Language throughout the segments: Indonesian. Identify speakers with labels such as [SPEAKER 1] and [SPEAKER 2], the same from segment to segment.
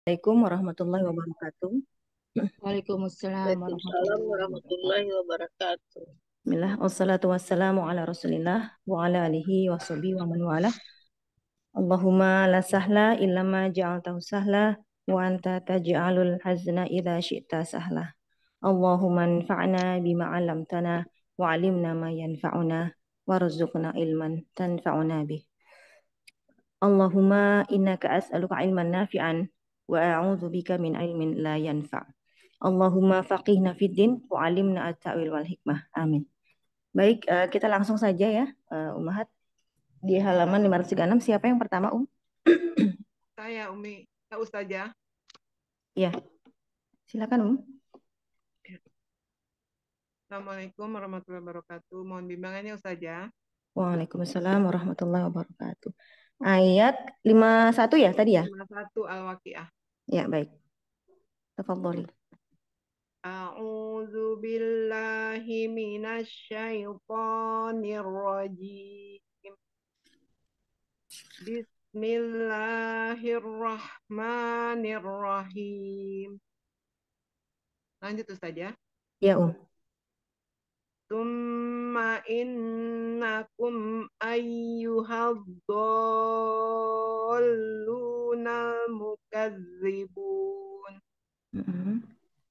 [SPEAKER 1] Assalamualaikum warahmatullahi wabarakatuh.
[SPEAKER 2] Waalaikumsalam
[SPEAKER 3] Waalaikumsalam
[SPEAKER 2] warahmatullahi wabarakatuh.
[SPEAKER 3] warahmatullahi wabarakatuh.
[SPEAKER 1] Bismillah, wassalatu wassalamu ala rasulillah wa ala alihi wa sahbihi wa man wala. Allahumma la sahla illa ma ja'altahu sahla wa anta taj'alul hazna idha syi'ta sahla. Allahumma anfa'na bima 'allamtana wa 'allimna ma yanfa'una warzuqna ilman tanfa'una bih. Allahumma innaka as'aluka ilman nafi'an wa a'udzu bika min ilmin la yanfa'. Allahumma faqihna fid din wa 'allimna at-ta'wil wal hikmah. Amin. Baik, kita langsung saja ya, Umahat. Di halaman 536, siapa yang pertama,
[SPEAKER 2] Saya Umi, Kak Ustazah.
[SPEAKER 1] Ya, silakan,
[SPEAKER 2] Assalamualaikum warahmatullahi wabarakatuh. Mohon bimbingannya Ustazah.
[SPEAKER 1] Waalaikumsalam warahmatullahi wabarakatuh. Ayat 51 ya tadi ya?
[SPEAKER 2] 51 Al-Waqiah.
[SPEAKER 1] Ya, baik. Tafadholi.
[SPEAKER 2] A'udzu billahi minasyaitonir rajim. Bismillahirrahmanirrahim. Lanjut Ustazah.
[SPEAKER 1] Ya,
[SPEAKER 2] Tsumma innakum ayyuhadh-dhallunal mukazzibun
[SPEAKER 1] Mm-mm.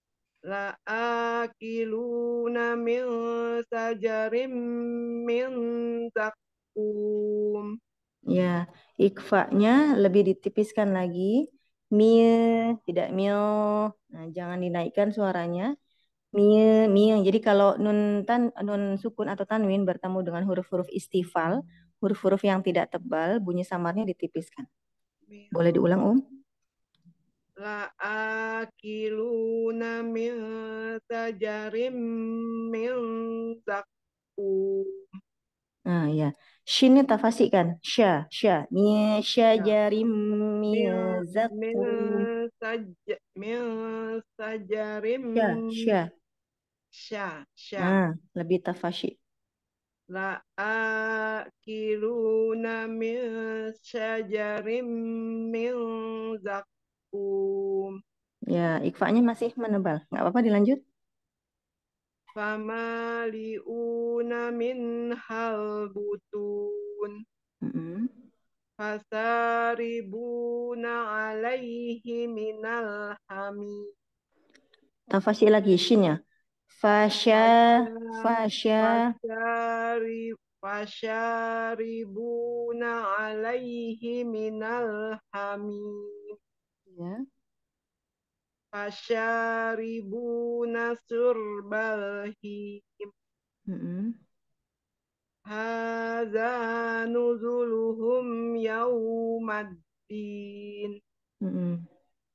[SPEAKER 2] la'akiluna min sajarim min zaqqum.
[SPEAKER 1] Ya, ikfanya lebih ditipiskan lagi. Mil, tidak mil. Nah, jangan dinaikkan suaranya. Mil, mil. Jadi kalau nun sukun atau tanwin bertemu dengan huruf-huruf istifal, huruf-huruf yang tidak tebal, bunyi samarnya ditipiskan. Boleh diulang,
[SPEAKER 2] La'akiluna min sajarim min zaqqum.
[SPEAKER 1] Nah, ya. Shinnya tafasik kan? Sya. Min
[SPEAKER 2] Ya.
[SPEAKER 1] syajarim min
[SPEAKER 2] min min
[SPEAKER 1] zakum.
[SPEAKER 2] saj min sajarim
[SPEAKER 1] Sya.
[SPEAKER 2] sya
[SPEAKER 1] Nah, lebih tafasik.
[SPEAKER 2] la akiluna min sajarim min zakum
[SPEAKER 1] Ya, ikfanya masih menebal. Nggak apa-apa dilanjut.
[SPEAKER 2] famaliuna min hal butun
[SPEAKER 1] Mm-mm.
[SPEAKER 2] fasaribuna alaihi minal hamim.
[SPEAKER 1] Tafasik lagi shinnya. Fasya, fasya.
[SPEAKER 2] Fasyaribuna alaihi minal hamim.
[SPEAKER 1] Ya.
[SPEAKER 2] Fasyaribuna surbal him.
[SPEAKER 1] Mm-mm.
[SPEAKER 2] Hadza nuzuluhum yaumaddin.
[SPEAKER 1] Mm-mm.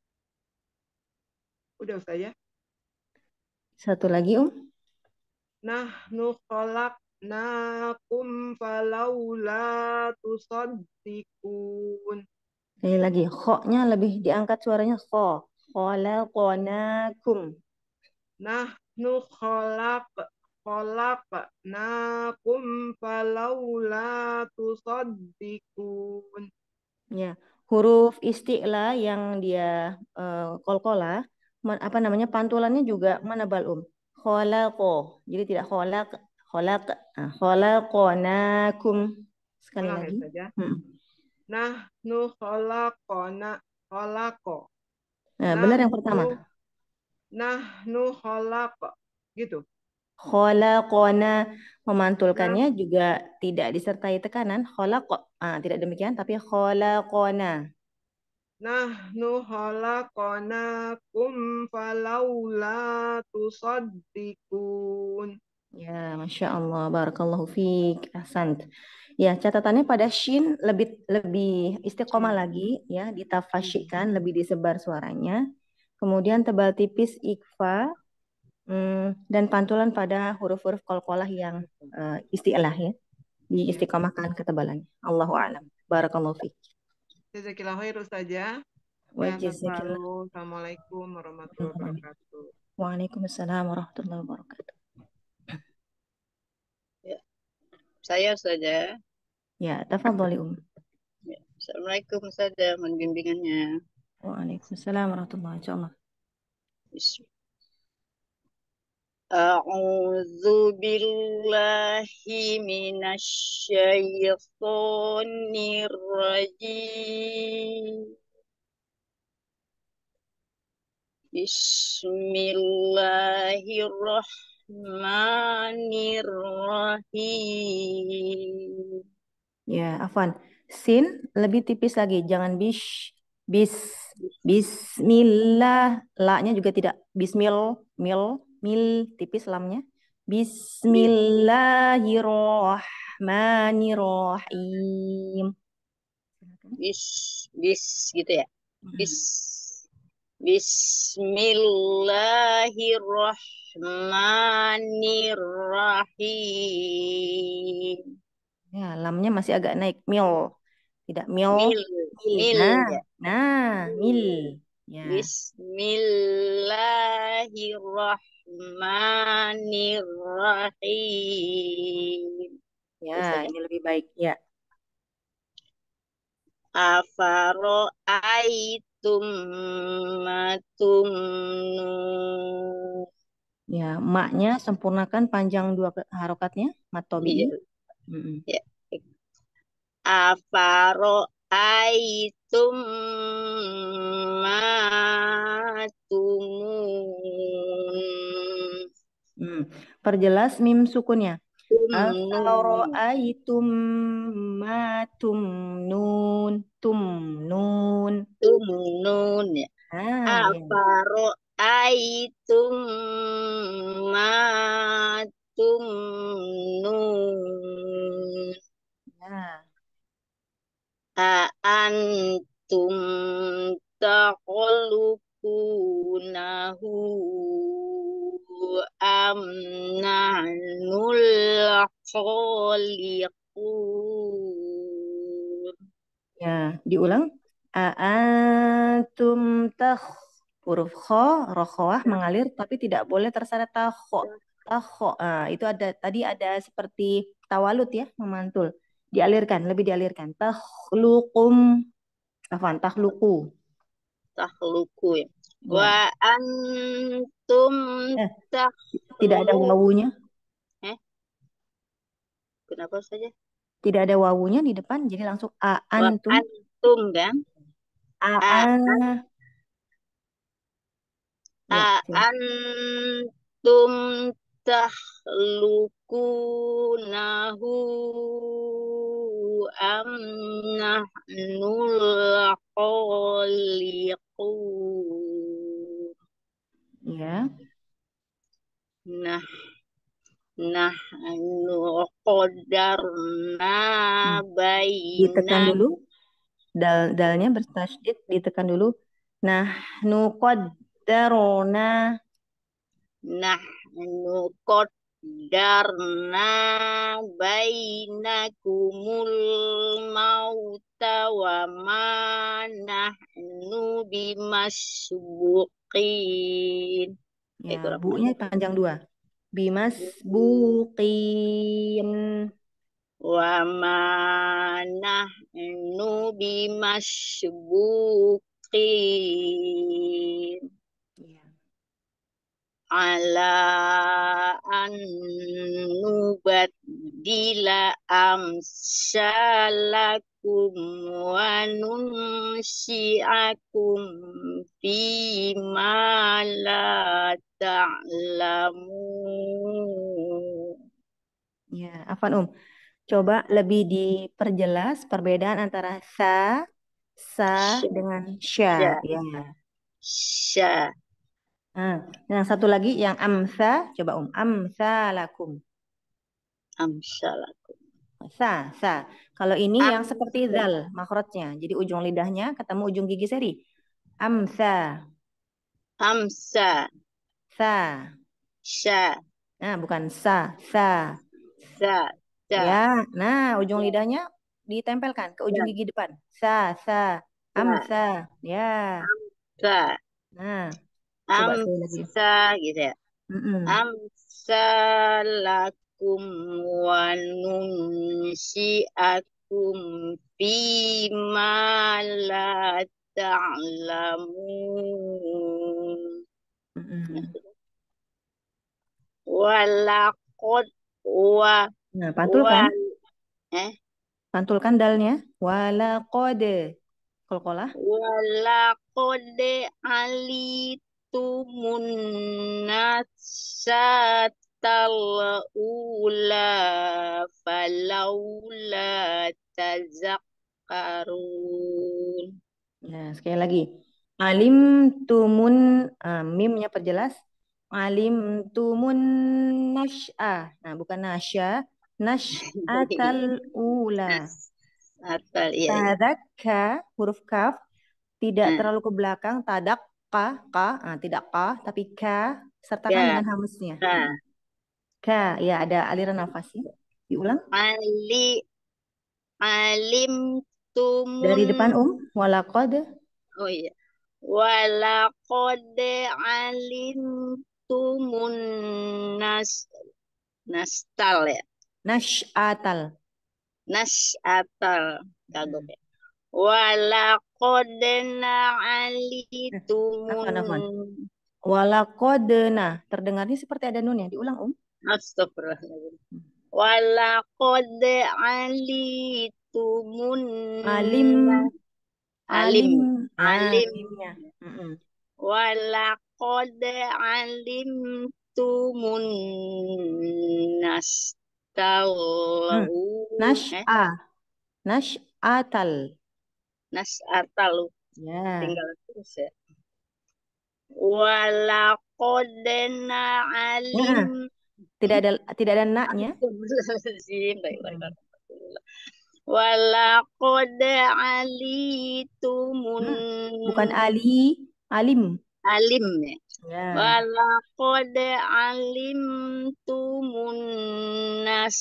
[SPEAKER 2] Udah Ustaz ya?
[SPEAKER 1] Satu lagi,
[SPEAKER 2] Nahnu khalaqnakum falaula tusaddiqun.
[SPEAKER 1] Sekali lagi, kho-nya lebih diangkat suaranya kho. Khalaqnakum.
[SPEAKER 2] Nahnu khalaqnakum falaula tusaddiqun.
[SPEAKER 1] Ya, huruf isti'la yang dia kolkola, apa namanya pantulannya juga menebal Kholaqo. Jadi tidak kholaq, kholaq, kholaqonakum. Sekali
[SPEAKER 2] Ulang ya
[SPEAKER 1] lagi.
[SPEAKER 2] saja.
[SPEAKER 1] Hmm.
[SPEAKER 2] Nahnu khalaqona khalaqo.
[SPEAKER 1] Nah, benar yang
[SPEAKER 2] Nahnu
[SPEAKER 1] pertama.
[SPEAKER 2] nahnu khalaq gitu.
[SPEAKER 1] Kholaqona
[SPEAKER 2] Nah,
[SPEAKER 1] memantulkannya juga tidak disertai tekanan. Kholaqo. Tidak demikian, tapi kholaqona.
[SPEAKER 2] nahnu khalaqnakum falaula tusaddiqun.
[SPEAKER 1] Ya, Masya Allah, Barakallahu fiik, Ahsant. Ya, catatannya pada shin lebih lebih istiqomah lagi, ya, ditafasyikan, lebih disebar suaranya. Kemudian tebal tipis ikfa, dan pantulan pada huruf-huruf qalqalah yang isti'lah ya,
[SPEAKER 2] Ya.
[SPEAKER 1] diistiqomahkan ketebalannya. Allahu a'lam. Barakallahu fiik.
[SPEAKER 2] Jazakillah khair saja.
[SPEAKER 1] Wa
[SPEAKER 2] Sehat
[SPEAKER 1] jazakillah.
[SPEAKER 2] selalu. Assalamualaikum warahmatullahi wabarakatuh.
[SPEAKER 1] Waalaikumsalam warahmatullahi wabarakatuh.
[SPEAKER 3] Ya, saya saja.
[SPEAKER 1] Ya, tafadholi
[SPEAKER 3] Ya. Assalamualaikum saja, mohon bimbingannya.
[SPEAKER 1] Waalaikumsalam warahmatullahi wabarakatuh.
[SPEAKER 3] Bismillah. A'udzu billahi minasyaitonir rajim. Bismillahirrahmanirrahim.
[SPEAKER 1] Ya, Afwan. Sin lebih tipis lagi, jangan bis, bismillah. La-nya juga tidak mil, tipis lamnya.
[SPEAKER 3] Bis,
[SPEAKER 1] Bismillahirrahmanirrahim. Silakan.
[SPEAKER 3] bis gitu ya. Bis,
[SPEAKER 1] Mm.
[SPEAKER 3] Bismillahirrahmanirrahim.
[SPEAKER 1] Ya, lamnya masih agak naik, tidak
[SPEAKER 3] Mil,
[SPEAKER 1] mil.
[SPEAKER 3] mil ya.
[SPEAKER 1] Mil.
[SPEAKER 3] Mil.
[SPEAKER 1] Ya,
[SPEAKER 3] Bismillahirrahmanirrahim.
[SPEAKER 1] ya,
[SPEAKER 3] Itu saja.
[SPEAKER 1] ini lebih baik. Ya,
[SPEAKER 3] Afaro'aitum matumnun.
[SPEAKER 1] ya, maknya sempurnakan panjang dua harokatnya, matobi'i.
[SPEAKER 3] Iya,
[SPEAKER 1] Mm-mm.
[SPEAKER 3] ya. Afaro'aitum matumun.
[SPEAKER 1] Hmm. Perjelas mim sukunnya.
[SPEAKER 3] Tumnun.
[SPEAKER 1] Afara'aitum ma tumnun. Tumnun.
[SPEAKER 3] Tumnun ya.
[SPEAKER 1] Ya.
[SPEAKER 3] Afaro'aitum matumnun.
[SPEAKER 1] Ya.
[SPEAKER 3] Antum taqluqunahu am nahnul khaliqun.
[SPEAKER 1] Ya, diulang. Aantum takh huruf kho, rokhwah mengalir tapi tidak boleh terseret takho. Takho. Itu ada tadi ada seperti tawalut ya, memantul. Dialirkan, lebih dialirkan. Takhluqum, afan, takhluqu.
[SPEAKER 3] Takhluqu ya. Wa
[SPEAKER 1] Ya.
[SPEAKER 3] antum
[SPEAKER 1] Eh, tidak ada
[SPEAKER 3] takhluq.
[SPEAKER 1] wawunya.
[SPEAKER 3] Eh, kenapa saja?
[SPEAKER 1] Tidak ada wawunya di depan, jadi langsung
[SPEAKER 3] Wa
[SPEAKER 1] aantum.
[SPEAKER 3] antum kan? A
[SPEAKER 1] A, ya,
[SPEAKER 3] antum takhluqunahu am nahnul khaliqun.
[SPEAKER 1] ya.
[SPEAKER 3] Nah, nahnu qadarna
[SPEAKER 1] Hmm.
[SPEAKER 3] baina
[SPEAKER 1] Ditekan dulu, dalnya bertasydid, ditekan dulu. Nah, nuqaddarona,
[SPEAKER 3] nahnu qaddarna bainakumul mauta wa ma nahnu bimasbuqin.
[SPEAKER 1] ya,
[SPEAKER 3] Kurang
[SPEAKER 1] bu-nya
[SPEAKER 3] panjang.
[SPEAKER 1] panjang dua. Bimas buqin.
[SPEAKER 3] Wa ma nahnu bimasbuqin.
[SPEAKER 1] Ya.
[SPEAKER 3] Ala an nubaddila amsalakum wa nunsyi'akum fima la ta'lamun.
[SPEAKER 1] Ya, afan Coba lebih diperjelas perbedaan antara sa dengan sya.
[SPEAKER 3] Sya,
[SPEAKER 1] Ya.
[SPEAKER 3] sya,
[SPEAKER 1] Nah, yang satu lagi yang amsa, coba amsa lakum.
[SPEAKER 3] amsalakum.
[SPEAKER 1] Sa. Kalau ini yang seperti
[SPEAKER 3] Amsa,
[SPEAKER 1] zal makrotnya. Jadi ujung lidahnya ketemu ujung gigi seri. Amsa,
[SPEAKER 3] amsa,
[SPEAKER 1] sa.
[SPEAKER 3] sya,
[SPEAKER 1] Nah, bukan sa.
[SPEAKER 3] sa,
[SPEAKER 1] Ya,
[SPEAKER 3] sa,
[SPEAKER 1] nah ujung lidahnya ditempelkan ke ujung
[SPEAKER 3] sa,
[SPEAKER 1] gigi depan. Sa.
[SPEAKER 3] sa,
[SPEAKER 1] Amsa. Ya.
[SPEAKER 3] sa.
[SPEAKER 1] Nah, coba sekali lagi.
[SPEAKER 3] Amsa gitu ya.
[SPEAKER 1] Mm-mm.
[SPEAKER 3] Amsalakum wa nunsyi'akum fima la ta'lamun.
[SPEAKER 1] Mm-mm.
[SPEAKER 3] Walakot wa
[SPEAKER 1] Nah,
[SPEAKER 3] wa
[SPEAKER 1] pantulkan.
[SPEAKER 3] eh
[SPEAKER 1] Pantulkan dalnya. Walaqad. Qalqalah.
[SPEAKER 3] walakot alitumun nasatal ula falaula tazakkarun.
[SPEAKER 1] Nah, sekali lagi. Alim tumun, mimnya perjelas. Alim tumun nas'a. Nah, bukan nasya. Nas'atal ula.
[SPEAKER 3] Nasatal iya iya.
[SPEAKER 1] Tadakka, huruf kaf, tidak
[SPEAKER 3] Nah,
[SPEAKER 1] terlalu ke belakang. Tadak, ka. Tidak ka, tapi ka. Sertakan
[SPEAKER 3] ya
[SPEAKER 1] dengan hamznya.
[SPEAKER 3] ka
[SPEAKER 1] Ka, ya ada aliran nafasnya. Diulang.
[SPEAKER 3] ali alim
[SPEAKER 1] Dari
[SPEAKER 3] tumun
[SPEAKER 1] depan, Walaqad.
[SPEAKER 3] oh iya walakode alim tumun nas nastal ya
[SPEAKER 1] Nash'atal.
[SPEAKER 3] nasatal kagok
[SPEAKER 1] Hmm.
[SPEAKER 3] ya walakode na alitumun
[SPEAKER 1] Afwan, afwan. Walakodena. Terdengarnya seperti ada nun ya. Diulang,
[SPEAKER 3] astagfirullahaladzim walakode alitumun
[SPEAKER 1] Alim.
[SPEAKER 3] alim
[SPEAKER 1] Alim. Ya,
[SPEAKER 3] alim
[SPEAKER 1] mimnya. Mm-mm.
[SPEAKER 3] walakod alimtumun
[SPEAKER 1] Hmm.
[SPEAKER 3] nastalahu
[SPEAKER 1] Nash'a. Nash'atal.
[SPEAKER 3] nasatalu
[SPEAKER 1] Ya.
[SPEAKER 3] tinggal terus ya walakod alim
[SPEAKER 1] Nah, tidak ada naknya.
[SPEAKER 3] Astagfirullahaladzim. Baik, baik,
[SPEAKER 1] Mm.
[SPEAKER 3] baik. Walakod alitumun
[SPEAKER 1] Hmm. Bukan Ali. Alim.
[SPEAKER 3] alim ya
[SPEAKER 1] Ya.
[SPEAKER 3] walakod alimtumun nas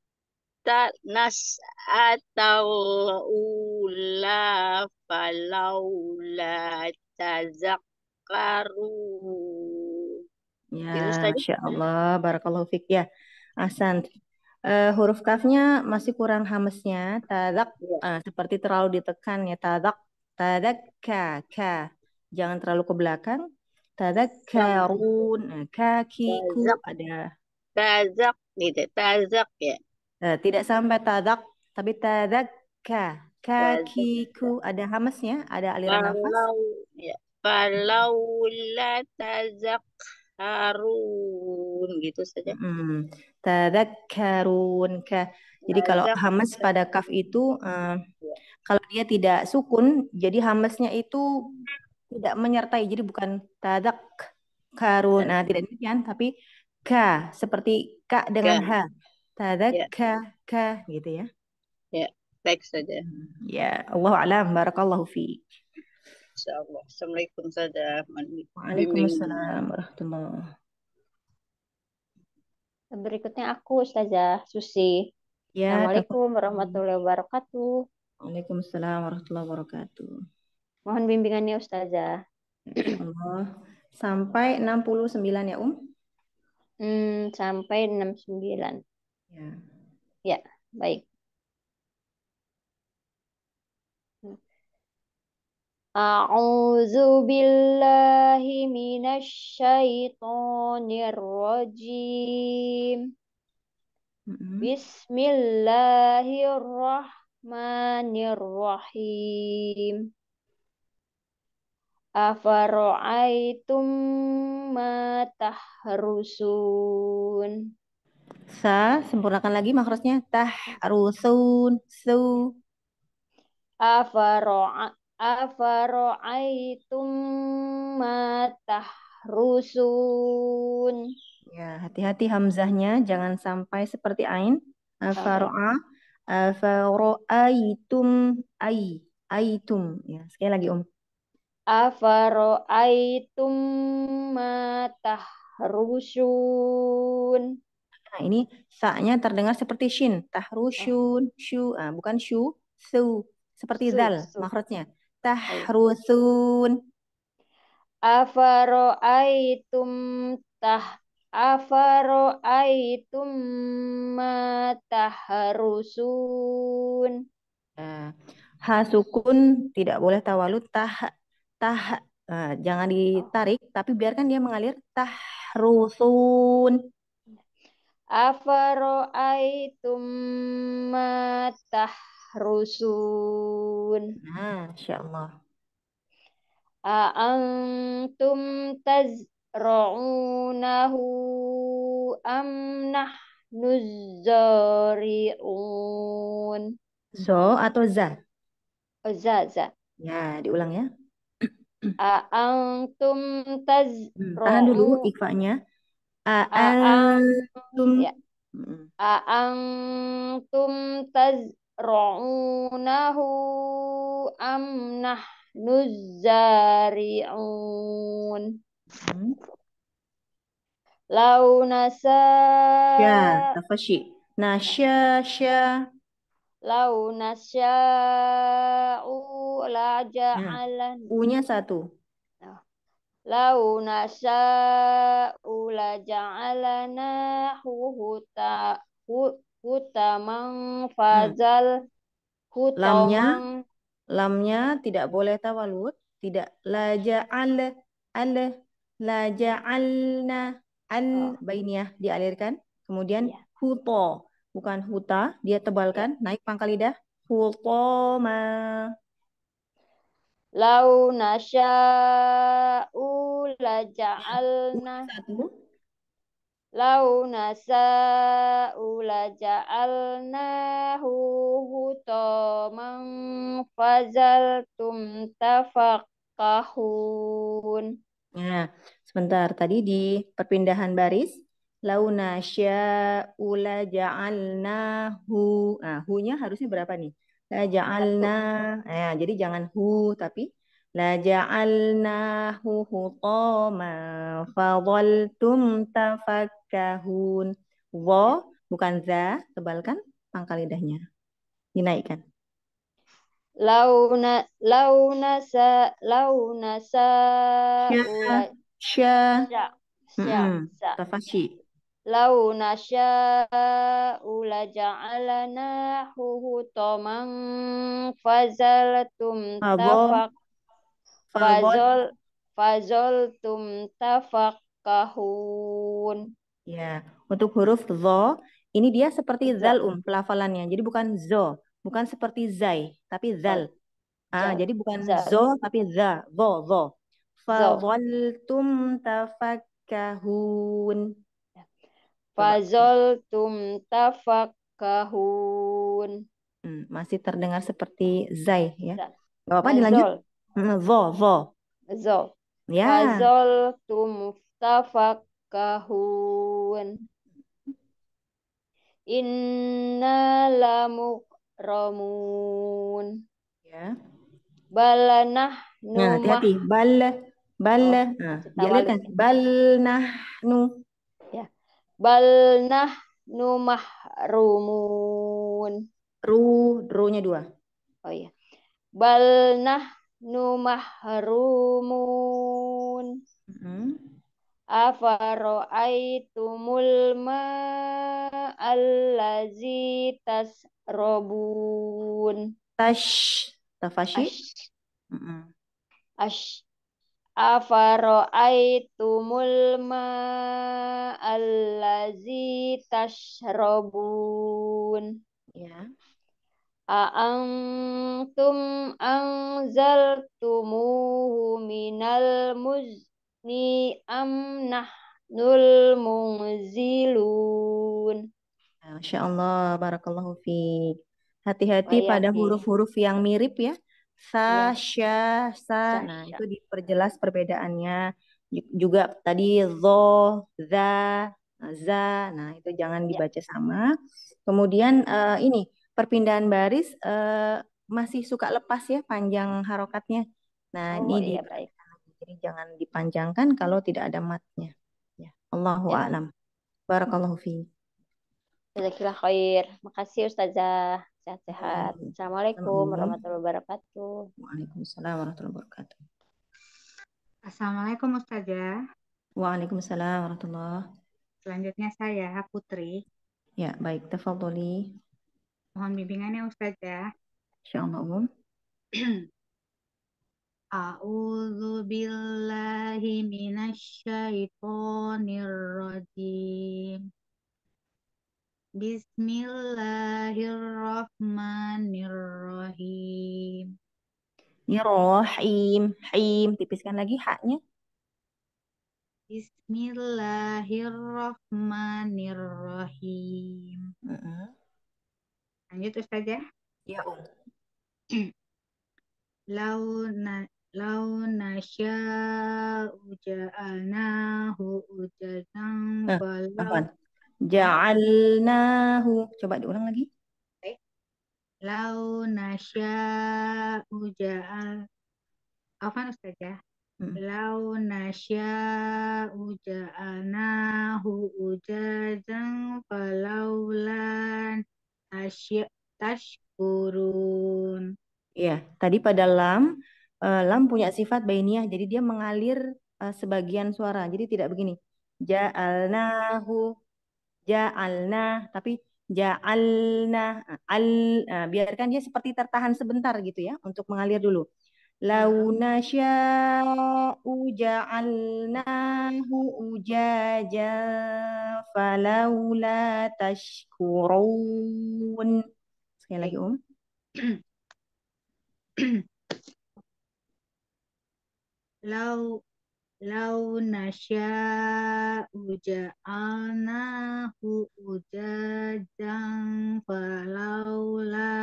[SPEAKER 3] atau ula falaula tazakkaru
[SPEAKER 1] Ya,
[SPEAKER 3] itu saja.
[SPEAKER 1] Masya Allah. Barakallahu fiq. Ya. Ahsan. Huruf kafnya masih kurang hamesnya. Tadak,
[SPEAKER 3] Ya,
[SPEAKER 1] seperti terlalu ditekan ya. Tadak ka. Jangan terlalu ke belakang. Tadak karun. Kakiku
[SPEAKER 3] tazak
[SPEAKER 1] ada.
[SPEAKER 3] tazak gitu tazak ya
[SPEAKER 1] Tidak sampai tadak, tapi tadak ka.
[SPEAKER 3] tazak
[SPEAKER 1] Kakiku ada hamesnya. Ada aliran nafas.
[SPEAKER 3] kalau ya falaula tazakkarun gitu saja
[SPEAKER 1] Mm. Tadakkarun ka. Jadi kalau
[SPEAKER 3] tazak
[SPEAKER 1] hamas pada kaf itu,
[SPEAKER 3] ya
[SPEAKER 1] kalau dia tidak sukun, jadi hamesnya itu tidak menyertai. Jadi bukan tadak karun. Nah, tidak demikian, tapi ka seperti ka dengan
[SPEAKER 3] tazak
[SPEAKER 1] ha. Tadak
[SPEAKER 3] ya
[SPEAKER 1] ka gitu ya.
[SPEAKER 3] ya baik saja
[SPEAKER 1] Ya, Allah alam. Barakallahu fi.
[SPEAKER 3] insyaallah assalamualaikum saja bimbing
[SPEAKER 1] Waalaikumsalam warahmatullahi.
[SPEAKER 4] Berikutnya aku Ustazah Susi.
[SPEAKER 1] Ya,
[SPEAKER 4] Assalamualaikum
[SPEAKER 1] tafadhol.
[SPEAKER 4] warahmatullahi wabarakatuh.
[SPEAKER 1] Waalaikumsalam warahmatullahi wabarakatuh.
[SPEAKER 4] Mohon bimbingannya Ustazah.
[SPEAKER 1] Insyaallah. Sampai 69 ya,
[SPEAKER 4] Sampai 69.
[SPEAKER 1] Ya.
[SPEAKER 4] Ya, baik. A'udzu billahi minasyaitonir rajim.
[SPEAKER 1] Mm-mm.
[SPEAKER 4] Bismillahirrahmanirrahim. Afara'aitum ma tahrusun.
[SPEAKER 1] Sempurnakan lagi makrosnya. Rusun, su.
[SPEAKER 4] Afara'aitum ma tahrusun.
[SPEAKER 1] Ya, hati-hati hamzahnya jangan sampai seperti ain.
[SPEAKER 4] Baik.
[SPEAKER 1] Afaro'a, afaro'aitum, aitum. Ya, sekali lagi,
[SPEAKER 4] Afara'aitum ma tahrusun.
[SPEAKER 1] Nah, ini sa-nya terdengar seperti shin.
[SPEAKER 4] Eh,
[SPEAKER 1] Tahrusyun, syu. Bukan syu, su. Seperti zal
[SPEAKER 4] su.
[SPEAKER 1] makrosnya.
[SPEAKER 4] Baik.
[SPEAKER 1] Tahrusun.
[SPEAKER 4] Afara'aitum tah Afara'aitum ma tahrusun.
[SPEAKER 1] Nah, Ha sukun tidak boleh tawalud. Tah. Jangan ditarik, tapi biarkan dia mengalir. Tahrusun.
[SPEAKER 4] Afara'aitum ma tahrusun.
[SPEAKER 1] Nah, Insya Allah.
[SPEAKER 4] A'antum tazra'unahu am nahnu zari'un.
[SPEAKER 1] Zo atau za?
[SPEAKER 4] Oh, za.
[SPEAKER 1] Ya, diulang ya.
[SPEAKER 4] A'antum
[SPEAKER 1] Tahan dulu
[SPEAKER 4] tazra'u
[SPEAKER 1] ikfanya.
[SPEAKER 4] a'an
[SPEAKER 1] Aantum.
[SPEAKER 4] ya a'antum tazra'unahu am nahnu zari'un.
[SPEAKER 1] Hmm.
[SPEAKER 4] Lau
[SPEAKER 1] Sya,
[SPEAKER 4] nasa
[SPEAKER 1] tafashi. Nah, sya.
[SPEAKER 4] lau nasya'u la
[SPEAKER 1] Nah,
[SPEAKER 4] ja'alan
[SPEAKER 1] U-nya satu.
[SPEAKER 4] lau nasya'u la ja'alana hutaman fazal
[SPEAKER 1] Lamnya,
[SPEAKER 4] hutamang
[SPEAKER 1] lamnya tidak boleh tawalud. Tidak. La ja'al. Al. La ja'alna. Al.
[SPEAKER 4] oh
[SPEAKER 1] Bainiyah dialirkan. Kemudian
[SPEAKER 4] iya
[SPEAKER 1] huto. Bukan huta. Dia
[SPEAKER 4] iya
[SPEAKER 1] tebalkan. Naik pangkal lidah. Hutoma.
[SPEAKER 4] lau nasya'u la
[SPEAKER 1] U-nya
[SPEAKER 4] ja'alna
[SPEAKER 1] satu.
[SPEAKER 4] lau nasa'u la ja'alnahu hutaman fazaltum tafaqqahun.
[SPEAKER 1] Nah, sebentar. Tadi di perpindahan baris. Launa sya'u la ja'alnahu. Nah, hu-nya harusnya berapa nih? La ja'alna.
[SPEAKER 4] Satu.
[SPEAKER 1] Jadi jangan hu, tapi la ja'alnahu hutama. Fadhaltum tafakkahun. Wo,
[SPEAKER 4] Ya.
[SPEAKER 1] bukan za. Tebalkan pangkal lidahnya. Dinaikkan.
[SPEAKER 4] Lau nasa'u la
[SPEAKER 1] Sya.
[SPEAKER 4] ja- sa
[SPEAKER 1] Tafashi.
[SPEAKER 4] lau nasya'u la ja'alnahu hutaman fazaltum
[SPEAKER 1] Fadhol.
[SPEAKER 4] tafak
[SPEAKER 1] Fadhol.
[SPEAKER 4] fazol fazoltum tafakkahun.
[SPEAKER 1] Ya, untuk huruf zo, ini dia seperti
[SPEAKER 4] Zo.
[SPEAKER 1] zal pelafalannya. Jadi bukan zo, bukan seperti zai, tapi
[SPEAKER 4] Oh,
[SPEAKER 1] zal. Jadi bukan
[SPEAKER 4] zal.
[SPEAKER 1] zo, tapi za, zo.
[SPEAKER 4] Zo.
[SPEAKER 1] Fadhaltum tafakkahun. Coba.
[SPEAKER 4] Fazoltum tafakkahun.
[SPEAKER 1] Masih terdengar seperti zai ya.
[SPEAKER 4] Zal.
[SPEAKER 1] Gak apa-apa dilanjut.
[SPEAKER 4] Zol.
[SPEAKER 1] Zo.
[SPEAKER 4] Zo.
[SPEAKER 1] Ya.
[SPEAKER 4] Fazoltum tafakkahun. Inna lamukramun.
[SPEAKER 1] Ya.
[SPEAKER 4] Balanah
[SPEAKER 1] Nah,
[SPEAKER 4] numah.
[SPEAKER 1] hati-hati. Bal.
[SPEAKER 4] Oh,
[SPEAKER 1] Dialirkan.
[SPEAKER 4] tawalud.
[SPEAKER 1] Bal nahnu.
[SPEAKER 4] Ya. Balnah numahrumun.
[SPEAKER 1] Ru-nya dua.
[SPEAKER 4] Oh iya. Balnah numahrumun. Afaro'aitumul ma'allazi tasrobun.
[SPEAKER 1] Tafashi.
[SPEAKER 4] Afaro'aitumul ma'allazi tasrobun.
[SPEAKER 1] Ya.
[SPEAKER 4] A'antum anzaltumuhu minal muzni am nahnul munzilun.
[SPEAKER 1] Masya Allah, barakallahu fiik. Hati-hati
[SPEAKER 4] Oh,
[SPEAKER 1] pada
[SPEAKER 4] yakin.
[SPEAKER 1] huruf-huruf yang mirip ya.
[SPEAKER 4] Iya.
[SPEAKER 1] Sa. Nah,
[SPEAKER 4] Sasha.
[SPEAKER 1] itu diperjelas perbedaannya. Juga tadi zo, za, za. Nah, itu jangan
[SPEAKER 4] Ya.
[SPEAKER 1] dibaca sama. Kemudian ini perpindahan baris masih suka lepas ya panjang harokatnya. Nah,
[SPEAKER 4] Oh
[SPEAKER 1] ini
[SPEAKER 4] iya, baik.
[SPEAKER 1] jadi jangan dipanjangkan kalau tidak ada matnya. Ya, Allahu
[SPEAKER 4] Ya.
[SPEAKER 1] a'lam. Barakallahu fiik.
[SPEAKER 4] Jazakillah khair. Makasih Ustazah. Sehat-sehat.
[SPEAKER 1] Sama-sama.
[SPEAKER 4] Assalamualaikum warahmatullahi wabarakatuh.
[SPEAKER 1] Waalaikumsalam warahmatullahi wabarakatuh.
[SPEAKER 5] Assalamualaikum Ustazah.
[SPEAKER 1] Waalaikumsalam warahmatullahi.
[SPEAKER 5] Selanjutnya saya Putri.
[SPEAKER 1] Ya, baik. Tafadholi.
[SPEAKER 5] Mohon bimbingannya Ustazah.
[SPEAKER 1] Insyaallah,
[SPEAKER 5] A'udzu billahi minasyaitonir rajim. Bismillahirrahmanirrahim.
[SPEAKER 1] Ini rohim, him, tipiskan lagi haknya.
[SPEAKER 5] Bismillahirrahmanirrahim. Lanjut Ustazah.
[SPEAKER 1] Ya,
[SPEAKER 5] Lau nasya'u ja'alnahu ujazan falau
[SPEAKER 1] Afwan. Ja'alnahu. Coba diulang lagi.
[SPEAKER 5] lau nasya'u ja'al Afwan Ustazah. Lau nasya'u ja'alnahu ujazan falaulan tashkurun.
[SPEAKER 1] Ya, tadi pada lam punya sifat bainiyah, jadi dia mengalir sebagian suara. Jadi tidak begini. Ja'alnahu, ja'alna, tapi ja'alna, biarkan dia seperti tertahan sebentar gitu ya, untuk mengalir dulu. Lau nasya'u ja'alnahu ujaja falaula tashkurun. Sekali lagi,
[SPEAKER 5] Lau nasya'u ja'alnahu ujajan falaula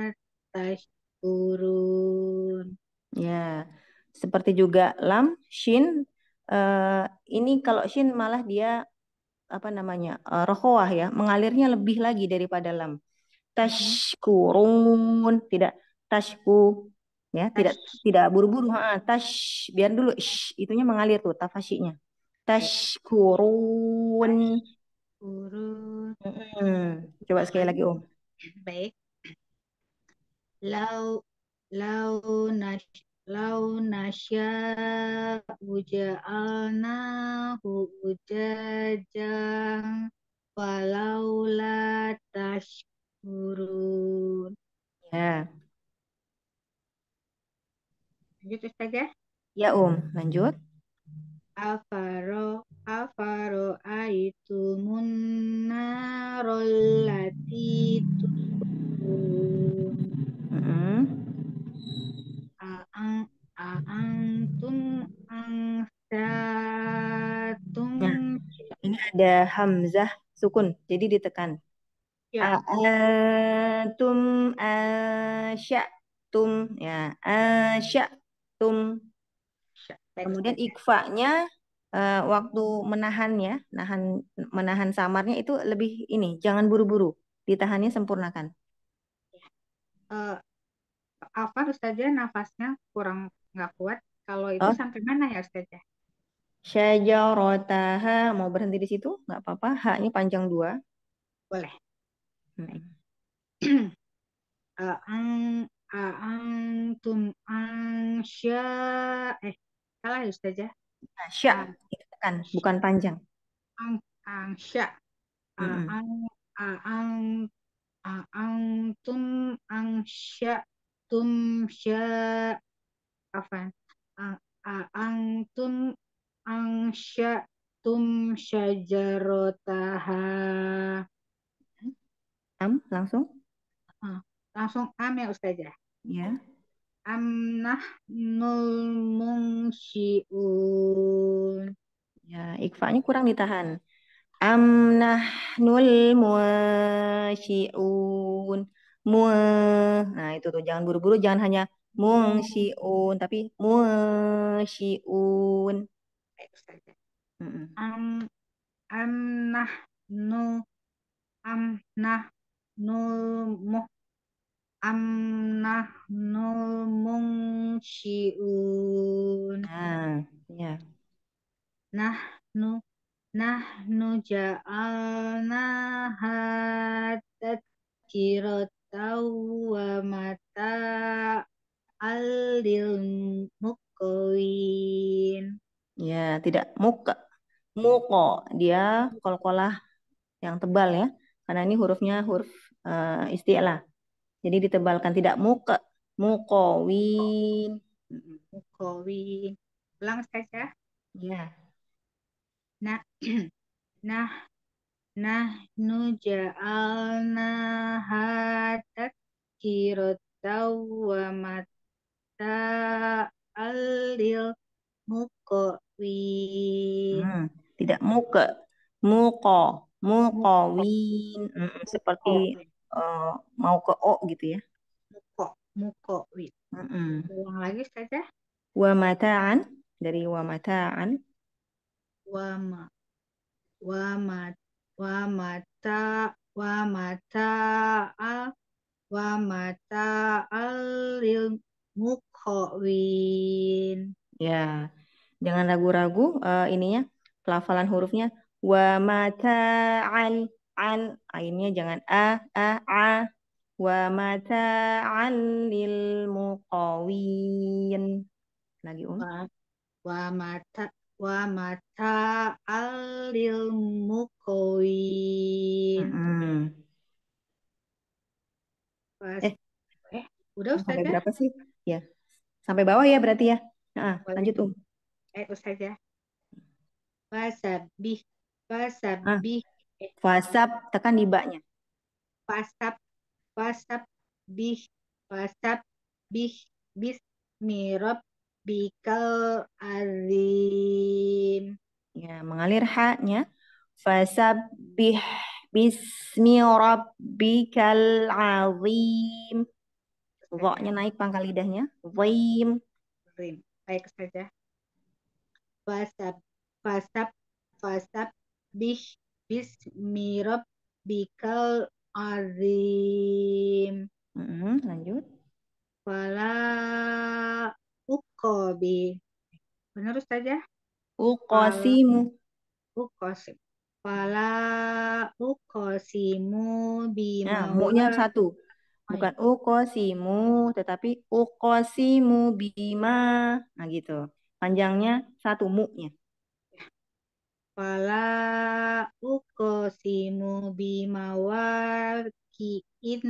[SPEAKER 5] tashkurun.
[SPEAKER 1] Ya, seperti juga lam, shin. Ini kalau shin malah dia apa namanya rohowah ya, mengalirnya lebih lagi daripada lam. Tashkurun, tidak tashku, ya, tidak buru-buru. Tash, biar dulu, itunya mengalir tuh, tafasyinya. Tashkurun. Coba sekali lagi,
[SPEAKER 5] Baik. Lau nasya'u ja'alnahu ujajan falaula tashkurun.
[SPEAKER 1] Ya.
[SPEAKER 5] Lanjut Ustazah.
[SPEAKER 1] Ya, lanjut.
[SPEAKER 5] Afaro aitumun narallati turun. A'antum angsatum.
[SPEAKER 1] Nah, ini ada hamzah sukun, jadi ditekan.
[SPEAKER 5] Ya.
[SPEAKER 1] A'antum asya'tum, ya, asya'tum. Kemudian ikfa'nya waktu menahannya, menahan samarnya itu lebih ini, jangan buru-buru, ditahannya sempurnakan.
[SPEAKER 5] Apa Ustazah nafasnya kurang nggak kuat. Kalau itu sampai mana ya Ustazah?
[SPEAKER 1] Syajarataha, mau berhenti di situ nggak apa-apa, haknya panjang 2.
[SPEAKER 5] Boleh. A'antum salah ya Ustazah.
[SPEAKER 1] Sya, itu tekan, bukan panjang.
[SPEAKER 5] Angsya. A'antum angsya'tum A'antum angsya'tum syajarataha.
[SPEAKER 1] Langsung?
[SPEAKER 5] Langsung ya Ustazah.
[SPEAKER 1] Ya.
[SPEAKER 5] Nahnul munsyi'un.
[SPEAKER 1] Ya, ikfa'nya kurang ditahan. Nahnul munsyi'un. Nah, itu tuh jangan buru-buru, jangan hanya munsyi'un, tapi munsyi'un.
[SPEAKER 5] Baik Ustazah. Amnahnu munsyi'un.
[SPEAKER 1] Ya.
[SPEAKER 5] Nahnu ja'alnaha tadhkiratan wa mata'al lil muqwin.
[SPEAKER 1] Ya, tidak muka. Dia qalqalah yang tebal ya. Karena ini hurufnya huruf isti'la. Jadi ditebalkan, tidak muka. Muqawin.
[SPEAKER 5] Muqawin. Ulang saja.
[SPEAKER 1] Ya.
[SPEAKER 5] Nah, nah, nahnu ja'alnaha tadhkiratan wa mata'al lil muqwin.
[SPEAKER 1] Tidak muka. Muqawin. Seperti mau ke o gitu ya.
[SPEAKER 5] Muqwin. Ulang lagi saja.
[SPEAKER 1] Wa mata'an, dari wa mata'an.
[SPEAKER 5] Wa ma wa ma wa mata wa mata'al wa mata'al lil muqwin.
[SPEAKER 1] Ya, jangan ragu-ragu ininya pelafalan hurufnya. Wa mata'an, an, ainnya jangan a. Wa mata'an lil muqawin. Lagi
[SPEAKER 5] Wa mata wa mata'al lil muqwin. Pas, udah
[SPEAKER 1] sampai
[SPEAKER 5] Ustazah?
[SPEAKER 1] berapa sih? Ya, sampai bawah ya berarti ya. Lanjut
[SPEAKER 5] Ustazah. Fasabih.
[SPEAKER 1] Fasab, tekan di ba-nya.
[SPEAKER 5] Fasab bismi rabbikal azim. Ya,
[SPEAKER 1] mengalir ha-nya. Fasabbih bismi rabbikal azim. Dha-nya naik pangkal lidahnya. Zim.
[SPEAKER 5] Baik saja. Fasab bismi rabbikal azim.
[SPEAKER 1] Lanjut.
[SPEAKER 5] Fala uqobi. Benar saja.
[SPEAKER 1] Uqasimu.
[SPEAKER 5] Fala uqosimu bima.
[SPEAKER 1] Mu-nya satu. Bukan uqosimu, tetapi uqosimu bima. Nah gitu. Panjangnya satu mu-nya.
[SPEAKER 5] Fala uqosimu bima waqi'in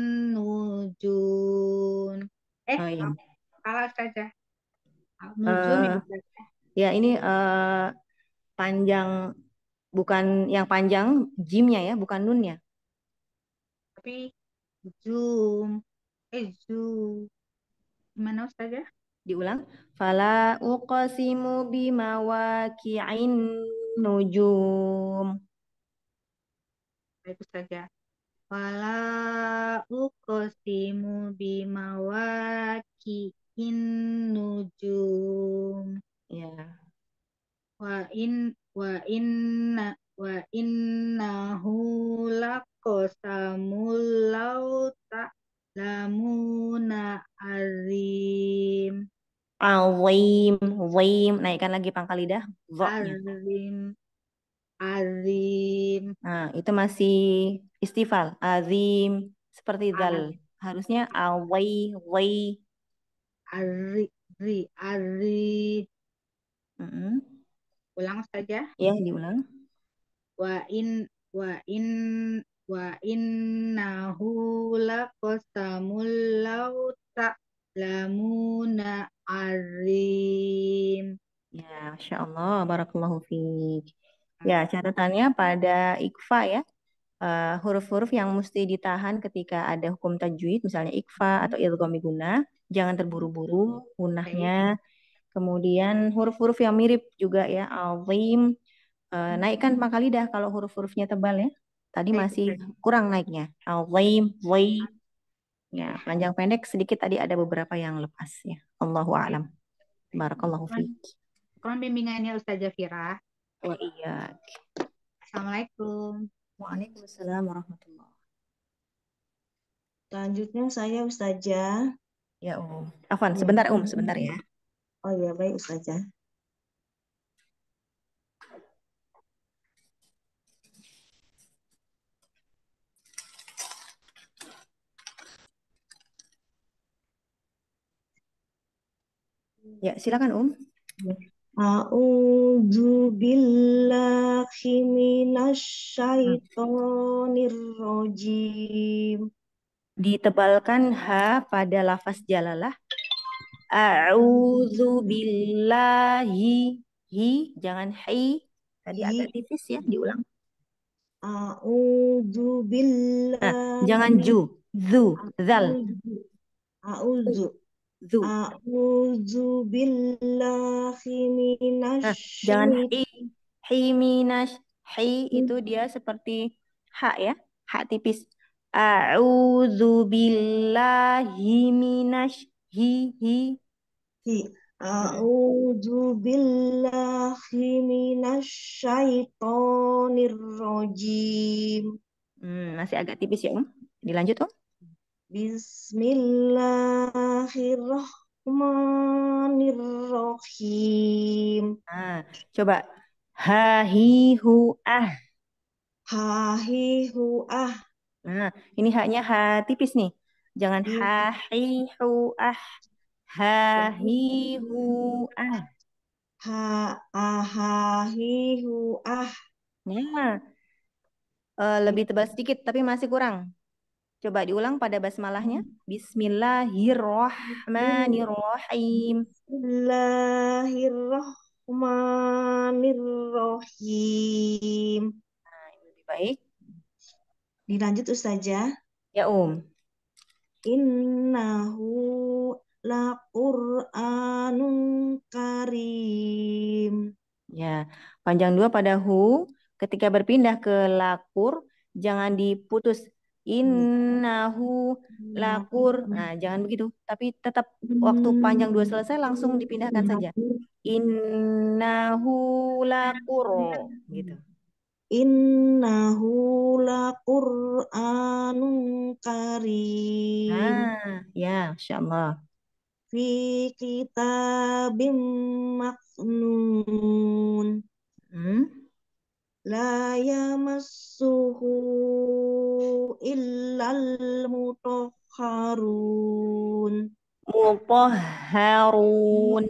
[SPEAKER 5] nujun. Salah saja. Nujum
[SPEAKER 1] ya ini panjang, bukan yang panjang jimnya ya, bukan nunnya.
[SPEAKER 5] Tapi zoom. Gimana Ustazah?
[SPEAKER 1] Diulang. Fala uqsimu bimawaqi'in nujum.
[SPEAKER 5] Baik Ustazah. Fala uqsimu bimawaqi'in nujum.
[SPEAKER 1] Ya.
[SPEAKER 5] Wa innahu laqasamul law ta'lamuna azim.
[SPEAKER 1] Azim. Naikkan lagi pangkal lidah.
[SPEAKER 5] Azim.
[SPEAKER 1] Nah, itu masih istifal. Azim. Seperti dal. Harusnya azim.
[SPEAKER 5] Azim. Ulang saja.
[SPEAKER 1] Ya, diulang.
[SPEAKER 5] Wa innahu laqasamul law ta'lamuna azim.
[SPEAKER 1] Ya, Masya Allah, barakallahu fiik. Ya, catatannya pada ikfa ya. Huruf-huruf yang mesti ditahan ketika ada hukum tajwid, misalnya ikfa atau idgham gunnah, jangan terburu-buru gunnahnya. Kemudian huruf-huruf yang mirip juga ya, azim, naikkan pangkal lidah kalau huruf-hurufnya tebal ya. Tadi masih kurang naiknya. Azim, ya, panjang pendek sedikit tadi ada beberapa yang lepas ya. Allahu a'lam. Barakallahu fiik.
[SPEAKER 5] Mohon bimbingannya Ustazah Fira.
[SPEAKER 1] Wa iyyak.
[SPEAKER 5] Assalamualaikum.
[SPEAKER 1] Waalaikumsalam warahmatullahi.
[SPEAKER 6] Selanjutnya saya Ustazah.
[SPEAKER 1] Ya, Afwan, sebentar sebentar ya.
[SPEAKER 6] Oh ya, baik Ustazah.
[SPEAKER 1] Ya, silakan
[SPEAKER 6] A'udzu billahi minasyaitonir rajim.
[SPEAKER 1] Ditebalkan ha pada lafaz jalalah. A'udzu billahi. Hi, jangan hi. Tadi agak tipis ya, diulang.
[SPEAKER 6] A'udzu billahi.
[SPEAKER 1] Jangan ju. Zu, zal.
[SPEAKER 6] A'udzu.
[SPEAKER 1] Zu.
[SPEAKER 6] A'udzu billahi
[SPEAKER 1] Jangan
[SPEAKER 6] minasyaitonir.
[SPEAKER 1] hi minash. Hi itu dia seperti ha ya, ha tipis. A'udzu billahi minash. Hi.
[SPEAKER 6] A'udzu billahi minasyaitonir rajim.
[SPEAKER 1] Masih agak tipis ya, Dilanjut,
[SPEAKER 6] Bismillahirrahmanirrahim.
[SPEAKER 1] Coba. Ha hi hu ah.
[SPEAKER 6] Ha hi hu ah.
[SPEAKER 1] Ini haknya ha tipis nih. Jangan ha hi hu ah. Ha hi hu ah.
[SPEAKER 6] Ha hi hu ah.
[SPEAKER 1] Nah, lebih tebal sedikit tapi masih kurang. Coba diulang pada basmalahnya. Bismillahirrahmanirrahim.
[SPEAKER 6] Bismillahirrahmanirrahim.
[SPEAKER 1] Lebih baik.
[SPEAKER 6] Dilanjut Ustazah.
[SPEAKER 1] Ya,
[SPEAKER 6] Innahu laqur'anun karim.
[SPEAKER 1] Ya, panjang dua pada hu. Ketika berpindah ke lakur, jangan diputus. Innahu lakur. Nah, jangan begitu. Tapi tetap waktu panjang dua selesai langsung dipindahkan saja. Innahu lakur. Gitu.
[SPEAKER 6] Innahu laqur'anun karim.
[SPEAKER 1] Ya, Masya Allah.
[SPEAKER 6] Fi kitabim maknun. La yamassuhu illal mutahharun.
[SPEAKER 1] Mutahharun.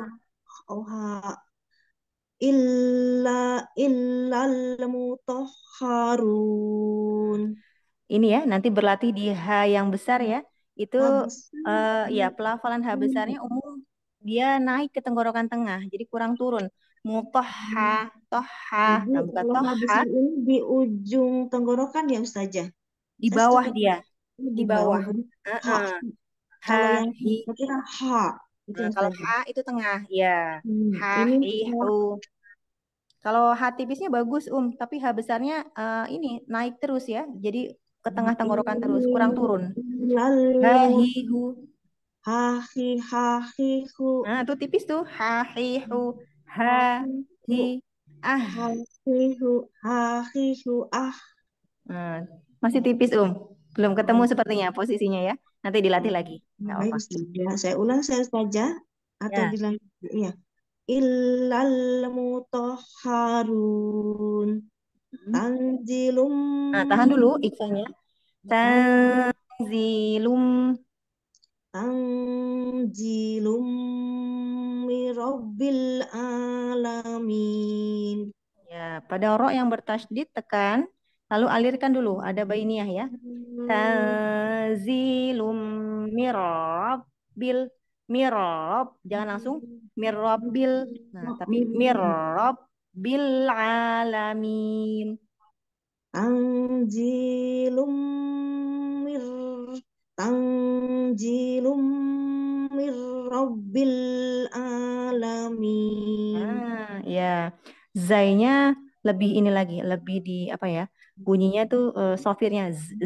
[SPEAKER 6] Illal mutahharun. Ini
[SPEAKER 1] ya, nanti berlatih di H yang besar ya. Itu ya pelafalan H besarnya umum dia naik ke tenggorokan tengah, jadi kurang turun. Mutahha, toha. Nah, bukan
[SPEAKER 6] kalau H
[SPEAKER 1] toha.
[SPEAKER 6] besar ini di ujung tenggorokan ya Ustazah?
[SPEAKER 1] Di bawah dia. Di bawah.
[SPEAKER 6] Kalau yang
[SPEAKER 1] hi.
[SPEAKER 6] kira H. Itu
[SPEAKER 1] kalau H itu tengah, ya. Ha, hi, hu. Kalau H tipisnya bagus, tapi H besarnya ini naik terus ya. Jadi ke tengah tenggorokan terus, kurang turun. Hahihu.
[SPEAKER 6] Hahihu.
[SPEAKER 1] Nah, itu tipis tuh. Hahihu. Hahi. Ah.
[SPEAKER 6] Hahihu. Ah.
[SPEAKER 1] Nah, masih tipis, Belum ketemu sepertinya posisinya ya. Nanti dilatih lagi.
[SPEAKER 6] Baik, Ustazah. Saya ulang saja atau
[SPEAKER 1] ya.
[SPEAKER 6] dilanjut? Iya. Illal mutahharun. Tanzilum.
[SPEAKER 1] Nah, tahan dulu ikhfanya. Tanzilum
[SPEAKER 6] mirabbil alamin. Ya,
[SPEAKER 1] pada ro yang bertasydid tekan, lalu alirkan dulu. Ada bainiyah ya. Tanzilum mirabbil mirab, jangan langsung mirabbil. Nah, tapi mirabbil alamin.
[SPEAKER 6] Tanzilum mirabbil alamin.
[SPEAKER 1] Ya. Zainya lebih ini lagi, lebih di apa ya? Bunyinya tuh sofirnya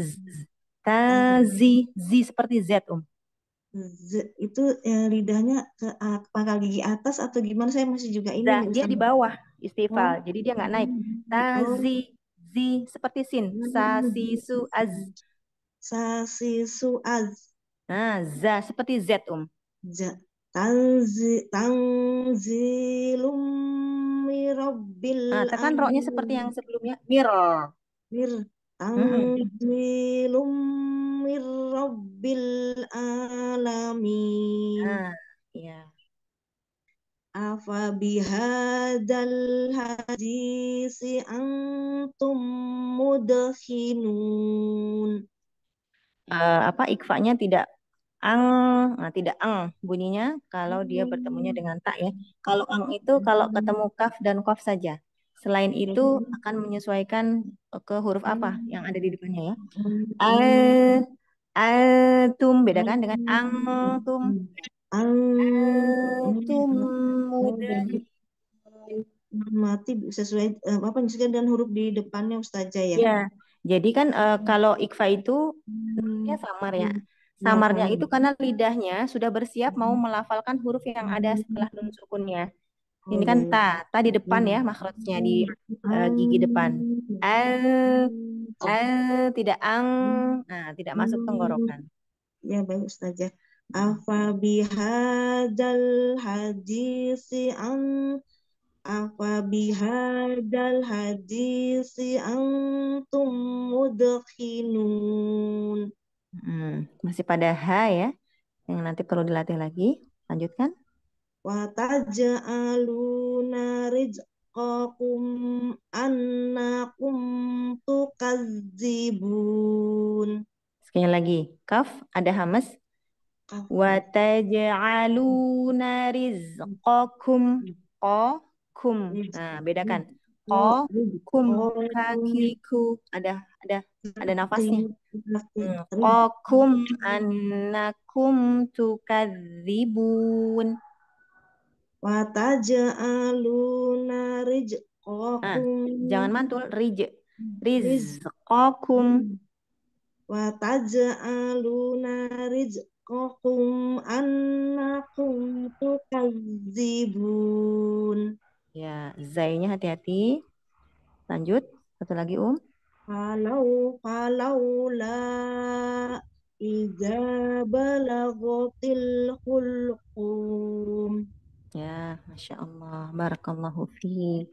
[SPEAKER 1] tazi, seperti Z,
[SPEAKER 6] itu lidahnya ke pangkal gigi atas atau gimana? Saya masih juga ini nih,
[SPEAKER 1] dia di bawah istifal, jadi dia nggak naik. Tazi, seperti sin. Sasisu az.
[SPEAKER 6] Sasisu az.
[SPEAKER 1] Nah, za seperti Z,
[SPEAKER 6] Za. Tanzilum mirabbil
[SPEAKER 1] tekan roknya seperti yang sebelumnya. Mirror.
[SPEAKER 6] Tanzilum mirabbil alamin.
[SPEAKER 1] Ya.
[SPEAKER 6] Afa bihadzal hadisi antum mudhinun.
[SPEAKER 1] Ikfanya tidak tidak bunyinya kalau dia bertemunya dengan ta ya. Kalau itu kalau ketemu kaf dan kof saja. Selain itu akan menyesuaikan ke huruf apa yang ada di depannya ya. Antum bedakan dengan antum. Antum mudahun.
[SPEAKER 6] Mati sesuai sesuai dengan huruf di depannya Ustazah ya.
[SPEAKER 1] Ya, jadi kan kalau ikfa itu nunnya samar ya. Samarnya itu karena lidahnya sudah bersiap mau melafalkan huruf yang ada setelah nun sukunnya. Ini kan ta di depan ya makhrajnya di gigi depan. Tidak tidak masuk tenggorokan.
[SPEAKER 6] Ya baik Ustazah. Afa bihadzal hadisi antum mudkhinun.
[SPEAKER 1] Masih pada H ya, yang nanti perlu dilatih lagi. Lanjutkan.
[SPEAKER 6] Wa taj'aluna rizqakum annakum tukadzibun.
[SPEAKER 1] Sekali lagi, kaf ada hamas. Wa taj'aluna rizqakum kum. Nah, bedakan. Kum kakiku ada nafasnya. Kum annakum tukadzibun.
[SPEAKER 6] Wa taj'aluna rizqakum.
[SPEAKER 1] Jangan mantul rizqakum.
[SPEAKER 6] Wa taj'aluna rizqakum annakum tukadzibun.
[SPEAKER 1] Ya, zainya hati-hati. Lanjut, satu lagi
[SPEAKER 6] Kalau la idza balaghatil hulqum.
[SPEAKER 1] Ya, Masya Allah. Barakallahu fiik.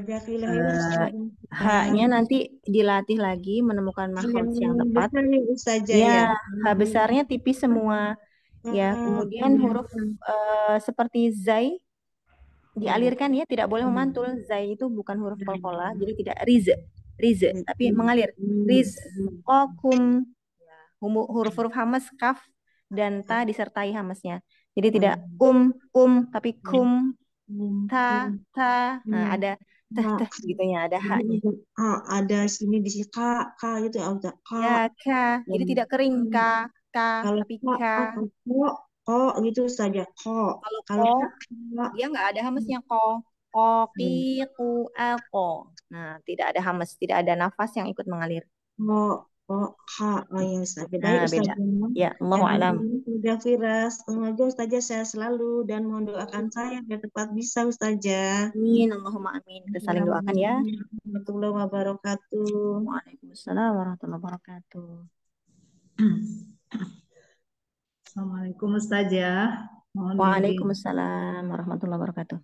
[SPEAKER 6] Haknya
[SPEAKER 1] Haknya nanti dilatih lagi menemukan makhraj yang tepat.
[SPEAKER 6] Ya,
[SPEAKER 1] H besarnya tipis semua. Ya, kemudian huruf seperti zai dialirkan ya, tidak boleh memantul. Zai itu bukan huruf qalqalah, jadi tidak riz, tapi mengalir. Rizqakum. Huruf-huruf hamas kaf dan ta disertai hamasnya. Jadi tidak tapi kum, ta. Nah, ada teh gitu ya, ada haknya.
[SPEAKER 6] Ada sini di sini k gitu ya.
[SPEAKER 1] Ya, ka. Jadi tidak kering tapi ka.
[SPEAKER 6] Ko gitu saja ko.
[SPEAKER 1] Kalau dia nggak ada hamasnya ko. Nah, tidak ada hamas, tidak ada nafas yang ikut mengalir.
[SPEAKER 6] Ya Ustaz.
[SPEAKER 1] Nah, beda. Ya, Allahu a'lam.
[SPEAKER 6] Sudah Firas, semoga Ustazah sehat selalu dan mohon doakan saya biar tepat bisa Ustazah.
[SPEAKER 1] Amin, Allahumma amin. Kita saling doakan ya.
[SPEAKER 6] Warahmatullahi wabarakatuh.
[SPEAKER 1] Waalaikumsalam warahmatullahi wabarakatuh.
[SPEAKER 7] Assalamualaikum Ustazah.
[SPEAKER 1] Waalaikumsalam warahmatullahi wabarakatuh.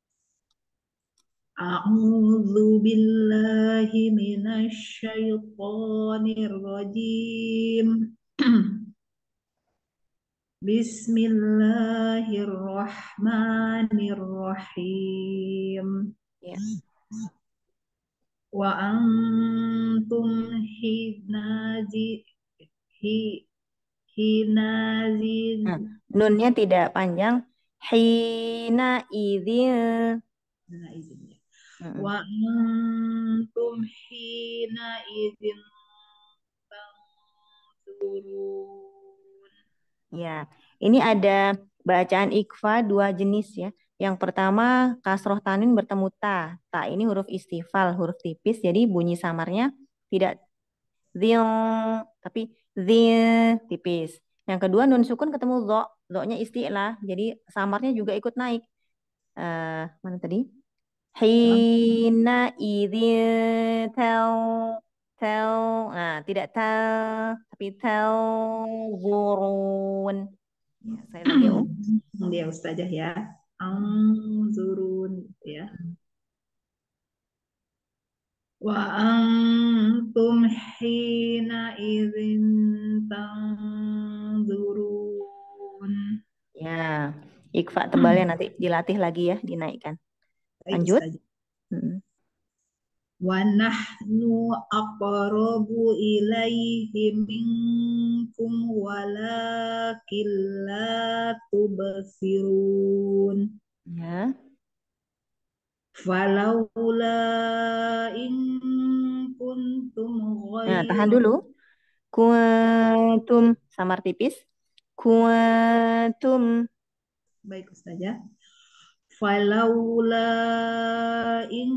[SPEAKER 7] A'udzu billahi minasy syaithanir rajim. Bismillahirrahmanirrahim.
[SPEAKER 1] Ya.
[SPEAKER 7] Wa antum hinazin.
[SPEAKER 1] Nunnya tidak panjang. Hina idzin.
[SPEAKER 7] Wa antum hina idzin tanzurun.
[SPEAKER 1] Ya, ini ada bacaan ikfa dua jenis ya. Yang pertama kasroh tanwin bertemu ta. Ta ini huruf istifal, huruf tipis. Jadi bunyi samarnya tidak zil, tapi zil tipis. Yang kedua nun sukun ketemu zo. Zo-nya isti'lah. Jadi samarnya juga ikut naik. Mana tadi? Hina idzin tel. Nah, tidak tel, tapi tel zurun. Ya, saya lagi
[SPEAKER 7] Ya Ustazah ya. Anzurun ya. Wa antum hina idzin tanzurun.
[SPEAKER 1] Ya, ikfa tebalnya nanti dilatih lagi ya, dinaikkan. Lanjut.
[SPEAKER 7] wa nahnu aqrabu ilaihi minkum walakin la tubsirun.
[SPEAKER 1] Ya.
[SPEAKER 7] Falaula in kuntum
[SPEAKER 1] Nah, tahan
[SPEAKER 7] ghairu.
[SPEAKER 1] dulu. Kuntum samar tipis. Kuntum.
[SPEAKER 7] Baik Ustazah. Falaula in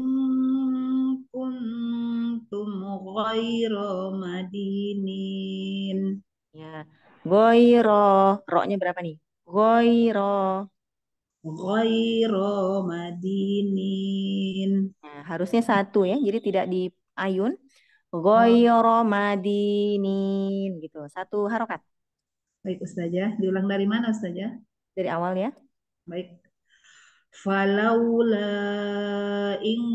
[SPEAKER 7] kuntum ghairu madinin.
[SPEAKER 1] Ya. Goiro. Roknya berapa nih? Goiro.
[SPEAKER 7] Ghairu madinin.
[SPEAKER 1] Nah, harusnya satu ya. Jadi tidak di ayun.
[SPEAKER 7] Oh,
[SPEAKER 1] Goiro madinin gitu. Satu harokat
[SPEAKER 7] baik Ustazah. Diulang dari mana Ustazah?
[SPEAKER 1] dari awal ya.
[SPEAKER 7] Baik. Falaula in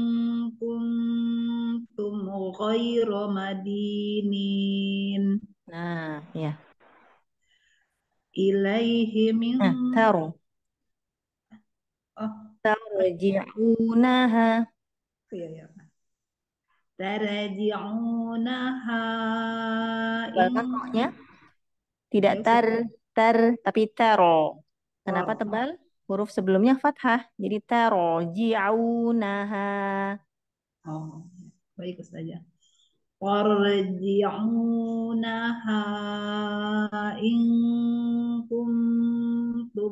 [SPEAKER 7] kuntum ghairu madinin.
[SPEAKER 1] Nah, ya.
[SPEAKER 7] Ilaihi min.
[SPEAKER 1] Nah, taruh.
[SPEAKER 7] Oh,
[SPEAKER 1] Tarji'unaha.
[SPEAKER 7] iya ya. Tarji'unaha in.
[SPEAKER 1] Tebalkan roknya. Tidak
[SPEAKER 7] Ya, Ustaz.
[SPEAKER 1] tapi taro. Kenapa
[SPEAKER 7] Oh,
[SPEAKER 1] tebal? Huruf sebelumnya fathah. Jadi taro. Ji'aunaha.
[SPEAKER 7] oh, baik Ustazah. Warji'unaha in kuntum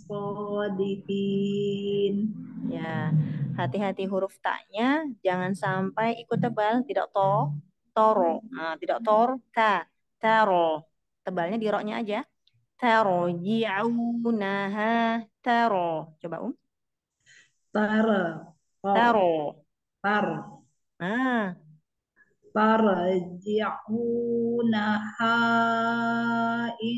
[SPEAKER 7] shadiqin.
[SPEAKER 1] Ya, hati-hati huruf taknya. Jangan sampai ikut tebal. Tidak toro. Nah, tidak taro. Tebalnya di roknya aja. Taro. Ji'aunaha. Taro. Coba
[SPEAKER 7] Tar, tar,
[SPEAKER 1] Taro.
[SPEAKER 7] tar,
[SPEAKER 1] Nah,
[SPEAKER 7] tarji'unaha in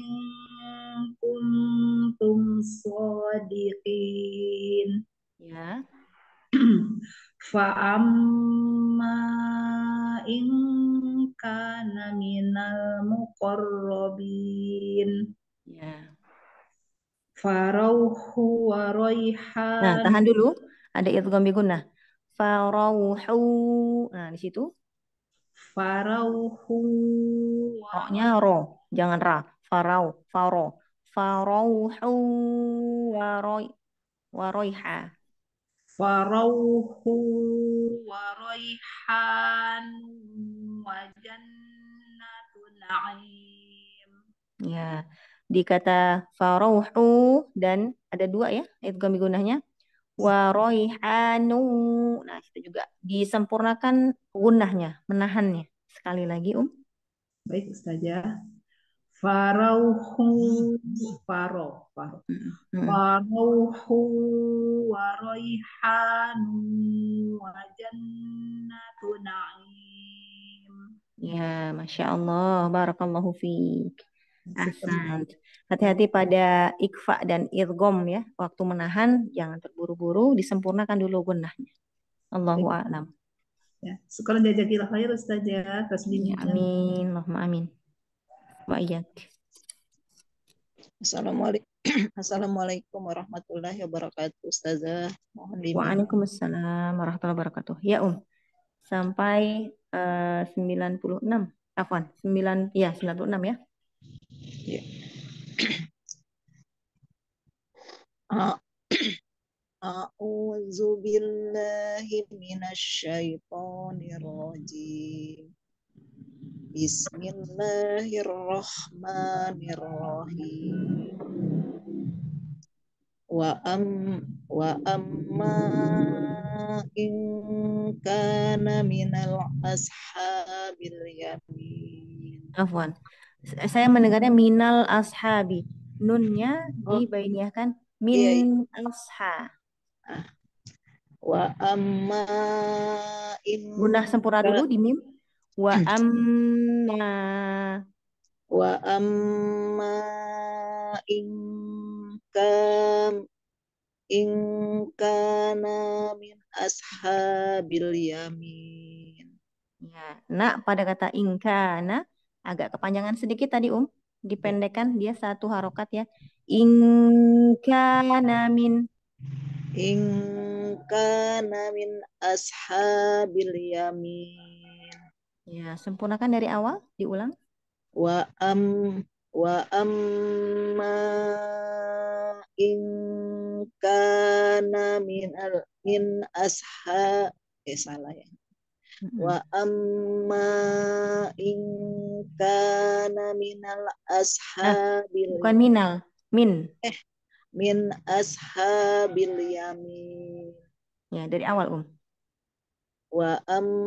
[SPEAKER 7] kuntum shadiqin.
[SPEAKER 1] ya.
[SPEAKER 7] Fa'amma in kana minal muqarrabin.
[SPEAKER 1] Ya.
[SPEAKER 7] Farauhu wa
[SPEAKER 1] Nah,
[SPEAKER 7] raihan.
[SPEAKER 1] tahan dulu. Ada idgham bi gunnah. Farauhu. Nah, di situ
[SPEAKER 7] Farauhu wa
[SPEAKER 1] roknya ro, jangan ra. Faro. Farauhu waroiha.
[SPEAKER 7] farauhu wa raihan wa jannatu na'im.
[SPEAKER 1] Ya, di kata farauhu dan ada dua ya, idgham bi gunnahnya. Waroihanu. Nah, itu juga disempurnakan gunnahnya, menahannya. Sekali lagi,
[SPEAKER 7] Baik Ustazah. Farauhu faro.
[SPEAKER 1] Mm-mm.
[SPEAKER 7] Farauhu wa raihanu wa jannatu na'im.
[SPEAKER 1] Ya, Masya Allah. Barakallahu fiik.
[SPEAKER 7] Syukur.
[SPEAKER 1] Ahsan. Hati-hati pada ikfa dan idgham ya. Waktu menahan, jangan terburu-buru. Disempurnakan dulu gunnahnya. Allahu
[SPEAKER 7] Baik.
[SPEAKER 1] a'lam.
[SPEAKER 7] Ya, syukur jazakillah khair Ustazah atas
[SPEAKER 1] Ya,
[SPEAKER 7] bimbingan.
[SPEAKER 1] amin. Allahumma amin. Wa iyyak.
[SPEAKER 3] Assalamualaikum warahmatullahi wabarakatuh, Ustazah. Mohon bimbing.
[SPEAKER 1] Waalaikumsalam warahmatullahi wabarakatuh. Ya, sampai 96. Afwan, 96 ya.
[SPEAKER 3] Ya. A'udzu billahi minasyaitonir rajim. Bismillahirrahmanirrahim. Wa amma in kana minal ashabil yamin.
[SPEAKER 1] Afwan. Saya mendengarnya minal ashabi. Nunnya dibainiahkan min asha.
[SPEAKER 3] Wa amma in
[SPEAKER 1] Gunnah sempurna dulu di mim. Wa amma
[SPEAKER 3] in kana min ashabil yamin.
[SPEAKER 1] Ya, nak pada kata ingkana agak kepanjangan sedikit tadi dipendekkan dia satu harokat ya. Ingkana min.
[SPEAKER 3] in kana min ashabil yamin.
[SPEAKER 1] Ya, sempurnakan dari awal, diulang.
[SPEAKER 3] Wa amma in kana min salah ya. Wa amma in kana minal ashabil
[SPEAKER 1] Bukan minal, min.
[SPEAKER 3] min ashabil yamin.
[SPEAKER 1] Ya, dari awal,
[SPEAKER 3] Wa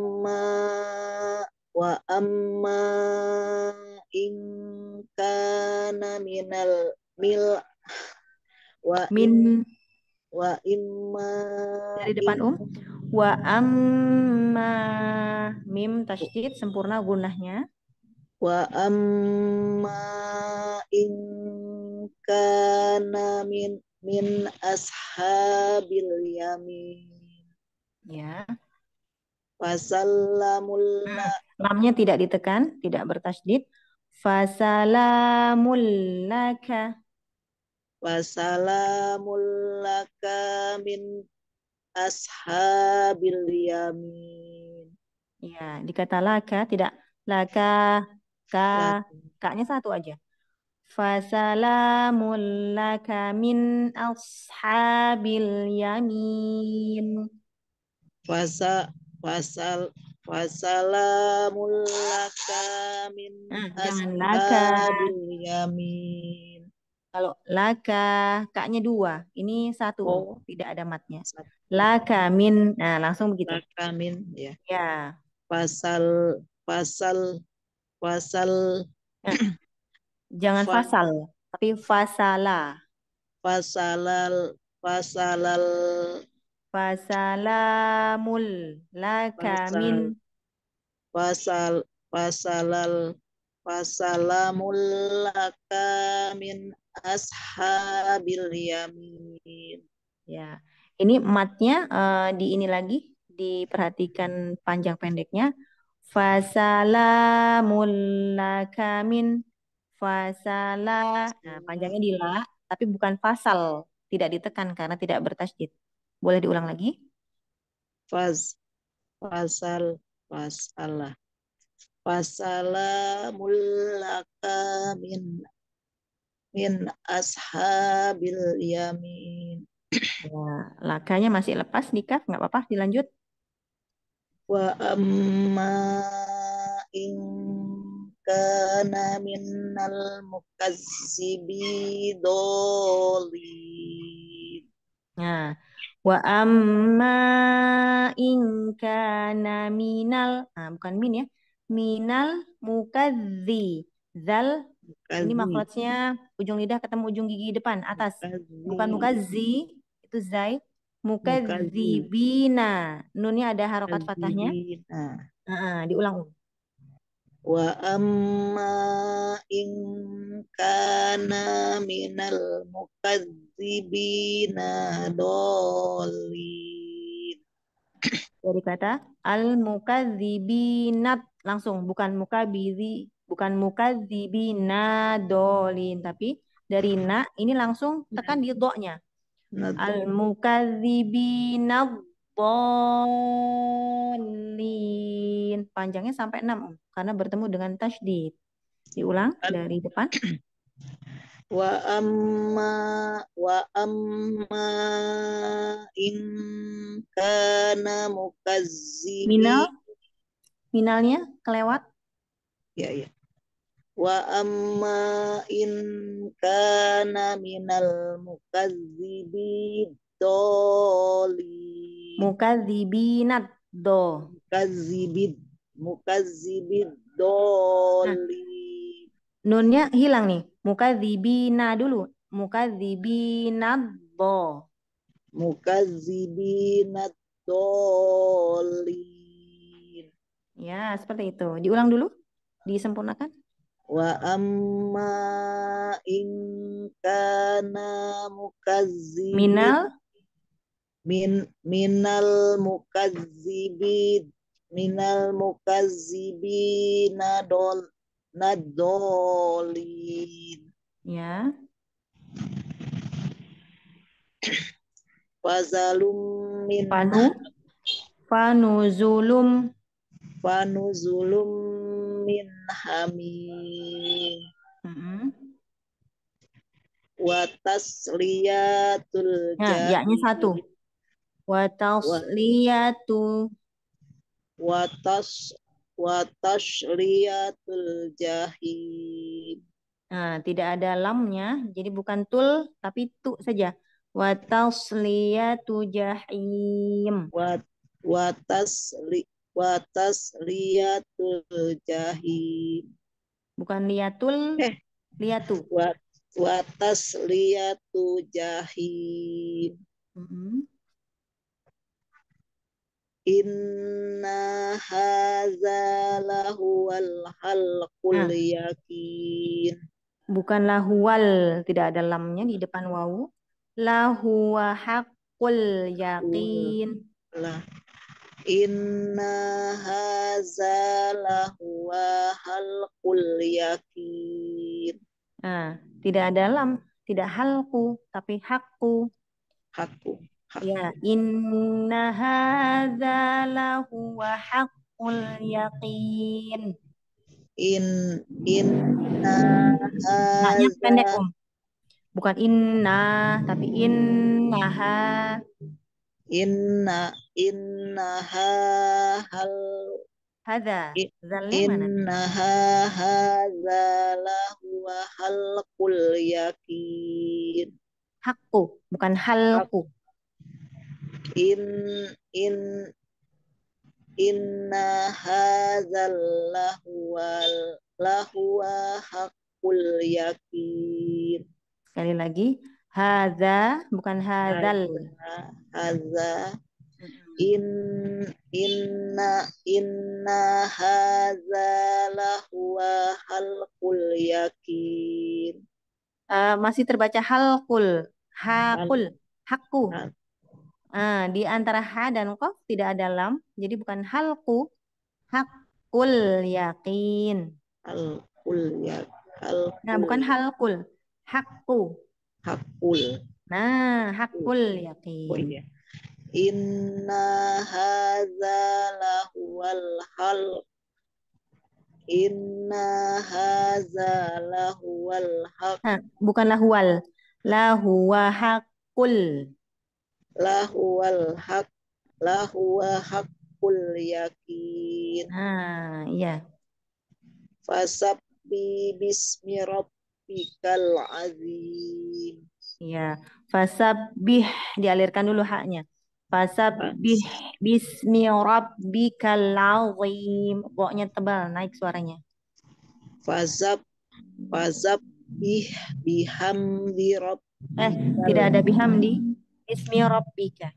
[SPEAKER 3] amma in kana minal mil wa
[SPEAKER 1] Min
[SPEAKER 3] wa imma
[SPEAKER 1] dari depan, Wa amma mim tasydid sempurna gunahnya.
[SPEAKER 3] wa amma in kana min ashabil yamin.
[SPEAKER 1] Ya.
[SPEAKER 3] Fasallamul
[SPEAKER 1] Lamnya tidak ditekan, tidak bertasydid. Fasalamul laka.
[SPEAKER 3] Wasalamul laka min ashabil yamin.
[SPEAKER 1] Ya, dikata laka tidak laka, ka-nya satu aja. Fasalamul laka min ashabil yamin.
[SPEAKER 3] Fasalamul laka min
[SPEAKER 1] Jangan laka.
[SPEAKER 3] ashabil yamin.
[SPEAKER 1] Kalau laka, ka-nya dua. Ini satu, tidak ada matnya.
[SPEAKER 3] Satu.
[SPEAKER 1] Laka min, nah langsung begitu.
[SPEAKER 3] Laka min, ya.
[SPEAKER 1] Ya.
[SPEAKER 3] Fasal
[SPEAKER 1] Jangan fasal, tapi fasala. Fasalamul laka min.
[SPEAKER 3] Fasalamul laka min ashabil yamin.
[SPEAKER 1] Ya, ini matnya di ini lagi diperhatikan panjang pendeknya. Fasalamul laka min fasala. Nah, panjangnya di la, tapi bukan fasal, tidak ditekan karena tidak bertasydid. Boleh diulang lagi?
[SPEAKER 3] Fasalamul laka min ashabil yamin.
[SPEAKER 1] Ya, lakanya masih lepas di kaf, nggak apa-apa, dilanjut.
[SPEAKER 3] Wa amma in kana minnal mukazzibi dhalin.
[SPEAKER 1] Nah, wa amma in kana minal, bukan min ya, minal mukadzi. Zal, ini makhrajnya ujung lidah ketemu ujung gigi depan, atas. Bukan mukazzi, itu zai. Mukadzibina. Nunnya ada harokat fathahnya. Diulang.
[SPEAKER 3] Wa amma in kana minal mukadzibina dhalin.
[SPEAKER 1] Dari kata al-mukadzibinat langsung, bukan mukadzibina dolin, tapi dari na ini langsung tekan di do-nya. Al-mukadzibina dolin. Panjangnya sampai 6 karena bertemu dengan tasydid. Diulang dari depan.
[SPEAKER 3] Wa amma in kana mukazzibi.
[SPEAKER 1] Minalnya kelewat.
[SPEAKER 3] Ya. Wa amma in kana minal mukazzibi dolin.
[SPEAKER 1] Mukadzibinat do.
[SPEAKER 3] Mukadzibid dolin.
[SPEAKER 1] Nunnya hilang nih. Mukadzibina dulu. Mukadzibinat do.
[SPEAKER 3] Mukadzibinat dolin.
[SPEAKER 1] Ya, seperti itu. Diulang dulu. Disempurnakan.
[SPEAKER 3] Wa amma in kana mukazzibin minal mukazzibina nadolin.
[SPEAKER 1] Ya.
[SPEAKER 3] Fazalum min
[SPEAKER 1] Fanuzulum.
[SPEAKER 3] fanuzulum min hamim. Wa tasliyatul
[SPEAKER 1] Nah, yaknya satu.
[SPEAKER 3] jahim.
[SPEAKER 1] Wa tasliyatu.
[SPEAKER 3] Wa tasliyatul jahim.
[SPEAKER 1] Nah, tidak ada lamnya, jadi bukan tul tapi tu saja. Wa tasliyatu jahim.
[SPEAKER 3] Wa tasliyatul jahim.
[SPEAKER 1] Bukan liatul, liatu.
[SPEAKER 3] Wa tasliyatu jahim. Inna hadza lahuwal halqul yakin.
[SPEAKER 1] Bukanlah huwal, tidak ada lamnya di depan wawu. Lahuwa haqqul yakin.
[SPEAKER 3] Inna hadza lahuwa halqul yakin.
[SPEAKER 1] Nah, tidak ada lam, tidak halku, tapi hakku.
[SPEAKER 3] Hakku.
[SPEAKER 1] Ya, inna hadza lahuwa haqqul yakin.
[SPEAKER 3] Inna
[SPEAKER 1] Nah-nya pendek,
[SPEAKER 3] hadza
[SPEAKER 1] bukan inna, tapi innaha.
[SPEAKER 3] innaha hal
[SPEAKER 1] Hadza. Zalnya mana?
[SPEAKER 3] innaha hadza lahuwa halqul yakin.
[SPEAKER 1] Hakku, bukan halku.
[SPEAKER 3] Inna hadzal lahuwa haqqul yakin.
[SPEAKER 1] Sekali lagi, hadza bukan hadzal.
[SPEAKER 3] Hadza inna hadza lahuwa halqul yakin.
[SPEAKER 1] Masih terbaca halkul, hakul, hakku. Di antara ha dan qaf tidak ada lam, jadi bukan halku, hakul yakin. Nah, bukan halkul, hakku.
[SPEAKER 3] Hakul.
[SPEAKER 1] Nah, hakul yakin.
[SPEAKER 3] Oh iya. Inna hadza lahuwal halq. Inna hadza lahuwal haq.
[SPEAKER 1] Bukanlah huwal. Lahuwa haqqul.
[SPEAKER 3] Lahuwal haq. Lahuwa haqqul yakin.
[SPEAKER 1] Iya.
[SPEAKER 3] Fasabbi bismi rabbikal azim.
[SPEAKER 1] Iya. Fasabbih, dialirkan dulu haknya. Fasabbih bismi rabbikal azim. Pokoknya tebal, naik suaranya.
[SPEAKER 3] Fasabbih bihamdi rabbika.
[SPEAKER 1] Tidak ada bihamdi. Bismi rabbika.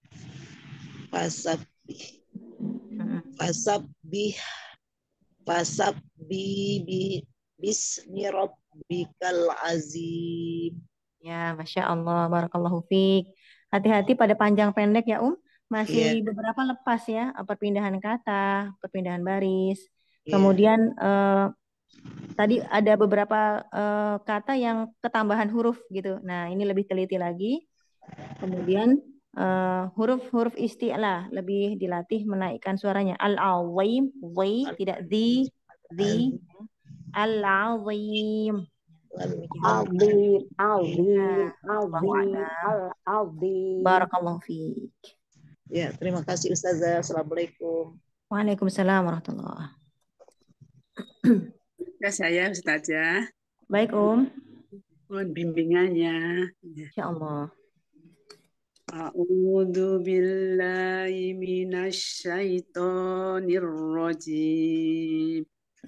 [SPEAKER 3] Fasabbih bismi rabbikal azim.
[SPEAKER 1] Ya, Masya Allah, barakallahu fiik. Hati-hati pada panjang pendek ya, Masih beberapa lepas ya, perpindahan kata, perpindahan baris. Kemudian tadi ada beberapa kata yang ketambahan huruf gitu. Nah, ini lebih teliti lagi. Kemudian huruf-huruf isti'la lebih dilatih menaikkan suaranya. Al-azim, tidak the, al-azim. Barakallahu fiik.
[SPEAKER 3] Ya, terima kasih Ustazah. Assalamualaikum.
[SPEAKER 1] Waalaikumsalam warahmatullahi.
[SPEAKER 8] Saya Ustazah.
[SPEAKER 1] Baik,
[SPEAKER 8] Mohon bimbingannya.
[SPEAKER 1] Insyaallah.
[SPEAKER 8] A'udzu billahi minasy syaithanir rajim.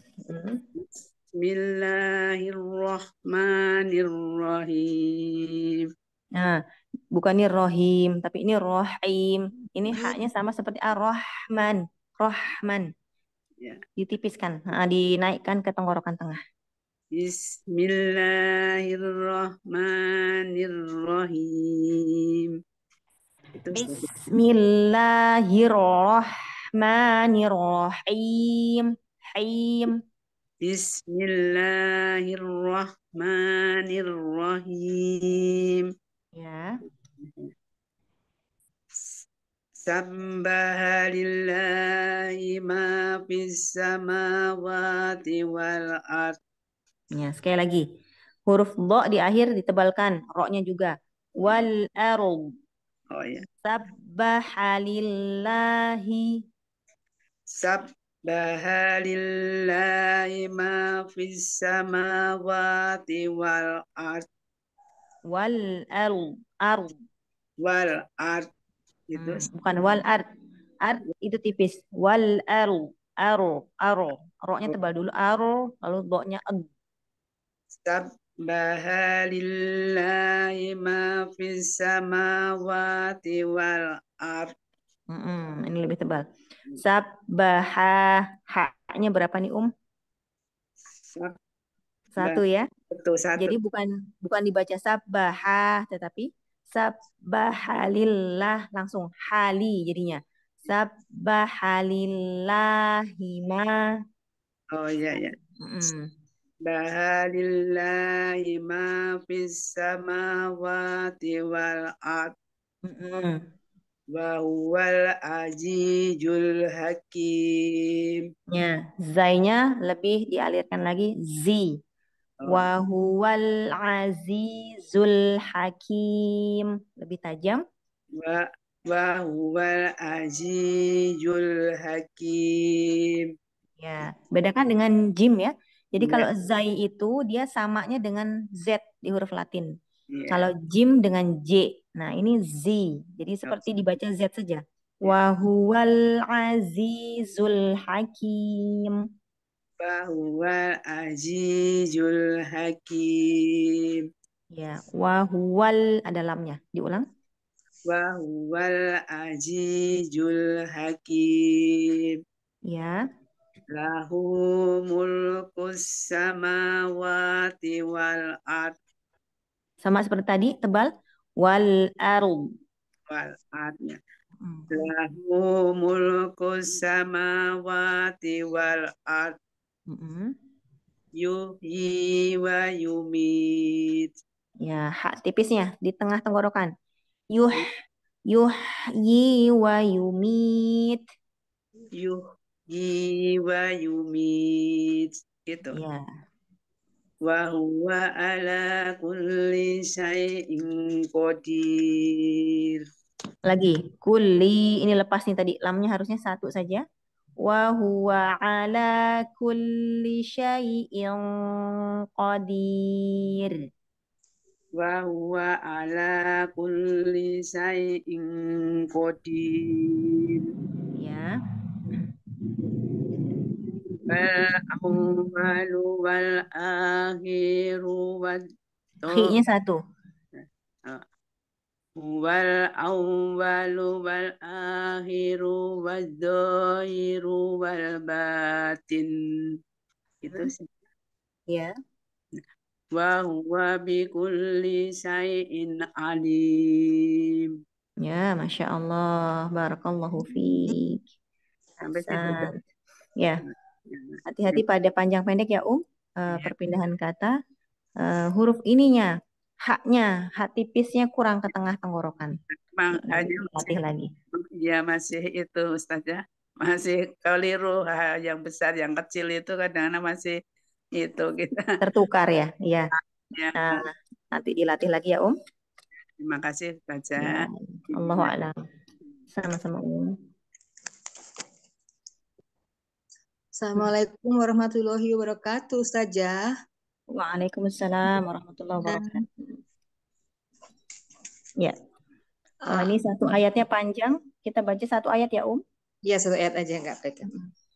[SPEAKER 8] Bismillahirrahmanirrahim.
[SPEAKER 1] Nah, bukan ini rohim, tapi ini rohim. Ini haknya sama seperti ar-Rahman. Rahman. Ditipiskan, dinaikkan ke tenggorokan tengah.
[SPEAKER 8] Bismillahirrahmanirrahim.
[SPEAKER 1] Bismillahirrahmanirrahim.
[SPEAKER 8] Bismillahirrahmanirrahim.
[SPEAKER 1] Ya.
[SPEAKER 8] Sabbaha lillahi ma fis samawati wal ard.
[SPEAKER 1] Ya, sekali lagi. Huruf do di akhir ditebalkan, roknya juga. Wal ard.
[SPEAKER 8] Oh ya.
[SPEAKER 1] Sabbaha lillahi.
[SPEAKER 8] Sabbaha lillahi ma fis samawati wal ard.
[SPEAKER 1] Wal ard.
[SPEAKER 8] Wal ard. Itu
[SPEAKER 1] Bukan wal ard. Ard itu tipis. Wal aro. Roknya tebal dulu. Aro. Lalu do-nya ag.
[SPEAKER 8] Sabbaha lillahi ma fis samawati wal ard.
[SPEAKER 1] Ini lebih tebal. Sabbaha. Ha-nya berapa nih, Satu ya.
[SPEAKER 8] Betul, satu.
[SPEAKER 1] Jadi bukan dibaca sabbaha, tetapi sabbahalillah langsung hali jadinya. Sabbahalillahima.
[SPEAKER 8] Oh iya ya. Sabbahallillahi ma fis samawati wal ard. Wa huwal azizul hakim.
[SPEAKER 1] Ya, zainya lebih dialirkan lagi zi. Wa huwal azizul hakim. Lebih tajam.
[SPEAKER 8] Wa huwal azizul hakim.
[SPEAKER 1] Ya, bedakan dengan jim ya. Jadi kalau zai itu dia samanya dengan z di huruf Latin. Kalau jim dengan j. Nah, ini z. Jadi seperti dibaca z saja. Wa huwal azizul hakim.
[SPEAKER 8] Wa huwal azizul hakim.
[SPEAKER 1] Ya, wa huwal ada lamnya. Diulang.
[SPEAKER 8] Wa huwal azizul hakim.
[SPEAKER 1] Ya.
[SPEAKER 8] Lahu mulkus samawati wal ard.
[SPEAKER 1] Sama seperti tadi, tebal. Wal ard.
[SPEAKER 8] Wal ardnya. Lahu mulkus samawati wal ard. Yuhyi wa yumit.
[SPEAKER 1] Ya, hak tipisnya di tengah tenggorokan. Yuhyi wa yumit.
[SPEAKER 8] Yuhyi wa yumit. Gitu.
[SPEAKER 1] Ya.
[SPEAKER 8] Wa huwa ala kulli syai'in qadir.
[SPEAKER 1] Lagi, kulli ini lepas nih tadi, lamnya harusnya satu saja. Wa huwa ala kulli syai'in qadir.
[SPEAKER 8] Wa huwa ala kulli syai'in qadir.
[SPEAKER 1] Ya.
[SPEAKER 8] Al-awwalu wal akhiru wad
[SPEAKER 1] Khi-nya satu.
[SPEAKER 8] Wal awwalu wal akhiru wad dhahiru wal batin. Itu sih.
[SPEAKER 1] Ya.
[SPEAKER 8] Wa huwa bi kulli syai'in alim.
[SPEAKER 1] Ya, Masya Allah. Barakallahu fiik. Hasan. Ya. Hati-hati pada panjang pendek ya, perpindahan kata. Huruf ininya, haknya, hak tipisnya kurang ke tengah tenggorokan. Latih lagi.
[SPEAKER 8] Ya masih itu Ustazah. Masih keliru yang besar, yang kecil itu kadang-kadang masih itu kita.
[SPEAKER 1] Tertukar ya. Iya. Nanti dilatih lagi ya,
[SPEAKER 8] Terima kasih Ustazah.
[SPEAKER 1] Ya. Allahu a'lam. Sama-sama,
[SPEAKER 6] Assalamualaikum warahmatullahi wabarakatuh, Ustazah.
[SPEAKER 1] Waalaikumsalam warahmatullahi wabarakatuh. Ya. Ini satu ayatnya panjang. Kita baca satu ayat ya,
[SPEAKER 6] Iya, satu ayat aja nggak apa-apa.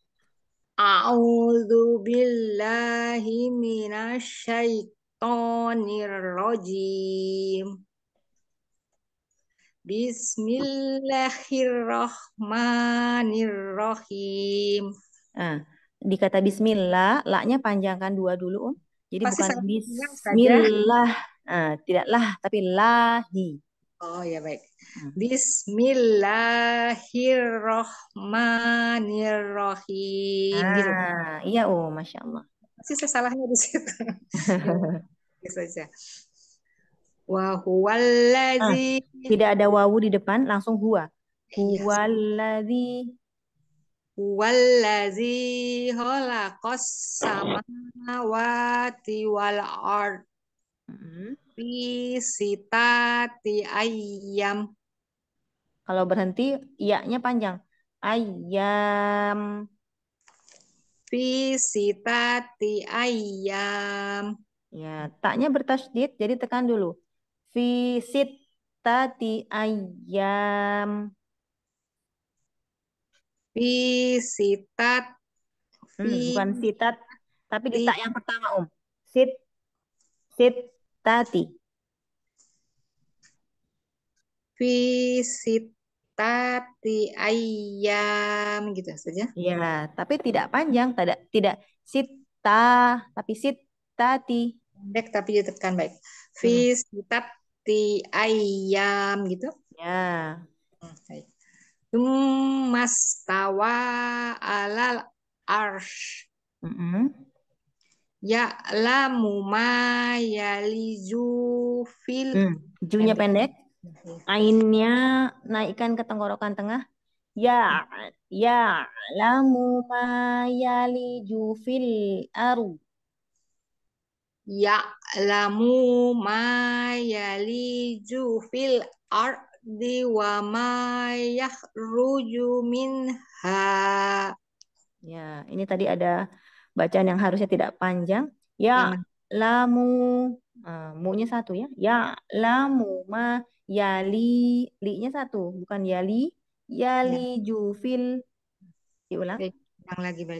[SPEAKER 6] A'udzu billahi minasyaitonir rajim. Bismillahirrahmanirrahim.
[SPEAKER 1] Di kata bismillah, la-nya panjangkan dua dulu, Jadi
[SPEAKER 6] Pasti
[SPEAKER 1] bukan
[SPEAKER 6] sama
[SPEAKER 1] bismillah, tidaklah, tapi lahi.
[SPEAKER 6] Oh ya baik. Bismillahirrahmanirrahim. Gitu.
[SPEAKER 1] Iya, Masya Allah.
[SPEAKER 6] Pasti saya salahnya di situ. Gitu saja. Wa huwallazi.
[SPEAKER 1] Tidak ada wawu di depan, langsung huwa.
[SPEAKER 2] Iya.
[SPEAKER 1] Huwallazi.
[SPEAKER 2] Wallazi khalaqas samawati wal ard
[SPEAKER 1] Mm-mm.
[SPEAKER 2] fi sitati ayyam.
[SPEAKER 1] Kalau berhenti, iya-nya panjang. Ayam.
[SPEAKER 2] Fi sitati ayyam.
[SPEAKER 1] Ya, taknya bertasydid, jadi tekan dulu. Fi sittati ayam.
[SPEAKER 2] Fi sitat fi
[SPEAKER 1] Bukan sitat, tapi di
[SPEAKER 2] ti
[SPEAKER 1] tak yang pertama, Om. Sit, sittati.
[SPEAKER 2] fi sitati ayyam gitu saja.
[SPEAKER 1] Ya, tapi tidak panjang, tidak sitta, tapi sittati.
[SPEAKER 2] Pendek tapi ditekan baik. Fi
[SPEAKER 1] Hmm.
[SPEAKER 2] sitati ayyam gitu.
[SPEAKER 1] Ya,
[SPEAKER 2] Baik. Mastawa alal arsh.
[SPEAKER 1] mm-mm.
[SPEAKER 2] Ya'lamu ma yaliju fil.
[SPEAKER 1] Junya pendek, ainnya naikkan ke tenggorokan tengah. Ya, lamu ma yaliju fil aru.
[SPEAKER 2] Ya'lamu ma yaliju fil ardi wa ma yakhruju minha.
[SPEAKER 1] Ya, ini tadi ada bacaan yang harusnya tidak panjang. Ya,
[SPEAKER 2] Yang
[SPEAKER 1] lamu, mu-nya satu ya. Ya, lamu ma yali, li-nya satu, bukan yali. Yali
[SPEAKER 2] ya,
[SPEAKER 1] jufil. Diulang.
[SPEAKER 2] baik. Yang lagi baik.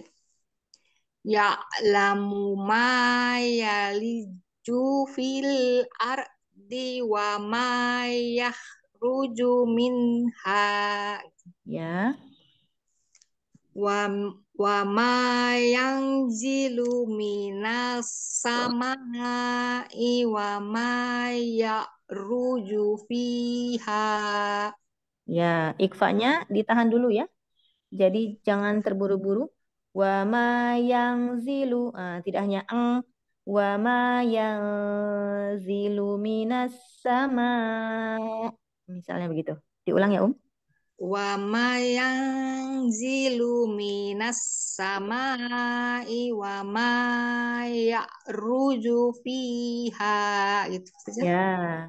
[SPEAKER 2] Ya'lamu ma yaliju fil ardi wa ma yakhruju minha.
[SPEAKER 1] Ya,
[SPEAKER 2] wa wa ma yanzilu minas samai wa ma ya'ruju fiha.
[SPEAKER 1] ya, ikfanya ditahan dulu ya. Jadi jangan terburu-buru. Wa ma yang zilu, tidak hanya wa ma yang zilu minas sama. Misalnya begitu. Diulang ya,
[SPEAKER 2] Wa ma yanzilu minas samai wa ma ya'ruju fiha gitu saja.
[SPEAKER 1] Ya.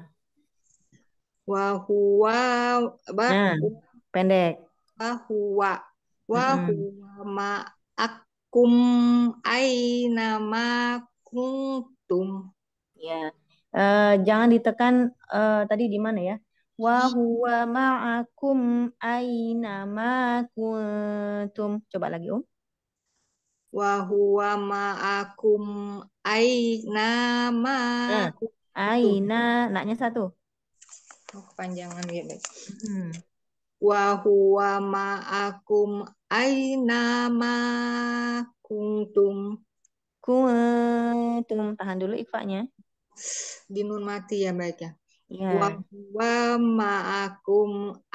[SPEAKER 2] Wa huwa
[SPEAKER 1] Nah, pendek.
[SPEAKER 2] huwa
[SPEAKER 1] Mm-mm.
[SPEAKER 2] ma'akum aina ma kuntum.
[SPEAKER 1] Ya. Jangan ditekan tadi di mana ya? Wa huwa ma'akum aina ma kuntum. Coba lagi,
[SPEAKER 2] Wa huwa ma'akum aina ma
[SPEAKER 1] Nah,
[SPEAKER 2] kuntum.
[SPEAKER 1] aina, naknya satu.
[SPEAKER 2] Oh, kepanjangan ya baik.
[SPEAKER 1] Hmm.
[SPEAKER 2] Wa huwa ma'akum aina ma kuntum.
[SPEAKER 1] Kuntum. Tahan dulu ikfanya.
[SPEAKER 2] Di nun mati ya baik ya. Wa
[SPEAKER 1] Ya.
[SPEAKER 2] huwa ma'akum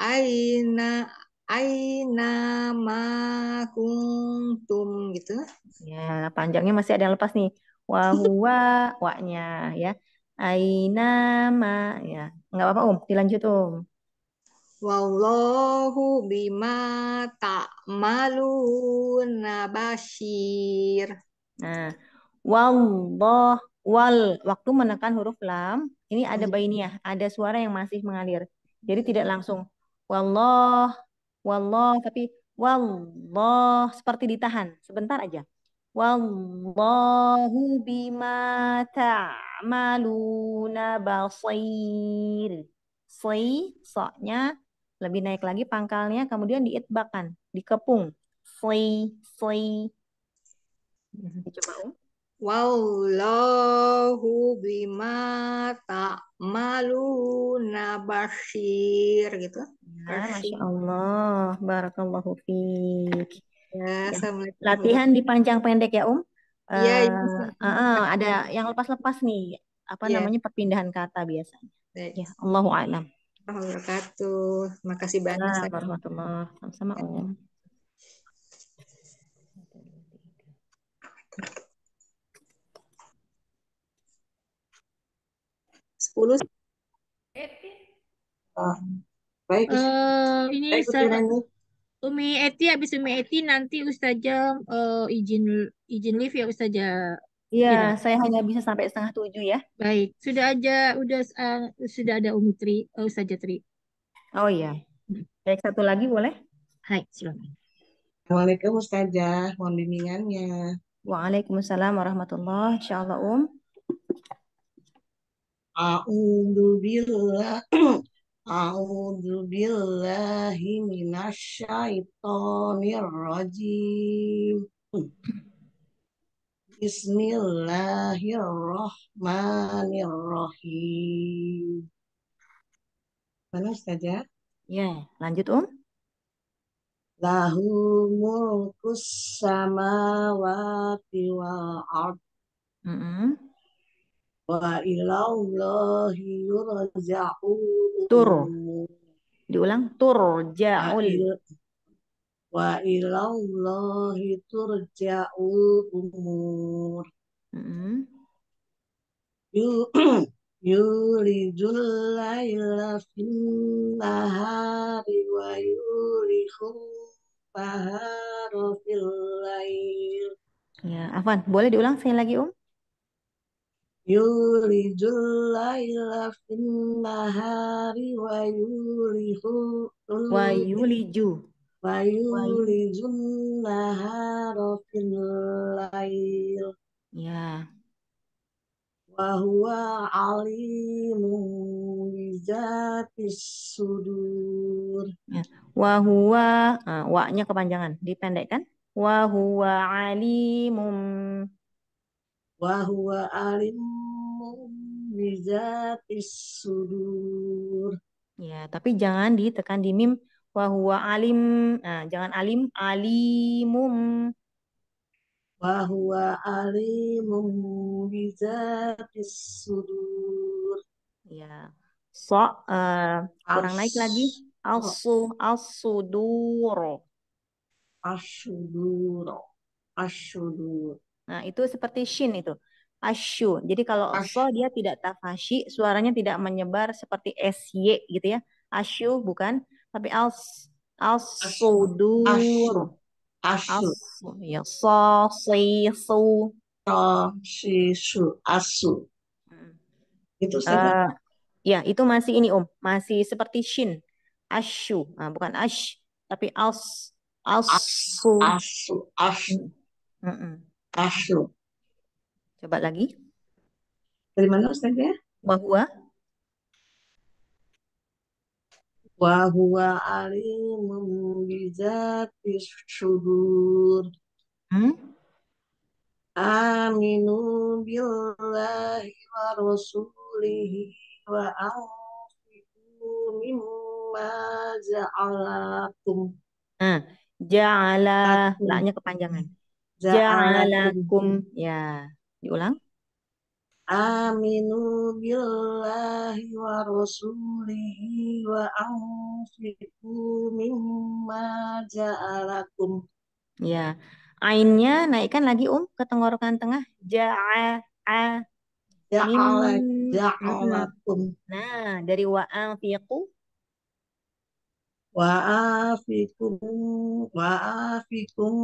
[SPEAKER 2] aina ma kuntum gitu.
[SPEAKER 1] Ya, panjangnya masih ada yang lepas nih. Wa huwa, wa-nya ya. Aina ma, ya. Enggak apa-apa, Dilanjut,
[SPEAKER 2] Wallahu bima ta'maluna basyir.
[SPEAKER 1] Nah, wallah, wal, waktu menekan huruf lam, ini ada bainiyah, ada suara yang masih mengalir. Jadi tidak langsung wallah, wallah, tapi wallah seperti ditahan. Sebentar aja. Wallahu bima ta'maluna basir. So-nya lebih naik lagi pangkalnya, kemudian diitbakan, dikepung. Soi. Dicoba,
[SPEAKER 2] Wallahu bima ta'maluna basyir gitu.
[SPEAKER 1] Ya, Masya
[SPEAKER 2] Basyir.
[SPEAKER 1] Allah. Barakallahu fiik.
[SPEAKER 2] Ya,
[SPEAKER 1] Ya.
[SPEAKER 2] Assalamualaikum
[SPEAKER 1] Latihan
[SPEAKER 2] warahmatullahi.
[SPEAKER 1] dipanjang pendek ya,
[SPEAKER 2] Iya, iya.
[SPEAKER 1] Ada yang lepas-lepas nih. Apa
[SPEAKER 2] Iya,
[SPEAKER 1] namanya perpindahan kata biasanya.
[SPEAKER 2] baik.
[SPEAKER 1] Ya, Allahu a'lam.
[SPEAKER 2] Warahmatullahi wabarakatuh. Makasih banyak
[SPEAKER 1] Waalaikumsalam
[SPEAKER 2] saya.
[SPEAKER 1] warahmatullahi sama-sama,
[SPEAKER 2] 10.
[SPEAKER 6] Baik,
[SPEAKER 7] Ini
[SPEAKER 6] baik Bu Nani.
[SPEAKER 7] Umi Eti, habis Umi Eti nanti Ustazah izin live ya Ustazah
[SPEAKER 1] Iya,
[SPEAKER 7] Ira.
[SPEAKER 1] saya hanya bisa sampai 6:30 ya.
[SPEAKER 7] Baik, sudah ada Ustazah Tri.
[SPEAKER 1] Oh iya. Baik, satu lagi boleh?
[SPEAKER 7] Hai, silakan.
[SPEAKER 6] Assalamualaikum Ustazah, mohon bimbingannya.
[SPEAKER 1] Waalaikumsalam warahmatullahi insyaallah
[SPEAKER 6] A'udzu billah A'udzu billahi minasyaitonir rajim. Bismillahirrahmanirrahim. Mana Ustazah?
[SPEAKER 1] Ya, lanjut
[SPEAKER 6] Lahu mulkus samawati wal ard wa ilallahi yurja'ul
[SPEAKER 1] Tur.
[SPEAKER 6] umur.
[SPEAKER 1] Diulang,
[SPEAKER 6] Wa
[SPEAKER 1] turja'ul.
[SPEAKER 6] il- wa ilallahi turja'ul umur. Yu- Yulijul laila fin nahari wa yulijul nahara fil lail.
[SPEAKER 1] Ya, Afwan, boleh diulang sekali lagi
[SPEAKER 6] Yulijul laila fin nahari wa yulijul
[SPEAKER 1] Wa yuliju.
[SPEAKER 6] wa yulijul nahara fil lail.
[SPEAKER 1] Ya.
[SPEAKER 6] Wa huwa alimun bizatis sudur.
[SPEAKER 1] Ya. Wa huwa, wa-nya kepanjangan, dipendekkan. Wa huwa alimum.
[SPEAKER 6] Wa huwa alimun bizatis sudur.
[SPEAKER 1] Ya, tapi jangan ditekan di mim. Wa huwa alim. Nah, jangan alim, alimum.
[SPEAKER 6] Wa huwa alimun bizatis sudur.
[SPEAKER 1] Ya. So, kurang naik lagi. As-sudur.
[SPEAKER 6] Asyudur. Asyudur.
[SPEAKER 1] Nah, itu seperti shin itu. Asyu. Jadi kalau so dia tidak tafashi, suaranya tidak menyebar seperti SY gitu ya. Asyu bukan, tapi as-sudur.
[SPEAKER 6] Asyu.
[SPEAKER 1] Ya, so, si, su.
[SPEAKER 6] Shisu. Asu. Itu saja.
[SPEAKER 1] Ya, itu masih ini masih seperti shin. Asyu. Nah, bukan ash, tapi asu.
[SPEAKER 6] Asu. Asu. Asu.
[SPEAKER 1] Coba lagi.
[SPEAKER 6] Dari mana Ustazah?
[SPEAKER 1] Bahwa
[SPEAKER 6] Wa huwa alimun bizatis sudur. Aminu billahi wa rasulihi wa anfiqu mimma ja'alakum.
[SPEAKER 1] Ja'ala, la-nya kepanjangan. Ja'alakum. Ya, diulang.
[SPEAKER 6] Aminu billahi wa rasulihi wa anfiqu mimma ja'alakum.
[SPEAKER 1] Ya, ainnya naikkan lagi ke tenggorokan tengah.
[SPEAKER 6] Ja'alakum.
[SPEAKER 1] Nah, dari wa anfiqu.
[SPEAKER 6] Wa afikum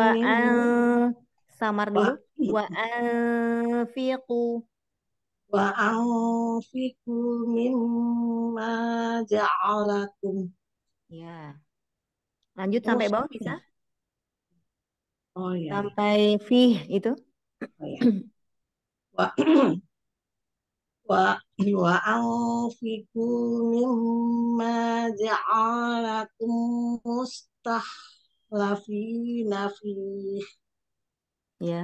[SPEAKER 1] Samar dulu. Wa anfiqu.
[SPEAKER 6] Wa anfiqu mimma ja'alakum.
[SPEAKER 1] Ya. Lanjut sampai bawah bisa?
[SPEAKER 6] Oh ya.
[SPEAKER 1] Sampai fih itu.
[SPEAKER 6] Oh ya. Wa anfiqu mimma ja'alakum mustakhlafina fih.
[SPEAKER 1] Ya.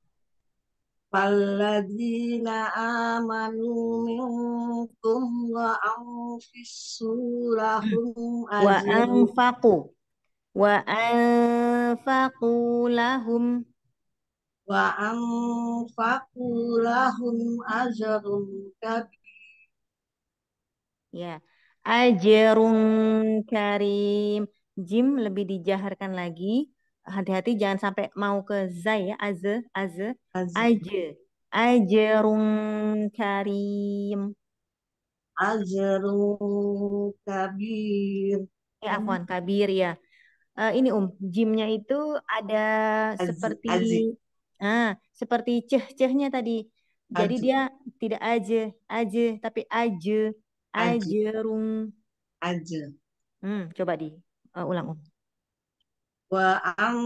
[SPEAKER 6] Falladzina amanu minkum wa anfisu lahum
[SPEAKER 1] Wa
[SPEAKER 6] ajrun.
[SPEAKER 1] anfaqu. Wa anfaqu lahum.
[SPEAKER 6] Wa anfaqu lahum ajrun kabir.
[SPEAKER 1] Ya. Ajrun karim. Jim lebih dijaharkan lagi. Hati-hati jangan sampai mau ke zai ya. Ajrun karim.
[SPEAKER 6] ajrun kabir.
[SPEAKER 1] Afwan, kabir ya. Ini jimnya itu ada seperti seperti ceh-cehnya tadi. Jadi dia tidak aja, tapi ajerung. Coba ulang
[SPEAKER 6] Wa ang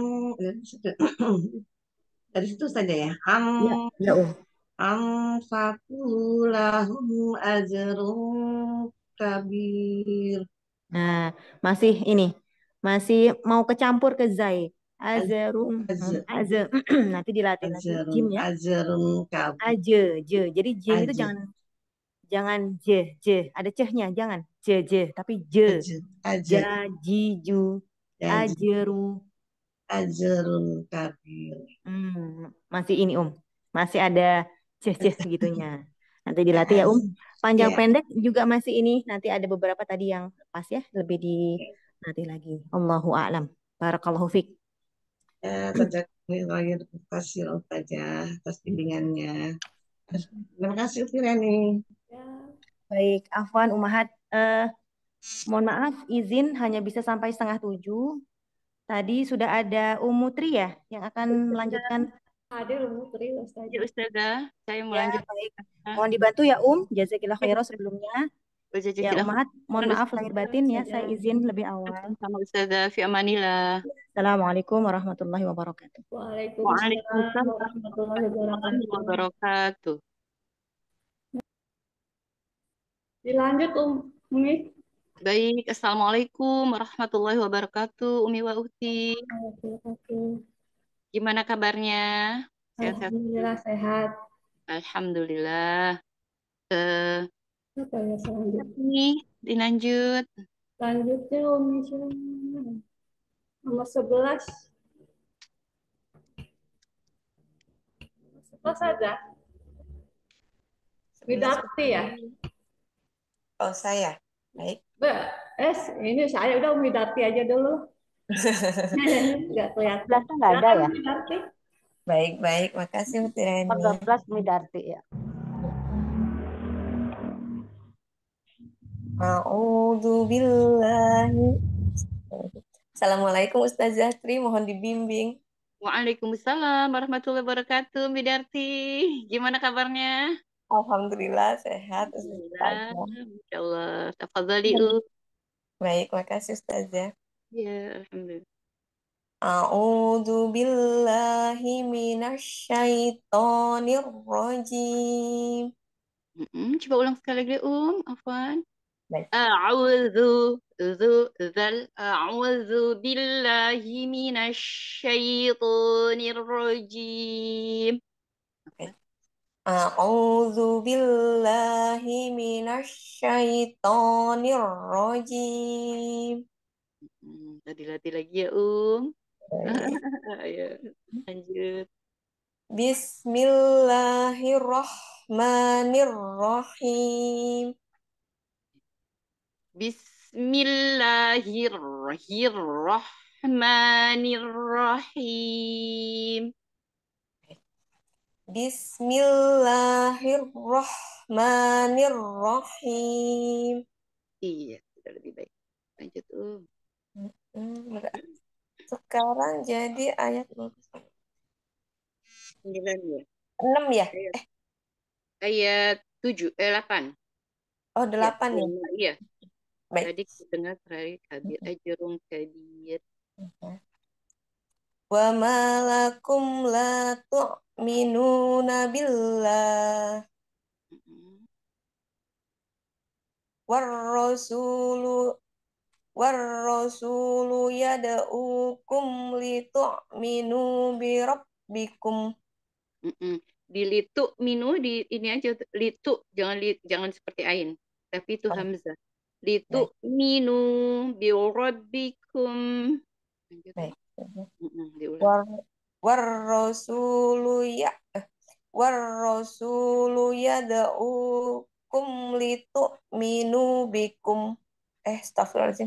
[SPEAKER 6] dari situ saja ya.
[SPEAKER 1] Ya,
[SPEAKER 6] Am fakulahum ajrun kabir.
[SPEAKER 1] Nah, masih mau kecampur ke zai. Azarung, nanti dilatih lagi jim ya.
[SPEAKER 6] Ajrun kabir.
[SPEAKER 1] Jadi jim itu jangan ada cehnya, jangan tapi jajiju,
[SPEAKER 6] ajrun kabir.
[SPEAKER 1] Masih ini masih ada ceh segitunya. Nanti dilatih ya Panjang pendek juga masih ini. Nanti ada beberapa tadi yang pas ya, lebih dilatih lagi. Allahu a'lam. Barakallahu fiq.
[SPEAKER 6] Terima kasih Ustazah atas bimbingannya. Terima kasih Tirani.
[SPEAKER 1] Baik, Afwan, Umahat. Mohon maaf, izin hanya bisa sampai 6:30. Tadi sudah ada Tri ya yang akan melanjutkan.
[SPEAKER 9] Hadir Tri, Ustazah.
[SPEAKER 10] Ya, Ustazah, saya melanjutkan.
[SPEAKER 1] Baik. Mohon dibantu ya Jazakillah khairan sebelumnya. Ya Umahat, mohon maaf lahir batin ya, saya izin lebih awal.
[SPEAKER 10] Sama Ustazah, fi amanillah.
[SPEAKER 1] Assalamualaikum warahmatullahi wabarakatuh.
[SPEAKER 10] Waalaikumsalam warahmatullahi wabarakatuh.
[SPEAKER 9] Dilanjut Umi.
[SPEAKER 10] Baik, Assalamualaikum warahmatullahi wabarakatuh, Umi wa Uhti. Gimana kabarnya?
[SPEAKER 9] Alhamdulillah sehat.
[SPEAKER 10] Alhamdulillah.
[SPEAKER 9] Apa ya selanjutnya?
[SPEAKER 10] Nih, dilanjut.
[SPEAKER 9] Lanjutnya Umi nomor 11. 11 saja. Widarti ya?
[SPEAKER 11] Oh, saya. Baik.
[SPEAKER 9] Ini saya udah Widarti aja dulu. Enggak kelihatan.
[SPEAKER 4] Enggak ada ya?
[SPEAKER 9] Widarti.
[SPEAKER 11] Baik. Makasih Bu Tirani.
[SPEAKER 4] 14 Widarti ya.
[SPEAKER 11] A'udzubillahi. Assalamualaikum Ustazah Tri, mohon dibimbing.
[SPEAKER 10] Waalaikumsalam warahmatullahi wabarakatuh, Widarti. Gimana kabarnya?
[SPEAKER 11] Alhamdulillah sehat.
[SPEAKER 10] Alhamdulillah. Masya Allah. Tafadhali.
[SPEAKER 11] Baik, makasih Ustazah.
[SPEAKER 10] Ya, alhamdulillah.
[SPEAKER 11] A'udzubillahi minasyaitonir rajim.
[SPEAKER 10] Coba ulang sekali lagi, Afwan. A'udzu billahi minasyaitonir rajim.
[SPEAKER 11] A'udzu billahi minasyaitonir rajim.
[SPEAKER 10] Tadi latih lagi ya, Ayo, lanjut.
[SPEAKER 11] Bismillahirrahmanirrahim.
[SPEAKER 10] Bismillahirrahmanirrahim.
[SPEAKER 11] Bismillahirrahmanirrahim.
[SPEAKER 10] Iya, sudah lebih baik. Lanjut,
[SPEAKER 11] Sekarang jadi ayat
[SPEAKER 10] 9 ya?
[SPEAKER 11] 6 ya?
[SPEAKER 10] Ayat 8.
[SPEAKER 11] Oh, 8 ya?
[SPEAKER 10] Iya.
[SPEAKER 11] Baik.
[SPEAKER 10] Tadi kita dengar terakhir kabir, ajrun kabir.
[SPEAKER 11] Wa malakum la tu'minuna billah. War-rasulu yada'ukum litu'minu birabbikum.
[SPEAKER 10] Di litu minu di ini aja litu, jangan seperti ain, tapi itu hamzah. Litu minu birabbikum.
[SPEAKER 11] Baik. War-rasulu yada'ukum litu'minu bikum. Astagfirullahaladzim.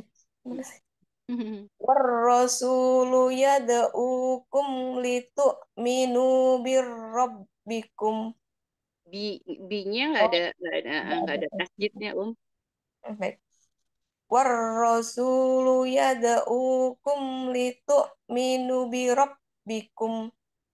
[SPEAKER 11] War-rasulu yada'ukum litu'minu birabbikum.
[SPEAKER 10] Bi-nya nggak ada tasjidnya,
[SPEAKER 11] Baik. War-rasulu yad'ukum litu'minu bi rabbikum.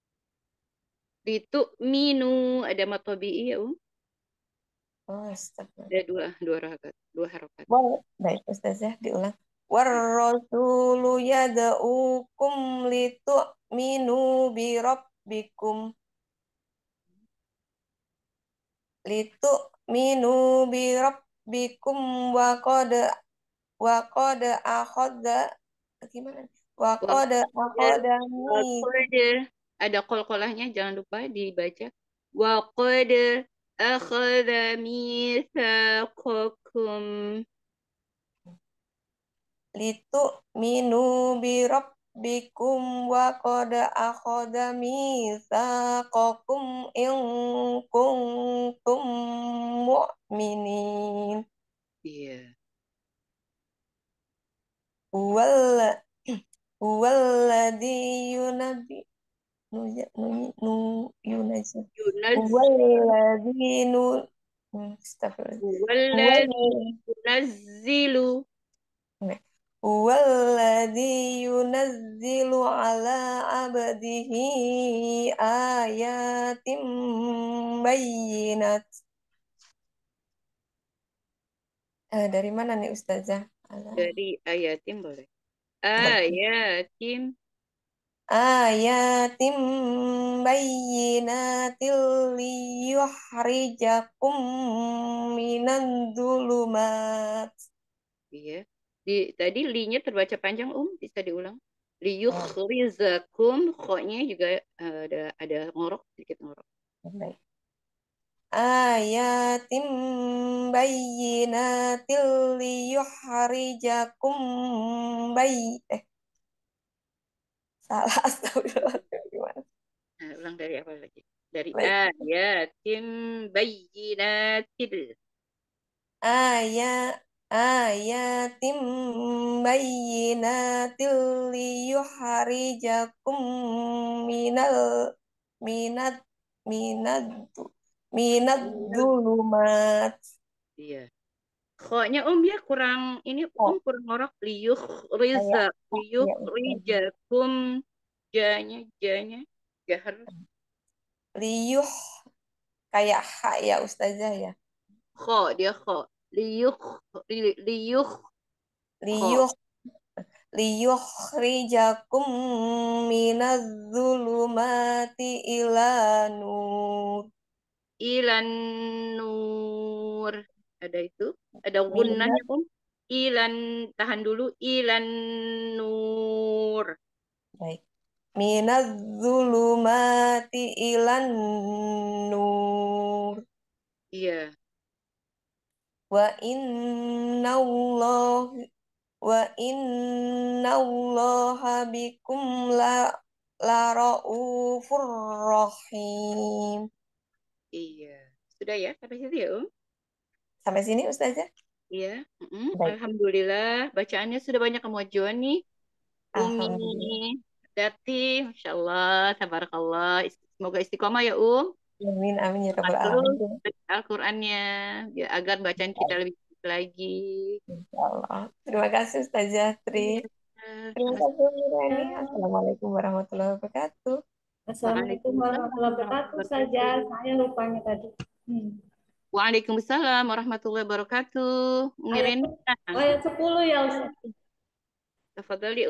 [SPEAKER 10] Litu'minu ada mad tabi'i ya,
[SPEAKER 11] Oh, astagfirullah.
[SPEAKER 10] Ada dua harokat.
[SPEAKER 11] Baik, Ustazah, diulang. War-rasulu yad'ukum litu'minu bi rabbikum. Litu'minu bi rabbikum wa qad akhadha gimana? Wa qad akhadha
[SPEAKER 10] Ada qol-qolahnya, jangan lupa dibaca. Wa qad akhadha mitsaqakum.
[SPEAKER 11] Litu'minu bi rabbikum wa qad akhadha mitsaqakum in kuntum mu'minin.
[SPEAKER 10] Iya.
[SPEAKER 11] Huwaladzi
[SPEAKER 10] Yunazzilu
[SPEAKER 11] Huwaladzi yunazzilu ala abdihi ayatim bayyinat. Dari mana nih Ustazah?
[SPEAKER 10] dari ayatim boleh. Ayatim
[SPEAKER 11] bayyinatil liyukhrijakum minadh-dhulumat.
[SPEAKER 10] Iya. Tadi li-nya terbaca panjang, bisa diulang. Liyukhrizakum, kho-nya juga ada ngorok, sedikit ngorok.
[SPEAKER 11] Baik. Ayatim bayyinatil liyukhrijakum salah, astagfirullah. Gimana?
[SPEAKER 10] Ulang dari apa lagi? Dari
[SPEAKER 11] Baik.
[SPEAKER 10] ayatim bayyinatil.
[SPEAKER 11] Ayatim bayyinatil liyukhrijakum minadh-dhulumat.
[SPEAKER 10] Iya. Kho-nya ya kurang ini kurang ngorok. Liyukhrijakum. Janya jahar.
[SPEAKER 11] Liyuh kayak ha ya Ustazah ya.
[SPEAKER 10] Kho, dia kho.
[SPEAKER 11] Liyukhrijakum minadh-dhulumati ila nur.
[SPEAKER 10] Ilan nur. Ada itu? Ada gunnahnya, Ilan, tahan dulu. Ilan nur.
[SPEAKER 11] Baik. Minadh-dhulumati ilan nur.
[SPEAKER 10] Iya.
[SPEAKER 11] Wa innallaha bikum la raufur rahim.
[SPEAKER 10] Iya. Sudah ya sampai situ ya,
[SPEAKER 11] Sampai sini Ustazah?
[SPEAKER 10] Iya. Alhamdulillah. Bacaannya sudah banyak kemajuan nih.
[SPEAKER 11] Alhamdulillah.
[SPEAKER 10] Dati, Masya Allah, tabarakallah. Semoga istiqomah ya,
[SPEAKER 11] Amin, amin ya rabbal alamin.
[SPEAKER 10] Al-Qur'annya biar agar bacaan kita lebih baik lagi.
[SPEAKER 11] Insyaallah. Terima kasih Ustazah Tri. Terima kasih Nurani. Assalamualaikum warahmatullahi wabarakatuh.
[SPEAKER 9] Assalamualaikum warahmatullahi wabarakatuh saja. Saya lupanya tadi.
[SPEAKER 10] Waalaikumsalam warahmatullahi wabarakatuh. Mirin.
[SPEAKER 9] Ayat 10 ya Ustaz.
[SPEAKER 10] Tafadhali,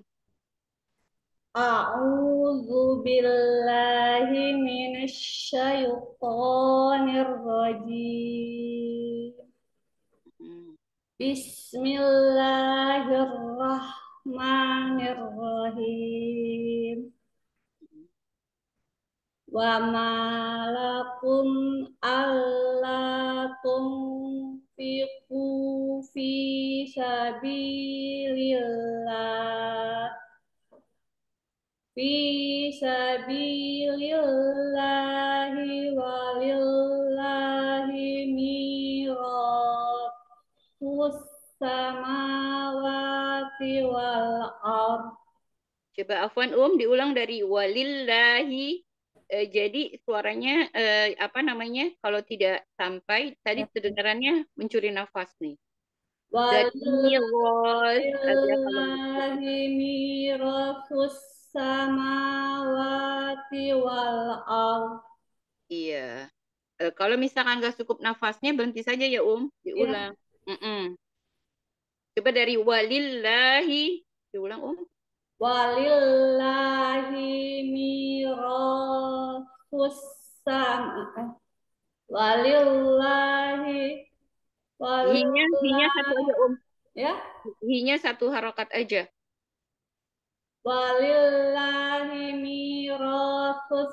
[SPEAKER 9] A'udzu billahi minasyaitonir rajim. Bismillahirrahmanirrahim. Wa ma lakum alla tunfiqu fi sabilillah walillahi mirathus samawati wal ardh.
[SPEAKER 10] Coba Afwan diulang dari walillahi. Jadi suaranya apa namanya? Kalau tidak sampai tadi kedengarannya mencuri nafas nih. Dari miros ada kalau
[SPEAKER 9] Walillahi mirasus samawati wal ard.
[SPEAKER 10] iya. Kalau misalkan nggak cukup nafasnya berhenti saja ya diulang. Coba dari walillahi diulang
[SPEAKER 9] Walillahi mirasus sama. Walillahi
[SPEAKER 10] Hinya satu aja
[SPEAKER 9] ya.
[SPEAKER 10] Hinya satu harokat aja.
[SPEAKER 9] Walillahi mirasus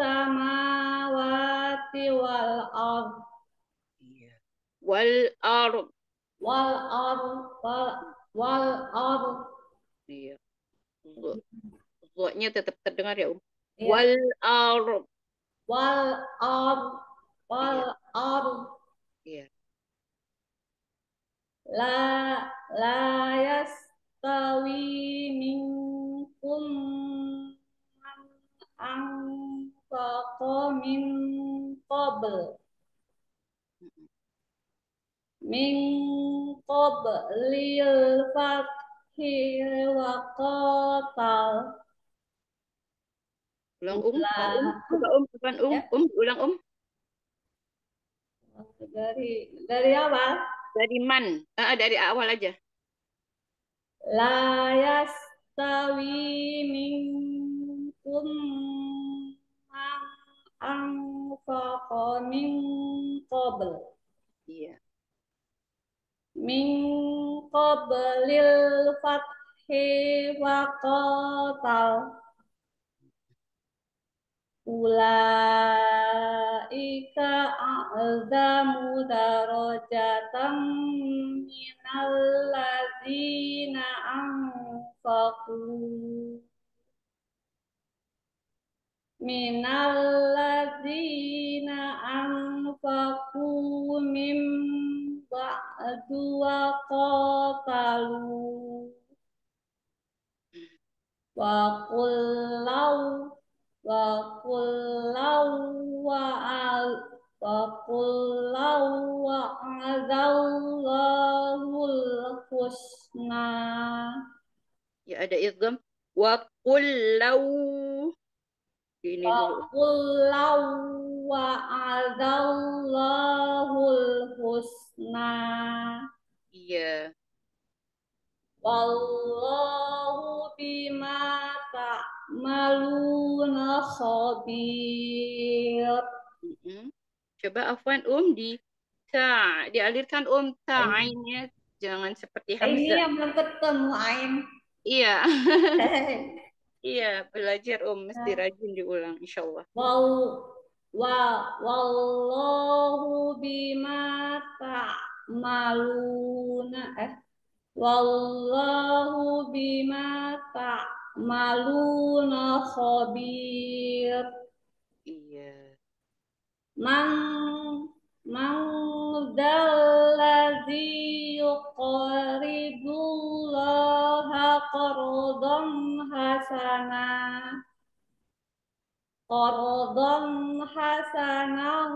[SPEAKER 9] samawati wal ard.
[SPEAKER 10] Wal ard.
[SPEAKER 9] Wal ard wal ard.
[SPEAKER 10] Iya. Nya tetap terdengar ya
[SPEAKER 9] Iya.
[SPEAKER 10] Wal ard.
[SPEAKER 9] Wal ard wal ard.
[SPEAKER 10] Iya.
[SPEAKER 9] La yastawi minkum man anfaqa min qablil fathi wa qatal.
[SPEAKER 10] Ulang coba bukan ulang
[SPEAKER 9] dari awal.
[SPEAKER 10] Dari man, dari awal aja.
[SPEAKER 9] La yastawi minkum man anfaqa min qabl.
[SPEAKER 10] Iya.
[SPEAKER 9] Min qablil fathi wa qatal. Ulaika a'zamu darajatan minal ladzina anfaqu min ba'du wa qatalu wa qullau wa'adallahul husna.
[SPEAKER 10] Ya ada idgham. Wa qullau. Ini dulu.
[SPEAKER 9] Qullau wa'adallahul husna.
[SPEAKER 10] Iya.
[SPEAKER 9] Wallahu bima ta'maluna khabir.
[SPEAKER 10] Coba Afwan dialirkan ta'ainnya jangan seperti
[SPEAKER 9] Ini
[SPEAKER 10] hamzah.
[SPEAKER 9] yang belum ketemu ain.
[SPEAKER 10] Iya. Iya, belajar mesti rajin diulang insyaallah.
[SPEAKER 9] Wallahu bima ta'maluna Wallahu bima ta'maluna khabir.
[SPEAKER 10] Iya.
[SPEAKER 9] Man dzalladzi yuqridullaha qardan hasanan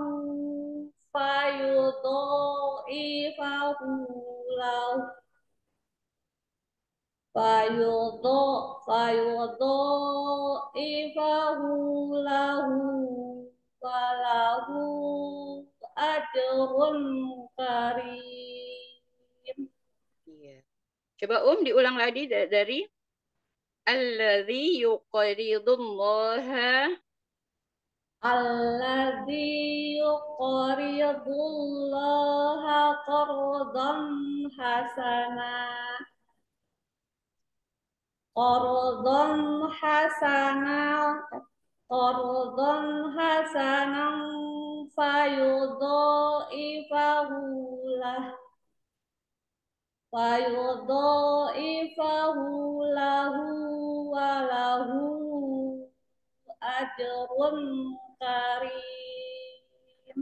[SPEAKER 9] fayudha'ifahu lahu walahu ajrun karim.
[SPEAKER 10] Iya. Coba diulang lagi dari alladzi yuqridullaha
[SPEAKER 9] qardan hasanan fayudha'ifahu lahu walahu ajrun karim.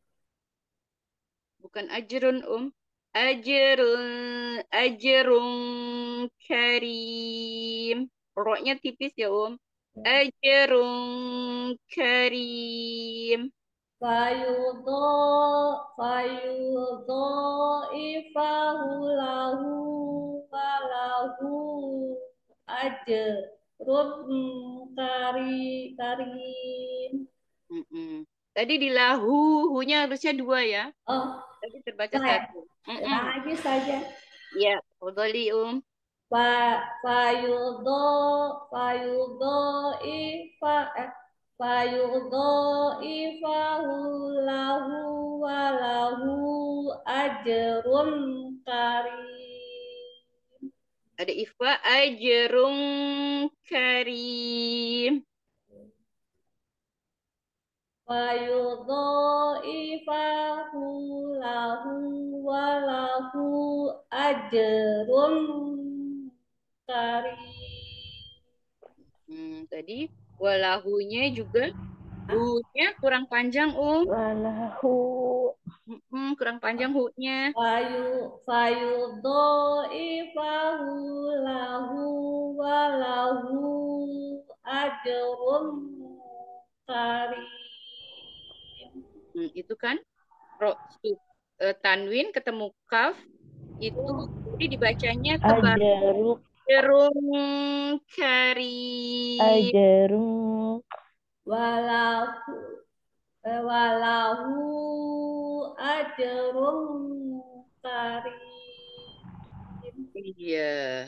[SPEAKER 10] Bukan ajrun ajrun karim. Ro-nya tipis ya أجر كريم
[SPEAKER 9] fayudha'ifahu lahu walahu ajrun karim.
[SPEAKER 10] Tadi di lahu, hu-nya harusnya 2 ya.
[SPEAKER 9] Oh,
[SPEAKER 10] Tadi terbaca
[SPEAKER 9] saya
[SPEAKER 10] 1.
[SPEAKER 9] lagi saja.
[SPEAKER 10] Ya, fadhali
[SPEAKER 9] fayudha'ifahu lahu walahu ajrun karim.
[SPEAKER 10] Ada ifa ajrun karim.
[SPEAKER 9] Fayudha'ifahu lahu walahu ajrun karim.
[SPEAKER 10] Tadi walahunya juga hu-nya kurang panjang,
[SPEAKER 11] Walahu.
[SPEAKER 10] Kurang panjang hu-nya.
[SPEAKER 9] Fayudha'ifahu lahu walahu ajrun karim.
[SPEAKER 10] Itu kan tanwin ketemu kaf itu jadi dibacanya tebal. Ajrun karim.
[SPEAKER 11] Ajrun.
[SPEAKER 9] Walahu ajrun karim.
[SPEAKER 10] Iya.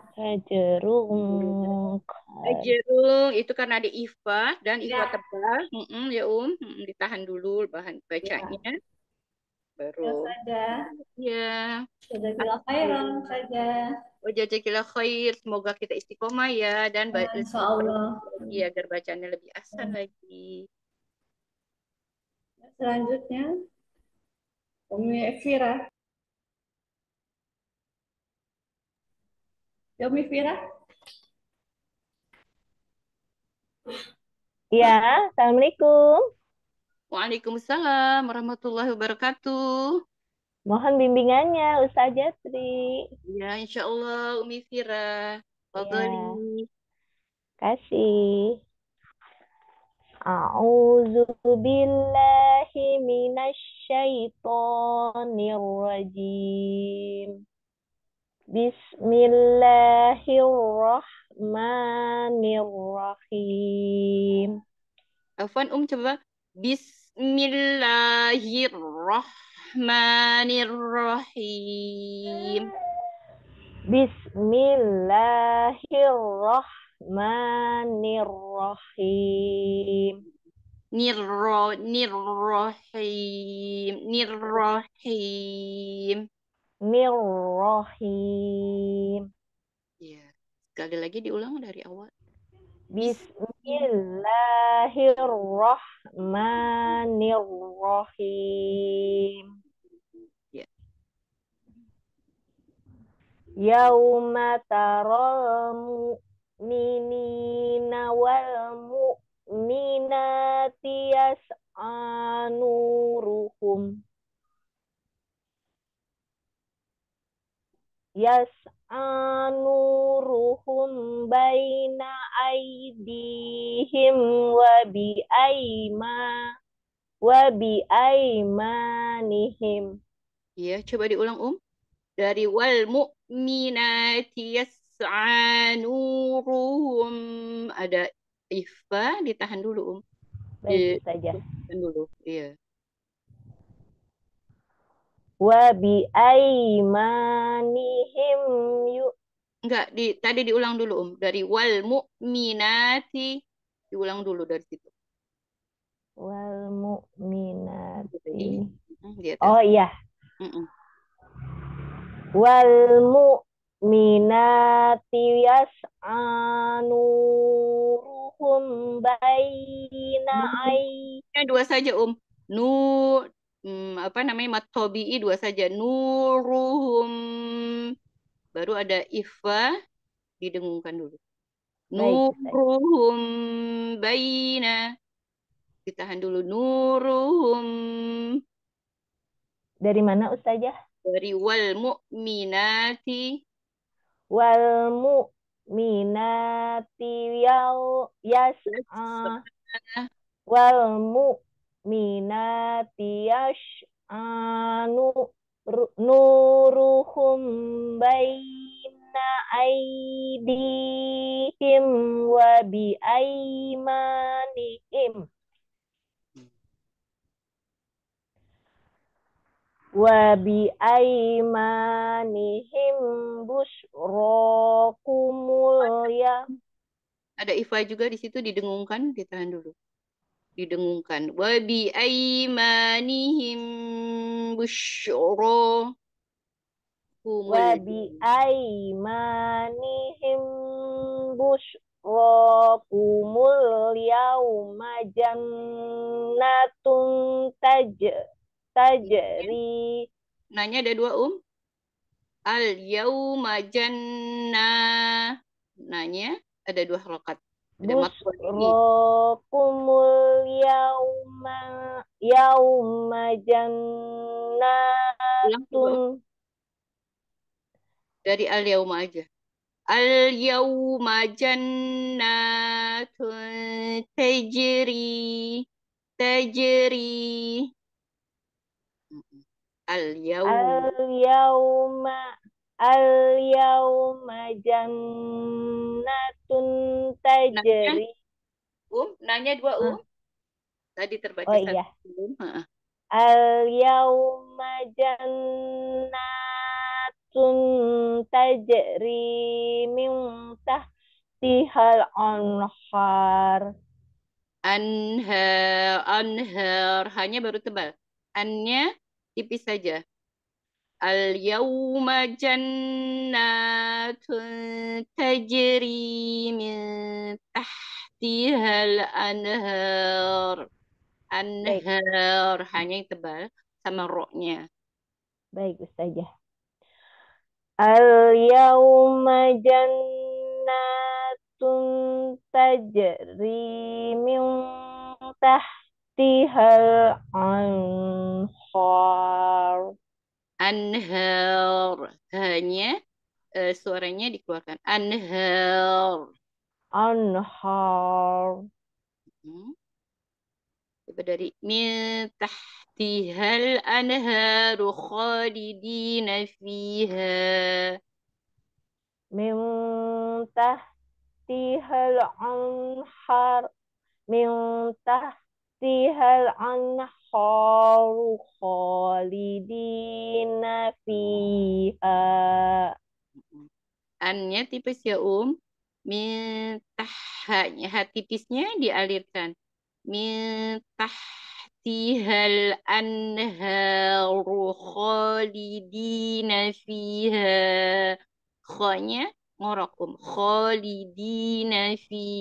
[SPEAKER 11] Ajrun.
[SPEAKER 10] Ajrun itu karena ada ifa dan ifa tebal. Ya ditahan dulu bahan bacanya. Baru.
[SPEAKER 9] Ya.
[SPEAKER 10] Ya.
[SPEAKER 9] Jazakallah khairan saja.
[SPEAKER 10] Jazakallah khair. Semoga kita istiqomah ya dan
[SPEAKER 9] insyaallah
[SPEAKER 10] lagi agar bacanya lebih asan lagi.
[SPEAKER 9] Selanjutnya Umi Fira. Umi Fira.
[SPEAKER 11] Ya, Assalamualaikum.
[SPEAKER 10] Waalaikumsalam warahmatullahi wabarakatuh.
[SPEAKER 11] Mohon bimbingannya Ustazah Tri.
[SPEAKER 10] Ya, insya Allah Umi Fira. Fadhali.
[SPEAKER 11] Kasih. A'udzu billahi minasy syaithanir rajim. Bismillahirrahmanirrahim.
[SPEAKER 10] Afwan coba. Bismillahirrahmanirrahim.
[SPEAKER 11] Bismillahirrahmanirrahim.
[SPEAKER 10] Nirrahim. Ya, sekali lagi diulang dari awal.
[SPEAKER 11] Bismillahirrahmanirrahim.
[SPEAKER 10] Ya.
[SPEAKER 11] Yauma taral mu'minina wal mu'minati yas'a nuruhum baina aydihim wa bi aymanihim.
[SPEAKER 10] Ya, coba diulang dari wal mu'minati yas'a nuruhum, ada ifa ditahan dulu
[SPEAKER 11] Baik saja.
[SPEAKER 10] Ditahan dulu. Iya.
[SPEAKER 11] Wa bi aymanihim
[SPEAKER 10] Enggak, tadi diulang dulu dari wal mu'minati diulang dulu dari situ.
[SPEAKER 11] Wal mu'minati.
[SPEAKER 10] Oh
[SPEAKER 11] iya. Wal mu'minati yas'a nuruhum baina
[SPEAKER 10] ay. Dua saja mat tobi'i 2 saja. Nuruhum. Baru ada ifa didengungkan dulu. Nuruhum baina. Ditahan dulu. Nuruhum.
[SPEAKER 11] Dari mana Ustazah?
[SPEAKER 10] Dari wal mu'minati.
[SPEAKER 11] Wal
[SPEAKER 12] mu'minati yas'a wal mu'minati yas'anu nuruhum baina aidihim wa bi aimanihim busyrakumul ya.
[SPEAKER 10] Ada ifa juga di situ didengungkan, ditahan dulu. Didengungkan. Wa bi aimanihim busyrakumul
[SPEAKER 12] Wa bi aimanihim busyrakumul yauma jannatun tajri.
[SPEAKER 10] Nanya ada dua al yauma jannah. Nanya ada dua harakat. Ada maksud
[SPEAKER 12] busyrakumul yauma jannatun.
[SPEAKER 10] Dari al yauma aja. Al yauma jannatun tajri. Al
[SPEAKER 12] yauma jannatun tajri.
[SPEAKER 10] Nanya dua Tadi terbaca
[SPEAKER 12] Oh
[SPEAKER 10] satu
[SPEAKER 12] iya.
[SPEAKER 10] belum?
[SPEAKER 12] Al yauma jannatun tajri min tahtihal anhar.
[SPEAKER 10] Anhar hanya baru tebal. Annya tipis saja. Al yauma jannatun tajri min tahtihal anhar. Anhar hanya yang tebal sama roknya.
[SPEAKER 12] Baik Ustazah. Al yauma jannatun tajri min tahtihal anhar.
[SPEAKER 10] Anhar hanya suaranya dikeluarkan. Anhar. Coba dari min tahtihal anharu khalidina fiha.
[SPEAKER 12] Min tahtihal anhar. Min tahtihal anharu khalidina fiha.
[SPEAKER 10] Annya tipis ya min ha tipisnya dialirkan. Min tahtihal anharu khalidina fiha. Kha-nya ngorakum. Khalidina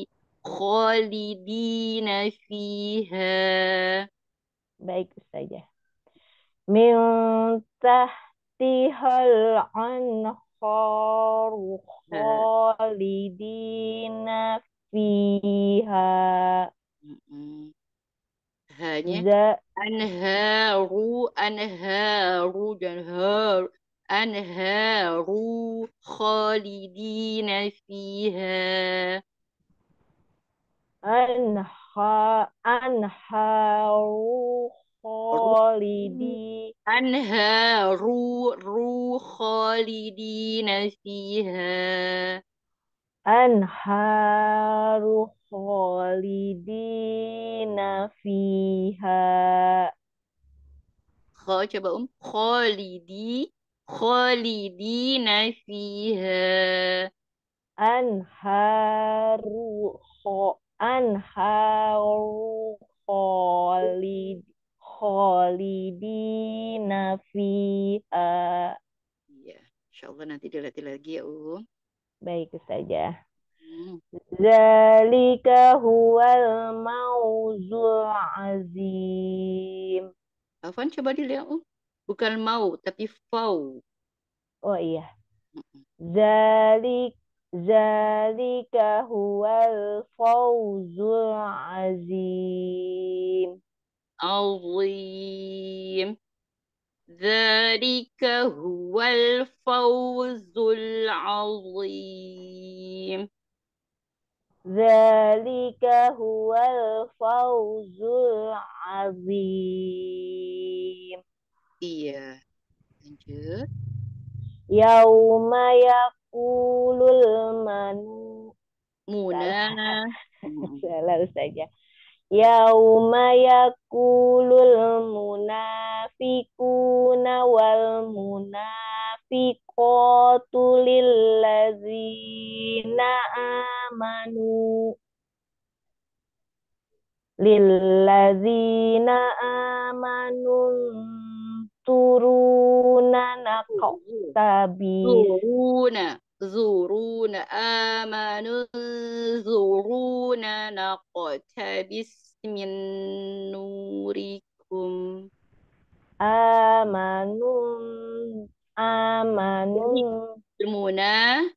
[SPEAKER 10] fiha.
[SPEAKER 12] Baik Ustazah. Min tahtihal anharu khalidina fiha.
[SPEAKER 10] Hanya anharu dan anharu khalidina fiha.
[SPEAKER 12] Anharu
[SPEAKER 10] khalidina fiha.
[SPEAKER 12] Anharu khalidina fiha.
[SPEAKER 10] Coba khalidina fiha.
[SPEAKER 12] Anharu khalidina fiha.
[SPEAKER 10] Iya, insyaallah nanti dilatih lagi ya
[SPEAKER 12] Baik Ustazah. Zalika huwal mauzul azim.
[SPEAKER 10] Afwan coba dilihat bukan mau tapi fau.
[SPEAKER 12] Oh iya. Zalika huwal fawzul azim.
[SPEAKER 10] Azim. ذلك هو الفوز العظيم.
[SPEAKER 12] ذلك هو الفوز العظيم.
[SPEAKER 10] Iya, lanjut.
[SPEAKER 12] Yauma yaqulul
[SPEAKER 10] Muna.
[SPEAKER 12] salah saja. Yauma yaqulul munafiquna wal munafiqatu lillazina amanu turuna naqtabis.
[SPEAKER 10] زورونا آمنوا زورونا نقتبس من نوركم. المنا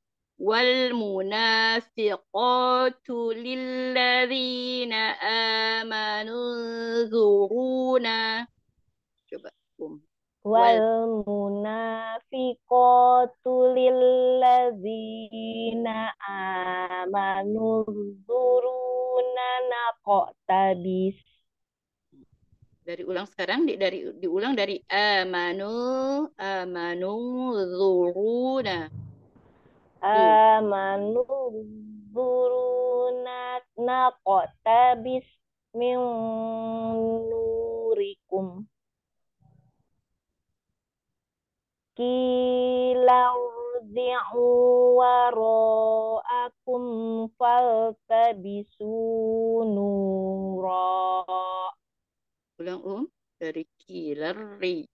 [SPEAKER 10] والمنافقات للذين آمنوا انظرونا. coba
[SPEAKER 12] Walmunafiqatu lilladzina amanu dzuruna naqtabis.
[SPEAKER 10] Dari ulang sekarang diulang dari amanu dzuruna.
[SPEAKER 12] Amanu dzuruna naqtabis min nurikum. Kilarzi'u wara'akum faltabisu nura.
[SPEAKER 10] Ulang dari kilarri.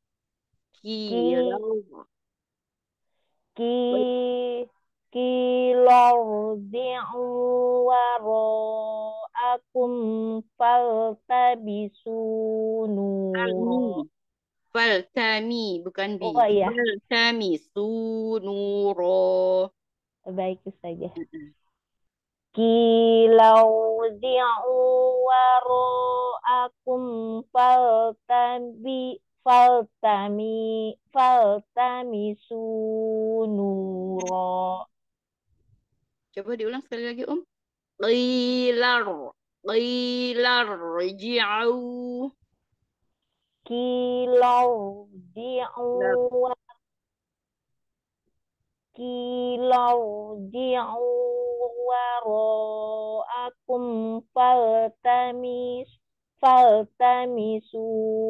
[SPEAKER 12] Kilarzi'u wara'akum faltabisu nura.
[SPEAKER 10] Faltami, bukan bi.
[SPEAKER 12] Oh iya.
[SPEAKER 10] Faltami sunuro.
[SPEAKER 12] Baik saja. Kilauzi'u wara'akum faltami sunuro.
[SPEAKER 10] Coba diulang sekali lagi, Qilar ji'au.
[SPEAKER 12] Kilauzi'u wara'akum faltamisu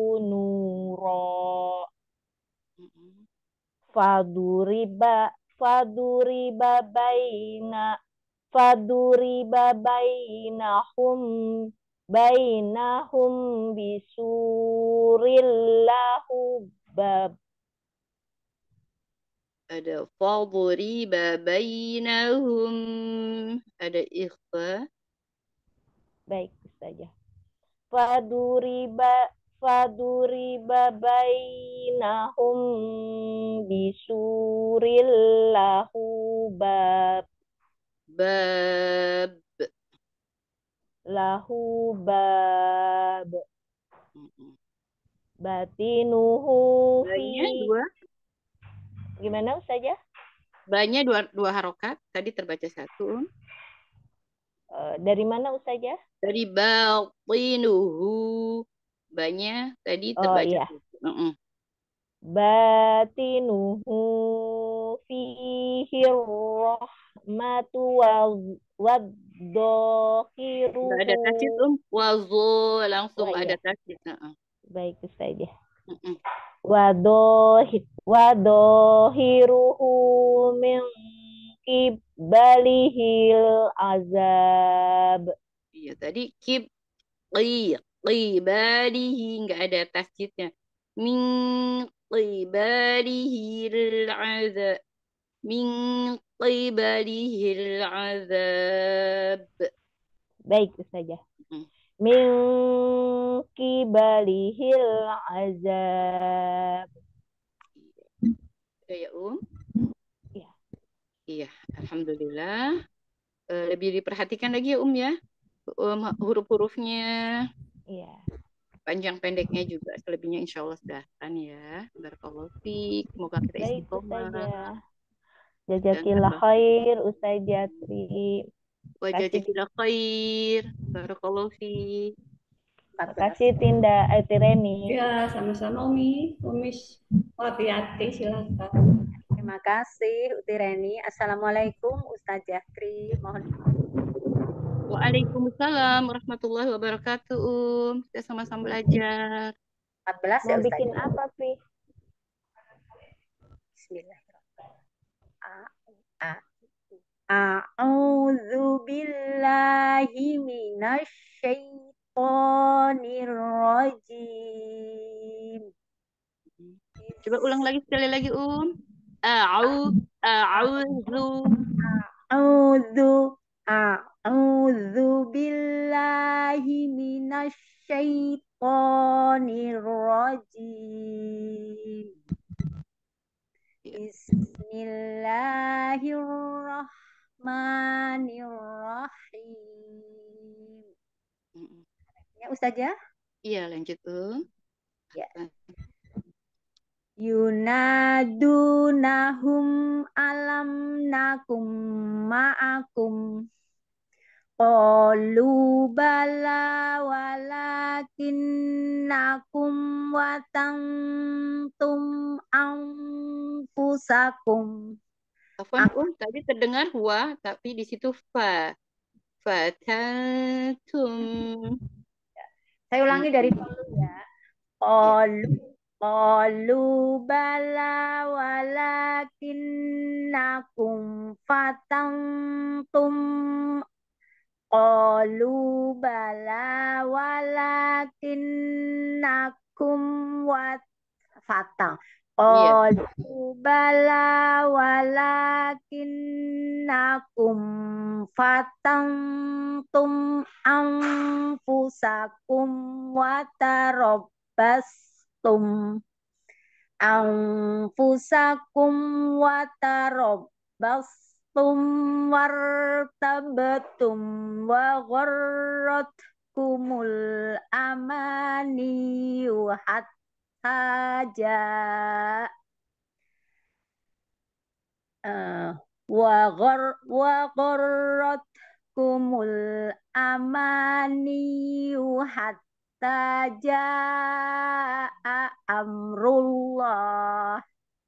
[SPEAKER 12] nura. Faduriba bainahum bisuril lahu bab.
[SPEAKER 10] Ada fadriba bainahum. Ada ikhfa.
[SPEAKER 12] Baik saja. Faduriba bainahum bisuril lahu bab. Lahu bab. Batinuhu
[SPEAKER 10] Banyak dua.
[SPEAKER 12] Gimana saja?
[SPEAKER 10] Banyak dua harokat. Tadi terbaca satu.
[SPEAKER 12] Dari mana saja?
[SPEAKER 10] Dari batinuhu. Banyak tadi terbaca
[SPEAKER 12] iya.
[SPEAKER 10] satu.
[SPEAKER 12] Batinuhu fihi rahmatu wadzahiruhu.
[SPEAKER 10] Ada tasjid wazo langsung ada tasjid.
[SPEAKER 12] Baik saja. Wadohiruhu min kibalihil azab.
[SPEAKER 10] Iya tadi qibalihi nggak ada tasjidnya. Min qibalihil azab. Min qibalihil azab.
[SPEAKER 12] Baik saja. Min kibalihil azab.
[SPEAKER 10] Ya,
[SPEAKER 12] Iya.
[SPEAKER 10] Iya, alhamdulillah. Lebih diperhatikan lagi ya, ya. Huruf-hurufnya.
[SPEAKER 12] Iya.
[SPEAKER 10] panjang pendeknya juga. Selebihnya insya Allah sudah kan ya. Barakallahu fiik. Semoga kita
[SPEAKER 12] Baik,
[SPEAKER 10] istiqomah.
[SPEAKER 12] Ustazah.
[SPEAKER 10] Dan
[SPEAKER 12] Jazakillah khair, Ustazah Tri.
[SPEAKER 10] wa jazakillah khair. Barakallahu fiik.
[SPEAKER 12] Makasih Tinda Tireni.
[SPEAKER 9] Ya, sama-sama Umi. Umi Wafiati, silakan.
[SPEAKER 13] Terima kasih Utireni. Assalamualaikum Ustazah Tri. Mohon
[SPEAKER 10] Waalaikumsalam warahmatullahi wabarakatuh. Kita sama-sama belajar.
[SPEAKER 13] 14 ya
[SPEAKER 12] Mau bikin
[SPEAKER 13] Ustazah.
[SPEAKER 12] apa, Pi?
[SPEAKER 13] Bismillahirrahmanirrahim. A'udzu billahi minasyaitonir rajim.
[SPEAKER 10] Coba ulang lagi sekali lagi, A'udzu
[SPEAKER 13] A'udzu billahi minasyaitonir rajim. Bismillahirrahmanirrahim. Ya Ustazah?
[SPEAKER 10] Iya, lanjut,
[SPEAKER 13] Ya. Yunadunahum alam nakum ma'akum qalu bala walakinnakum watantum anfusakum.
[SPEAKER 10] Afwan, tadi terdengar wa, tapi di situ fa. Fatantum.
[SPEAKER 13] Saya ulangi dari dulu ya. Qalu bala walakinnakum fatantum. Qalu bala walakinnakum fatang. Qalu bala walakinnakum fatantum anfusakum wa tarabbastum wartabtum wa gharratkumul amaniyu hatta jaa wa gharratkumul amaniyu hatta jaa amrullah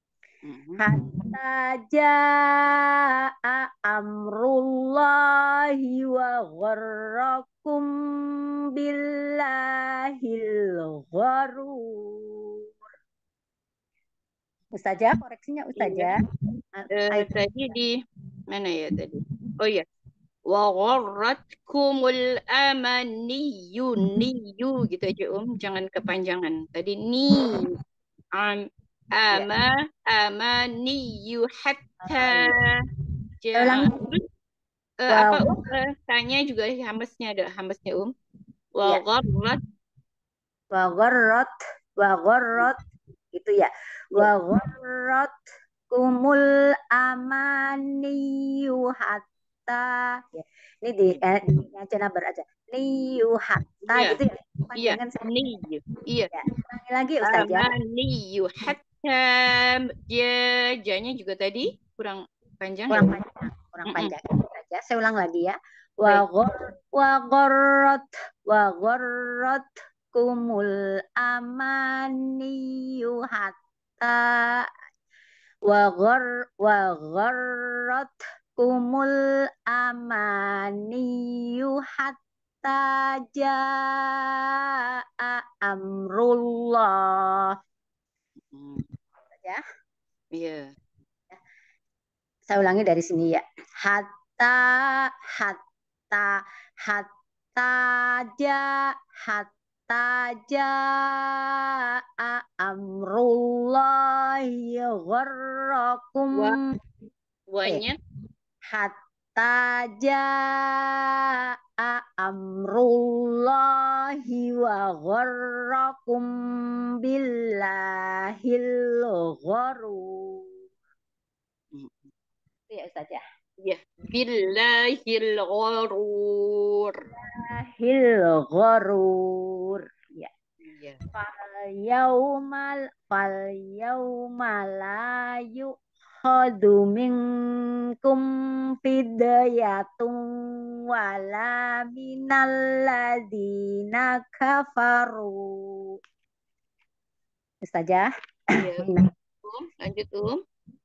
[SPEAKER 13] wa gharrakum billahil gharur. Ustazah, koreksinya Ustazah.
[SPEAKER 10] Tadi di mana ya tadi? Oh iya. Wa gharratkumul amaniyu, niyu gitu aja jangan kepanjangan. Tadi amaniyu hatta tanya juga hambasnya ada hambasnya wa
[SPEAKER 13] gharrat itu ya. Wa gharrat kumul amaniyu hatta. Ini di Jenabar aja. Niyu hatta gitu ya.
[SPEAKER 10] Iya, niyu. Iya.
[SPEAKER 13] Ulangi lagi Ustazah.
[SPEAKER 10] Amaniyu hatta. Janya juga tadi kurang panjang.
[SPEAKER 13] Kurang panjang. Saya ulang lagi ya. Wa gharrat kumul amaniyu hatta wa gharrat kumul amaniyu hatta jaa amrullah. Ya.
[SPEAKER 10] Iya.
[SPEAKER 13] Saya ulangi dari sini ya. Hatta jaa amrullahi gharrakum hatta jaa amrullahi wa gharrakum billahil gharur. Ya Ustazah.
[SPEAKER 10] Ya, billahil gharur.
[SPEAKER 13] Billahil gharur. Ya.
[SPEAKER 10] Iya.
[SPEAKER 13] Falyawma la yukhadu minkum fidyatun wala minal ladina kafaru. Ustazah.
[SPEAKER 10] Iya. Lanjut.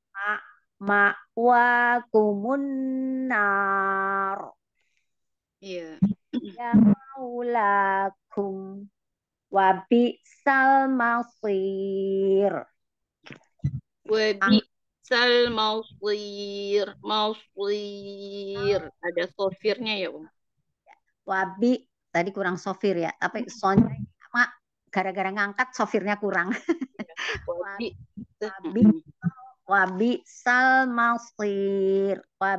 [SPEAKER 13] Ma'wakumun nar.
[SPEAKER 10] Iya.
[SPEAKER 13] Ya maulakum wabi'sal masir.
[SPEAKER 10] Wabi'sal masir. Ada sofirnya ya,
[SPEAKER 13] Wabi tadi kurang sofir ya, tapi sonnya sama gara-gara ngangkat sofirnya kurang. Wabi'sal masir.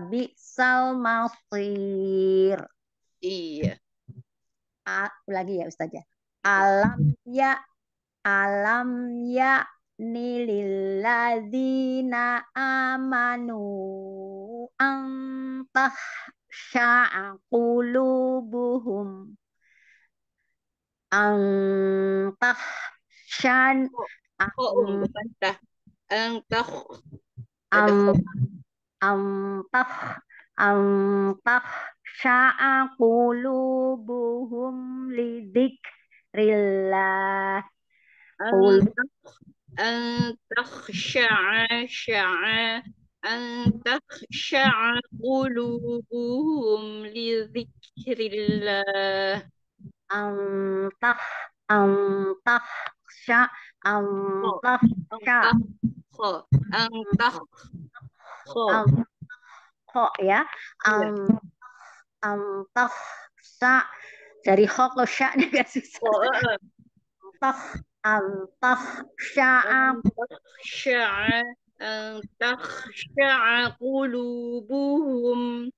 [SPEAKER 10] Iya.
[SPEAKER 13] Lagi ya Ustazah. Alam ya nililladzina amanu antah sya'qulubuhum antah syan
[SPEAKER 10] bukan tah. Antah
[SPEAKER 13] antah sya'qulubuhum lidzikrillah.
[SPEAKER 10] Takhsha'a qulubuhum li dzikrillah.
[SPEAKER 13] Dari kho ke sya nih gak susah.
[SPEAKER 10] Takhsha'a qulubuhum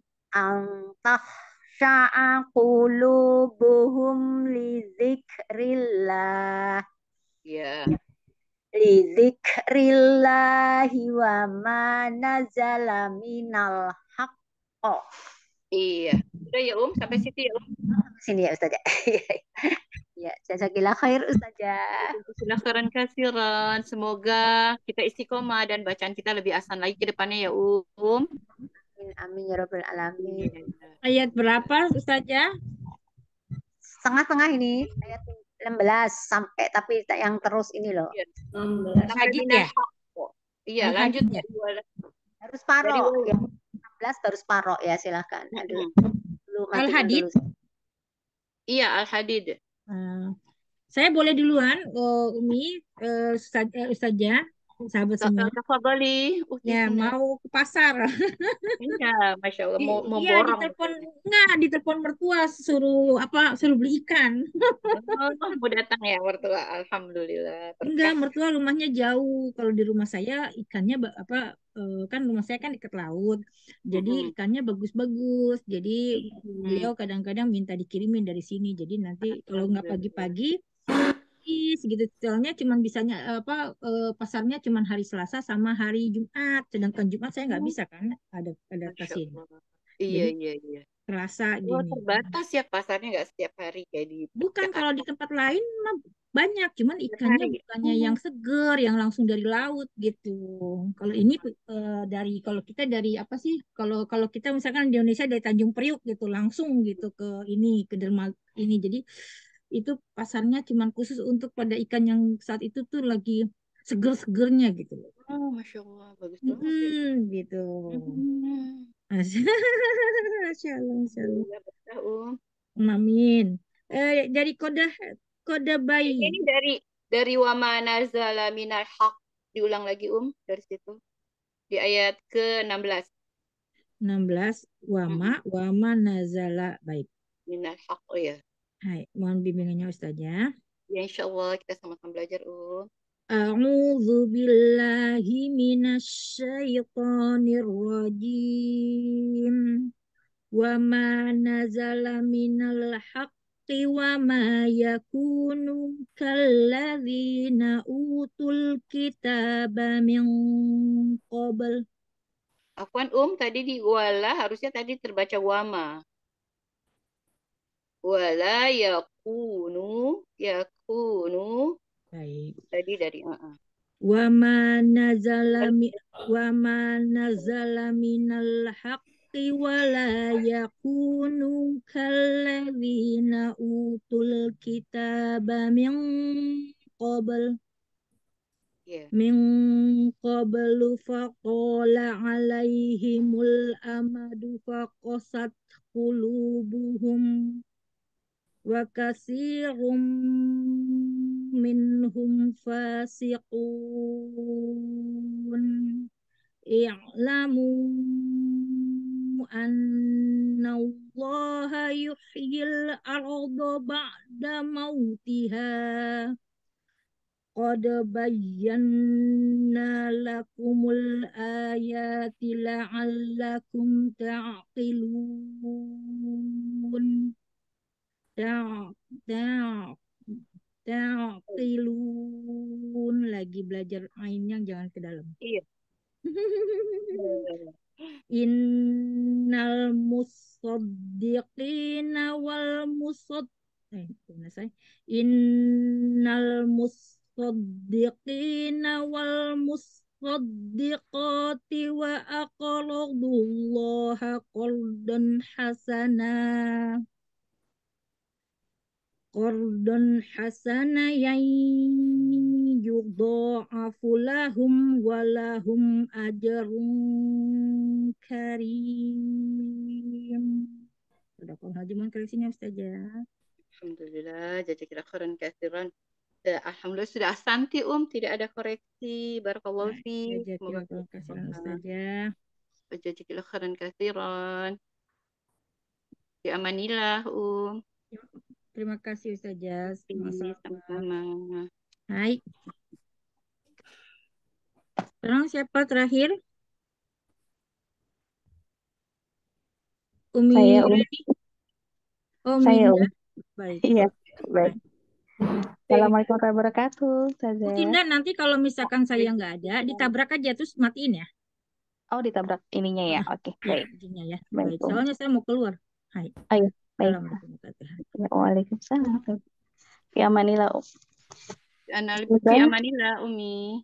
[SPEAKER 13] li dzikrillah.
[SPEAKER 10] Ya.
[SPEAKER 13] Li dzikrillahi wa ma nazala minal haqq.
[SPEAKER 10] Iya. Udah ya sampai situ ya
[SPEAKER 13] Sini ya Ustazah. Ya, jazakillah khair Ustazah.
[SPEAKER 10] Khairan kasiran. Semoga kita istiqomah dan bacaan kita lebih asan lagi ke depannya ya
[SPEAKER 13] Amin ya rabbal alamin.
[SPEAKER 7] Ayat berapa Ustazah?
[SPEAKER 13] Setengah-setengah ini, ayat 16 sampai tapi yang terus ini loh.
[SPEAKER 7] 16. Hadid ya?
[SPEAKER 10] Iya, lanjut ya.
[SPEAKER 13] Harus paro. Ya. 16 baru paro ya, silakan. Aduh.
[SPEAKER 7] Al-Hadid.
[SPEAKER 10] Iya, Al-Hadid.
[SPEAKER 7] Saya boleh duluan, Umi, Ustazah, sahabat semua.
[SPEAKER 10] Tafadhali.
[SPEAKER 7] Ya, mau ke pasar.
[SPEAKER 10] Iya, Masya Allah, mau
[SPEAKER 7] Iya,
[SPEAKER 10] borong.
[SPEAKER 7] ditelepon mertua suruh beli ikan.
[SPEAKER 10] Mau datang ya mertua, alhamdulillah.
[SPEAKER 7] Enggak, mertua rumahnya jauh. Kalau di rumah saya ikannya kan rumah saya kan dekat laut. Jadi ikannya bagus-bagus. Jadi beliau kadang-kadang minta dikirimin dari sini. Jadi nanti kalau nggak pagi-pagi segitu, soalnya cuman bisanya pasarnya cuman hari Selasa sama hari Jumat, sedangkan Jumat saya nggak bisa kan ada kasih.
[SPEAKER 10] Iya.
[SPEAKER 7] Terasa
[SPEAKER 10] terbatas ya pasarnya, nggak setiap hari kayak di
[SPEAKER 7] bukan kalau di tempat lain mah banyak, cuman ikannya bukannya yang seger yang langsung dari laut gitu. Kalau ini kalau kita dari apa sih, kalau kita misalkan di Indonesia dari Tanjung Priuk gitu langsung gitu ke dermaga ini, jadi itu pasarnya cuman khusus untuk pada ikan yang saat itu tuh lagi seger-segernya gitu.
[SPEAKER 10] Oh, Masya Allah, bagus banget.
[SPEAKER 7] Gitu. Masya Allah. Amin. Dari kode bayi.
[SPEAKER 10] Ini dari wama nazala minal haq. Diulang lagi dari situ. Di ayat ke-16.
[SPEAKER 7] 16 wama nazala baik.
[SPEAKER 10] Minal haq, oh ya.
[SPEAKER 7] Hai, mohon bimbingannya Ustazah.
[SPEAKER 10] Ya, insya Allah kita sama-sama belajar,
[SPEAKER 7] A'udzu billahi minasyaitonir rajim. Wa ma nazala minal haqqi wa ma yakunu kalladzina utul kitaba min qabl.
[SPEAKER 10] Afwan tadi di wala harusnya tadi terbaca wama. Wala yakunu yakunu.
[SPEAKER 7] Baik.
[SPEAKER 10] Tadi dari
[SPEAKER 7] Wa ma nazala minal haqqi wa la yakunu kalladzina utul kitaba qabl min qablu faqala alaihimul amadu faqasat qulubuhum wa kasirum minhum fasiqun i'lamu anna allaha yuhyil arda ba'da mautiha qad bayyana lakumul ayati la'allakum ta'qilun ta'qilun lagi belajar ainnya jangan ke dalam.
[SPEAKER 10] Iya.
[SPEAKER 7] Innal musaddiqina wal musaddiqati wa aqradullaha qardan hasana yang yudha'afu lahum wa lahum ajrun karim. Sadaqallahul azim. Koreksinya Ustazah.
[SPEAKER 10] Alhamdulillah, jazakallahu khairan katsiran. Alhamdulillah sudah asanti tidak ada koreksi. Barakallahu fiik.
[SPEAKER 7] Jazakallahu khairan Ustazah.
[SPEAKER 10] Jazakallahu khairan katsiran. Fi amanillah
[SPEAKER 7] Terima kasih Ustazah.
[SPEAKER 10] Sama-sama.
[SPEAKER 7] Hai. Sekarang siapa terakhir? Umi
[SPEAKER 12] Saya,
[SPEAKER 7] Reni? Oh,
[SPEAKER 12] Saya,
[SPEAKER 7] Minda. Baik.
[SPEAKER 12] Iya, baik. Assalamualaikum warahmatullahi wabarakatuh,
[SPEAKER 7] Bu
[SPEAKER 12] Ustazah.
[SPEAKER 7] Tinda, nanti kalau misalkan saya nggak ada, ditabrak aja terus matiin ya.
[SPEAKER 12] Oh, ditabrak ininya ya. Oke, baik.
[SPEAKER 7] Ininya ya.
[SPEAKER 12] Baik,
[SPEAKER 7] Baik. Soalnya saya mau keluar. Hai.
[SPEAKER 12] Ayo, baik.
[SPEAKER 7] Assalamualaikum warahmatullahi wabarakatuh.
[SPEAKER 12] Waalaikumsalam. Ya, Manila.
[SPEAKER 10] Fi amanillah, Umi.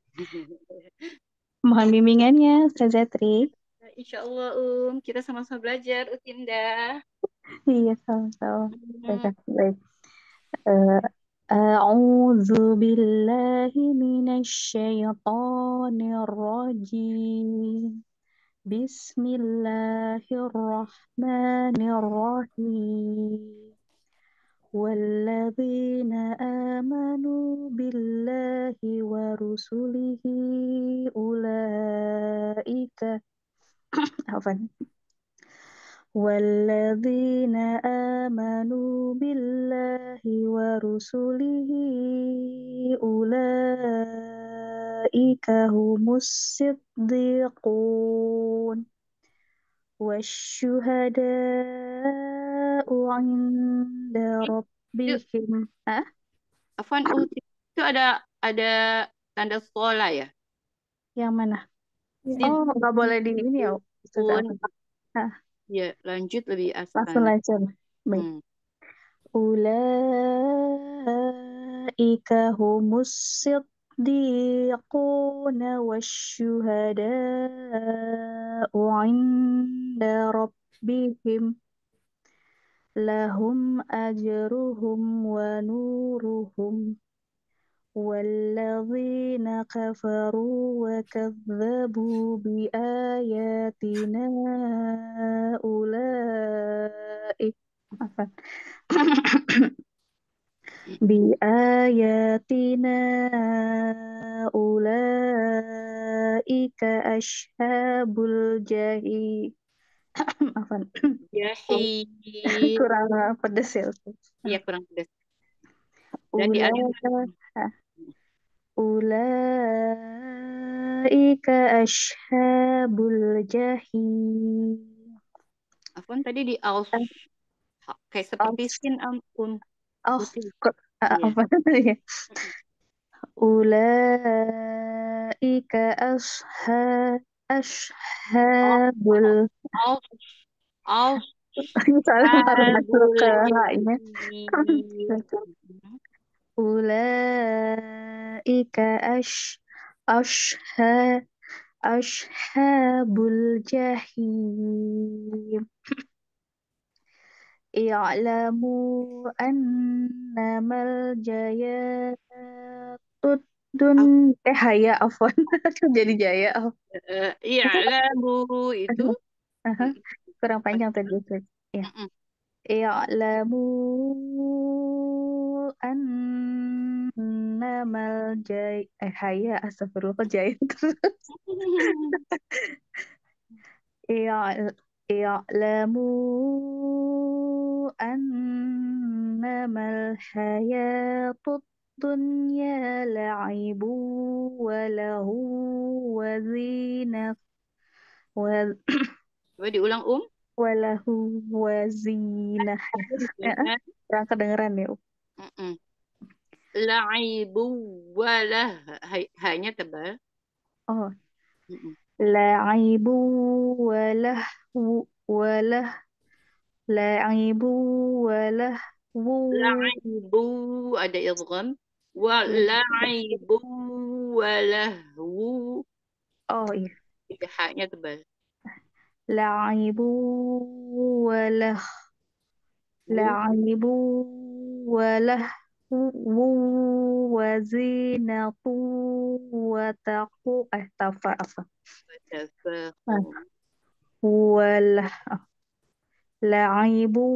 [SPEAKER 12] Mohon bimbingannya, Ustazah Tri.
[SPEAKER 10] Insyaallah, kita sama-sama belajar, Utinda.
[SPEAKER 12] Iya, sama-sama. Baik. A'udzu billahi minasyaitonir rajim. Bismillahirrahmanirrahim. والذين آمنوا بالله ورسله أولئك والذين آمنوا بالله ورسله أولئك هم الصديقون والشهداء عند ربهم.
[SPEAKER 10] Afwan, itu ada tanda sholat ya?
[SPEAKER 12] Yang mana? Oh, nggak boleh di ini ya, Ustazah.
[SPEAKER 10] Ya, lanjut lebih
[SPEAKER 12] Langsung
[SPEAKER 10] asal.
[SPEAKER 12] lanjut. Baik. Ulaika humus siddiquna wasyuhada'u 'inda rabbihim lahum ajruhum wa nuruhum والذين كفروا وكذبوا بآياتنا أولئك أصحاب الجحيم. Kurang pedes ya.
[SPEAKER 10] Iya, kurang pedes.
[SPEAKER 12] Ulaika ashabul jahim.
[SPEAKER 10] Afwan tadi di aus kayak seperti sin
[SPEAKER 12] apa ya? Ulaika ashabul salah taruh masuk ke haknya. Ulaika asha ashabul jahim. I'lamu annamal jayatut haya afwan. Jadi jaya.
[SPEAKER 10] I'lamu itu
[SPEAKER 12] Aha, kurang panjang tadi Ustaz. Ya. I'lamu annamal haya astagfirullah kok jaya terus. I'lamu annamal hayatud dunya la'ibu wa lahu wa zinah
[SPEAKER 10] Coba diulang
[SPEAKER 12] walahu wa zinah. Kurang kedengeran ya.
[SPEAKER 10] La'ibu walah hanya tebal.
[SPEAKER 12] Oh. La'ibu walah la'ibu
[SPEAKER 10] la'ibu ada idgham wa la'ibu walahu.
[SPEAKER 12] Oh iya.
[SPEAKER 10] Hanya tebal.
[SPEAKER 12] La'ibu wazinatu wa taqu tafa walah la'ibu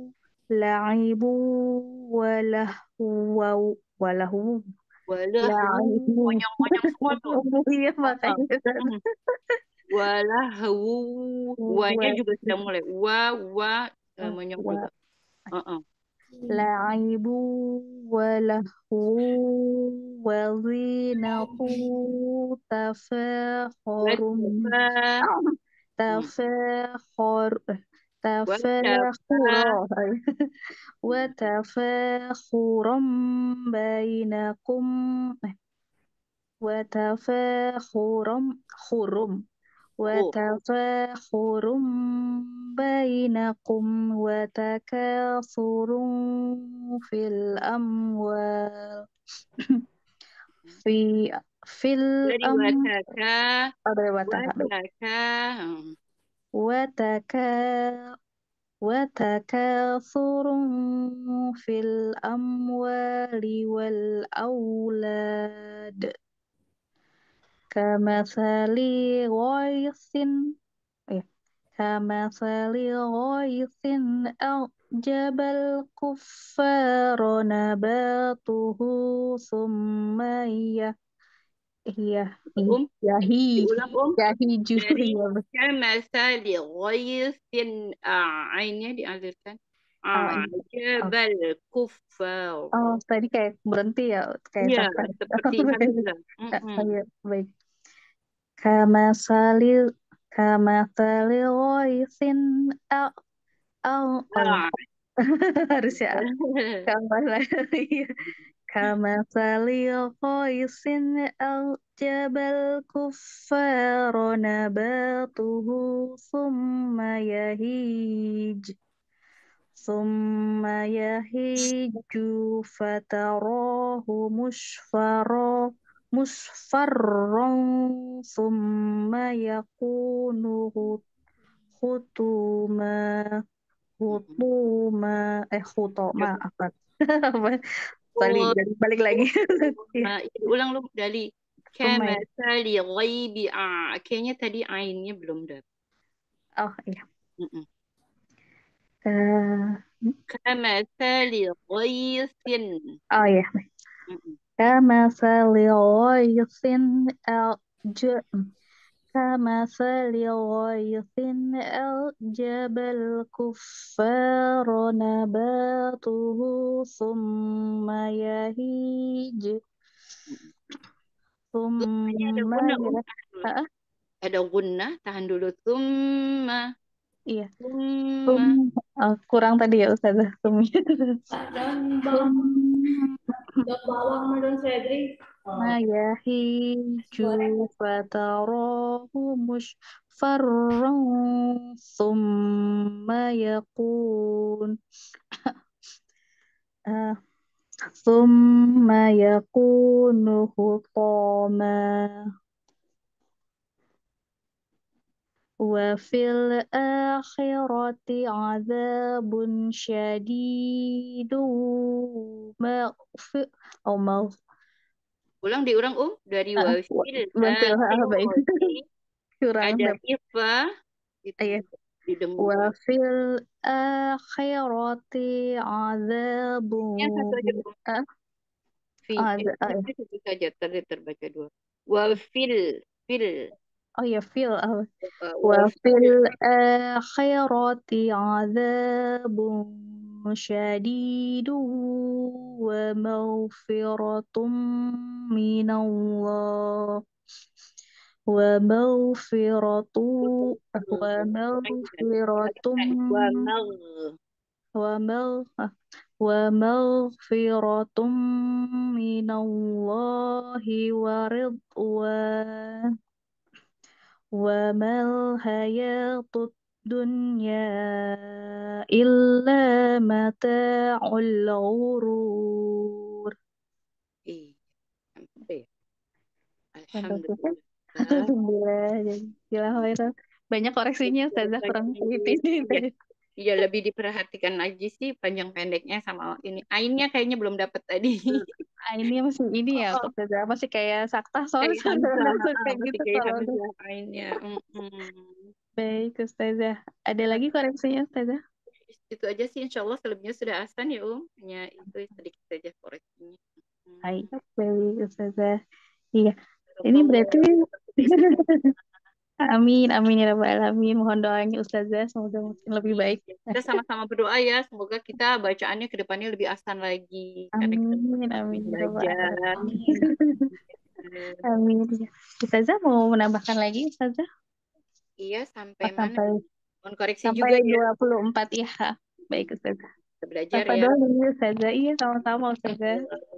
[SPEAKER 12] walahu
[SPEAKER 10] monyong semua tuh.
[SPEAKER 12] Iya makanya.
[SPEAKER 10] Walahu wanya juga sudah mulai monyong juga.
[SPEAKER 12] La'ibu walahu wazinatu tafakhurum وتفاخرا بينكم وتفاخر بينكم وتكاثر في الأموال في وتكاثر في الأموال والأولاد كمثل غيث أعجب الكفار نباته ثم يهيج
[SPEAKER 10] كمثل غيث ainnya dialirkan. Ajabal kuffar.
[SPEAKER 12] Oh, tadi kayak berhenti ya, kayak
[SPEAKER 10] iya, seperti hamzah.
[SPEAKER 12] Baik. Kamasalil ghoisin harus ya. Kamasalil ghoisin jabal kuffar nabatuhu summa yahiju fatarahu musfarran summa yakunu khutuma apa balik lagi
[SPEAKER 10] ulang lu dari kamatsali ghaibi kayaknya tadi ainnya belum dapat.
[SPEAKER 12] Oh iya.
[SPEAKER 10] Kamatsali ghaisin.
[SPEAKER 12] Oh iya. Kamatsali ghaisin كمثل غيث أعجب الكفار نباته ثم يهيج
[SPEAKER 10] ada gunnah, tahan dulu
[SPEAKER 12] iya kurang tadi ya Ustazah
[SPEAKER 9] bawang menurut Febri
[SPEAKER 12] yahiju fatarahu musfarran thumma yakun ثم يكون حطاما وفي الآخرة عذاب شديد أو
[SPEAKER 10] Ulang diulang dari wafil
[SPEAKER 12] baik
[SPEAKER 10] akhirati
[SPEAKER 12] kurang
[SPEAKER 10] ada
[SPEAKER 12] dapat
[SPEAKER 10] ifa itu
[SPEAKER 12] ya.
[SPEAKER 10] didengung.
[SPEAKER 12] وفي الآخرة عذاب
[SPEAKER 10] Yang satu aja itu satu saja tadi terbaca dua. Wafil fil
[SPEAKER 12] ya fil وفي
[SPEAKER 10] wafil
[SPEAKER 12] الآخرة عذاب شديد ومغفرة من الله ومغفرة ومغفرة ومغفرة من الله ورضوان وما الحياة الدنيا إلا متاع الغرور.
[SPEAKER 10] Alhamdulillah.
[SPEAKER 12] Alhamdulillah. Banyak koreksinya, Ustazah kurang teliti.
[SPEAKER 10] Iya, lebih diperhatikan aja sih panjang pendeknya sama ini. Ainnya kayaknya belum dapat tadi.
[SPEAKER 12] Ainnya masih ini ya, Ustazah. Masih kayak sakta soalnya kayak
[SPEAKER 10] masih
[SPEAKER 12] gitu
[SPEAKER 10] kayak
[SPEAKER 12] kalau
[SPEAKER 10] Hamzah ainnya.
[SPEAKER 12] Baik, Ustazah. Ada lagi koreksinya, Ustazah?
[SPEAKER 10] Itu aja sih, insya Allah selebihnya sudah ahsan ya hanya itu sedikit saja koreksinya.
[SPEAKER 12] Baik, baik, Ustazah. Iya, ini berarti amin, amin ya rabbal alamin. Mohon doanya Ustazah, semoga makin lebih baik.
[SPEAKER 10] Kita sama-sama berdoa ya, semoga kita bacaannya ke depannya lebih ahsan lagi.
[SPEAKER 12] Amin, amin ya rabbal
[SPEAKER 10] Belajar.
[SPEAKER 12] alamin. Amin. Ustazah mau menambahkan lagi, Ustazah?
[SPEAKER 10] Iya, sampai mana? Mohon koreksi
[SPEAKER 12] Sampai
[SPEAKER 10] juga ya.
[SPEAKER 12] 24 ya. Baik, Ustazah.
[SPEAKER 10] Kita belajar ya.
[SPEAKER 12] Tafadhol Ustazah. Iya, sama-sama Ustazah.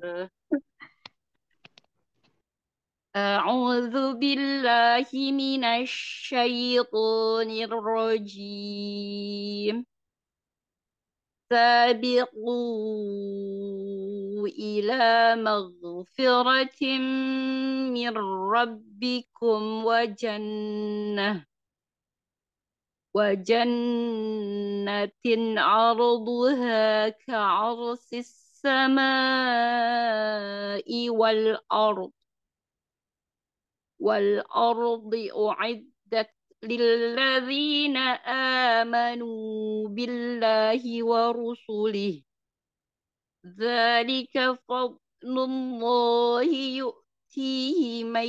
[SPEAKER 10] أعوذ بالله من الشيطان الرجيم سابقوا إلى مغفرة من ربكم وجنة عرضها كعرض السماء والأرض أعدت للذين آمنوا بالله ورسله ذلك فضل الله يؤتيه من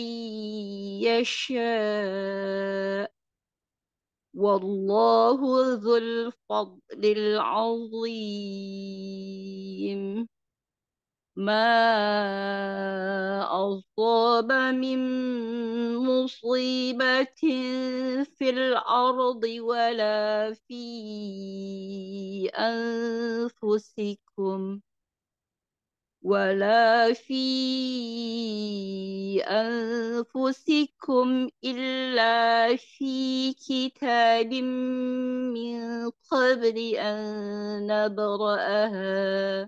[SPEAKER 10] يشاء والله ذو الفضل العظيم ما أصاب من مصيبة في الأرض ولا في أنفسكم إلا في كتاب من قبل أن نبرأها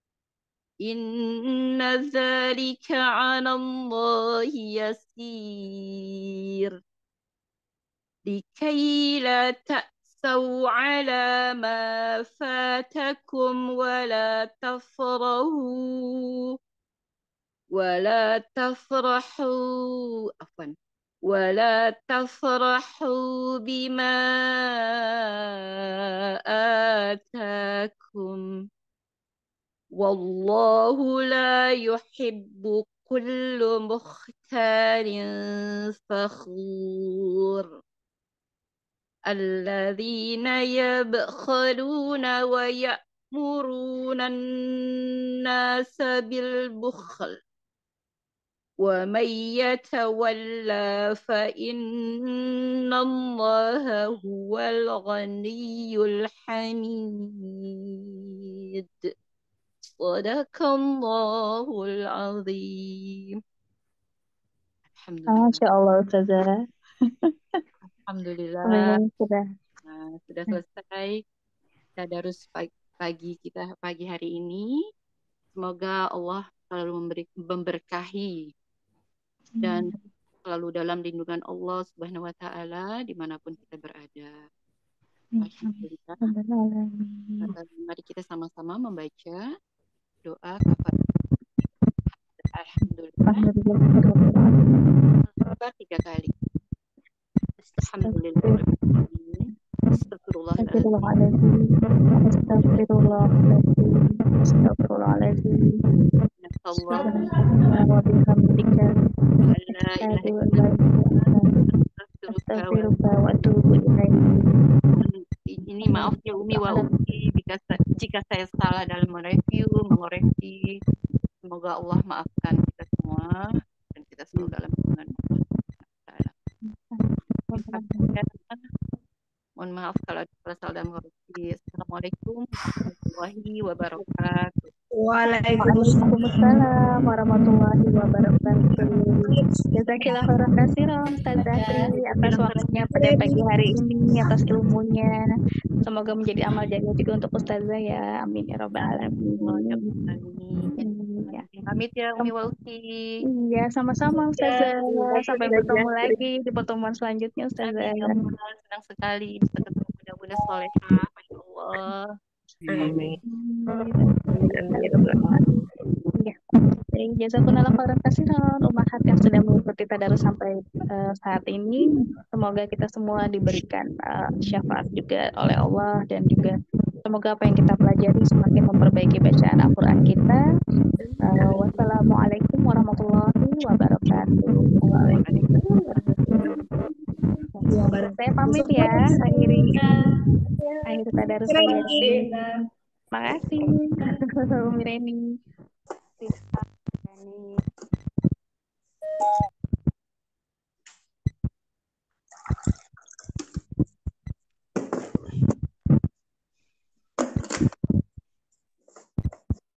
[SPEAKER 10] إن ذلك على الله يسير لكي لا تأسوا على ما فاتكم ولا تفرحوا بما آتاكم والله لا يحب كل مختال فخور الذين يبخلون ويأمرون الناس بالبخل ومن يتولى فإن الله هو الغني الحميد صدق الله العظيم.
[SPEAKER 12] Masya Allah, Ustazah.
[SPEAKER 10] Alhamdulillah.
[SPEAKER 12] Sudah.
[SPEAKER 10] Sudah selesai tadarus pagi kita pagi hari ini. Semoga Allah selalu memberkahi dan selalu dalam lindungan Allah Subhanahu wa Ta'ala dimanapun kita berada. Alhamdulillah. Mari kita sama-sama membaca doa kafarat. Alhamdulillah. 3 kali. Alhamdulillah. Astagfirullahaladzim. Ini maaf ya Umi wa Umi jika saya salah dalam mereview, mengoreksi. Semoga Allah maafkan kita semua dan kita selalu dalam lindungan Allah. Mohon maaf kalau ada salah dalam mengoreksi. Assalamualaikum warahmatullahi wabarakatuh.
[SPEAKER 12] Waalaikumsalam warahmatullahi wabarakatuh. Jazakillah khairan katsiran Ustazah Tri atas waktunya pada pagi hari ini, atas ilmunya. Semoga menjadi amal jariah juga untuk Ustazah ya. Amin ya rabbal alamin.
[SPEAKER 10] Pamit ya Umi Wausi.
[SPEAKER 12] Iya, sama-sama Ustazah. Sampai bertemu lagi di pertemuan selanjutnya Ustazah.
[SPEAKER 10] Senang sekali bisa ketemu mudah-mudah solehah. Masya Allah.
[SPEAKER 11] Amin.
[SPEAKER 12] Ya. Jadi jazakumullah khairan katsiran umahat yang sudah mengikuti tadarus sampai saat ini. Semoga kita semua diberikan syafaat juga oleh Allah dan juga semoga apa yang kita pelajari semakin memperbaiki bacaan Al-Quran kita. Wassalamualaikum warahmatullahi wabarakatuh. Saya pamit ya, akhir tadarus saya. Terima kasih, Umi Reni.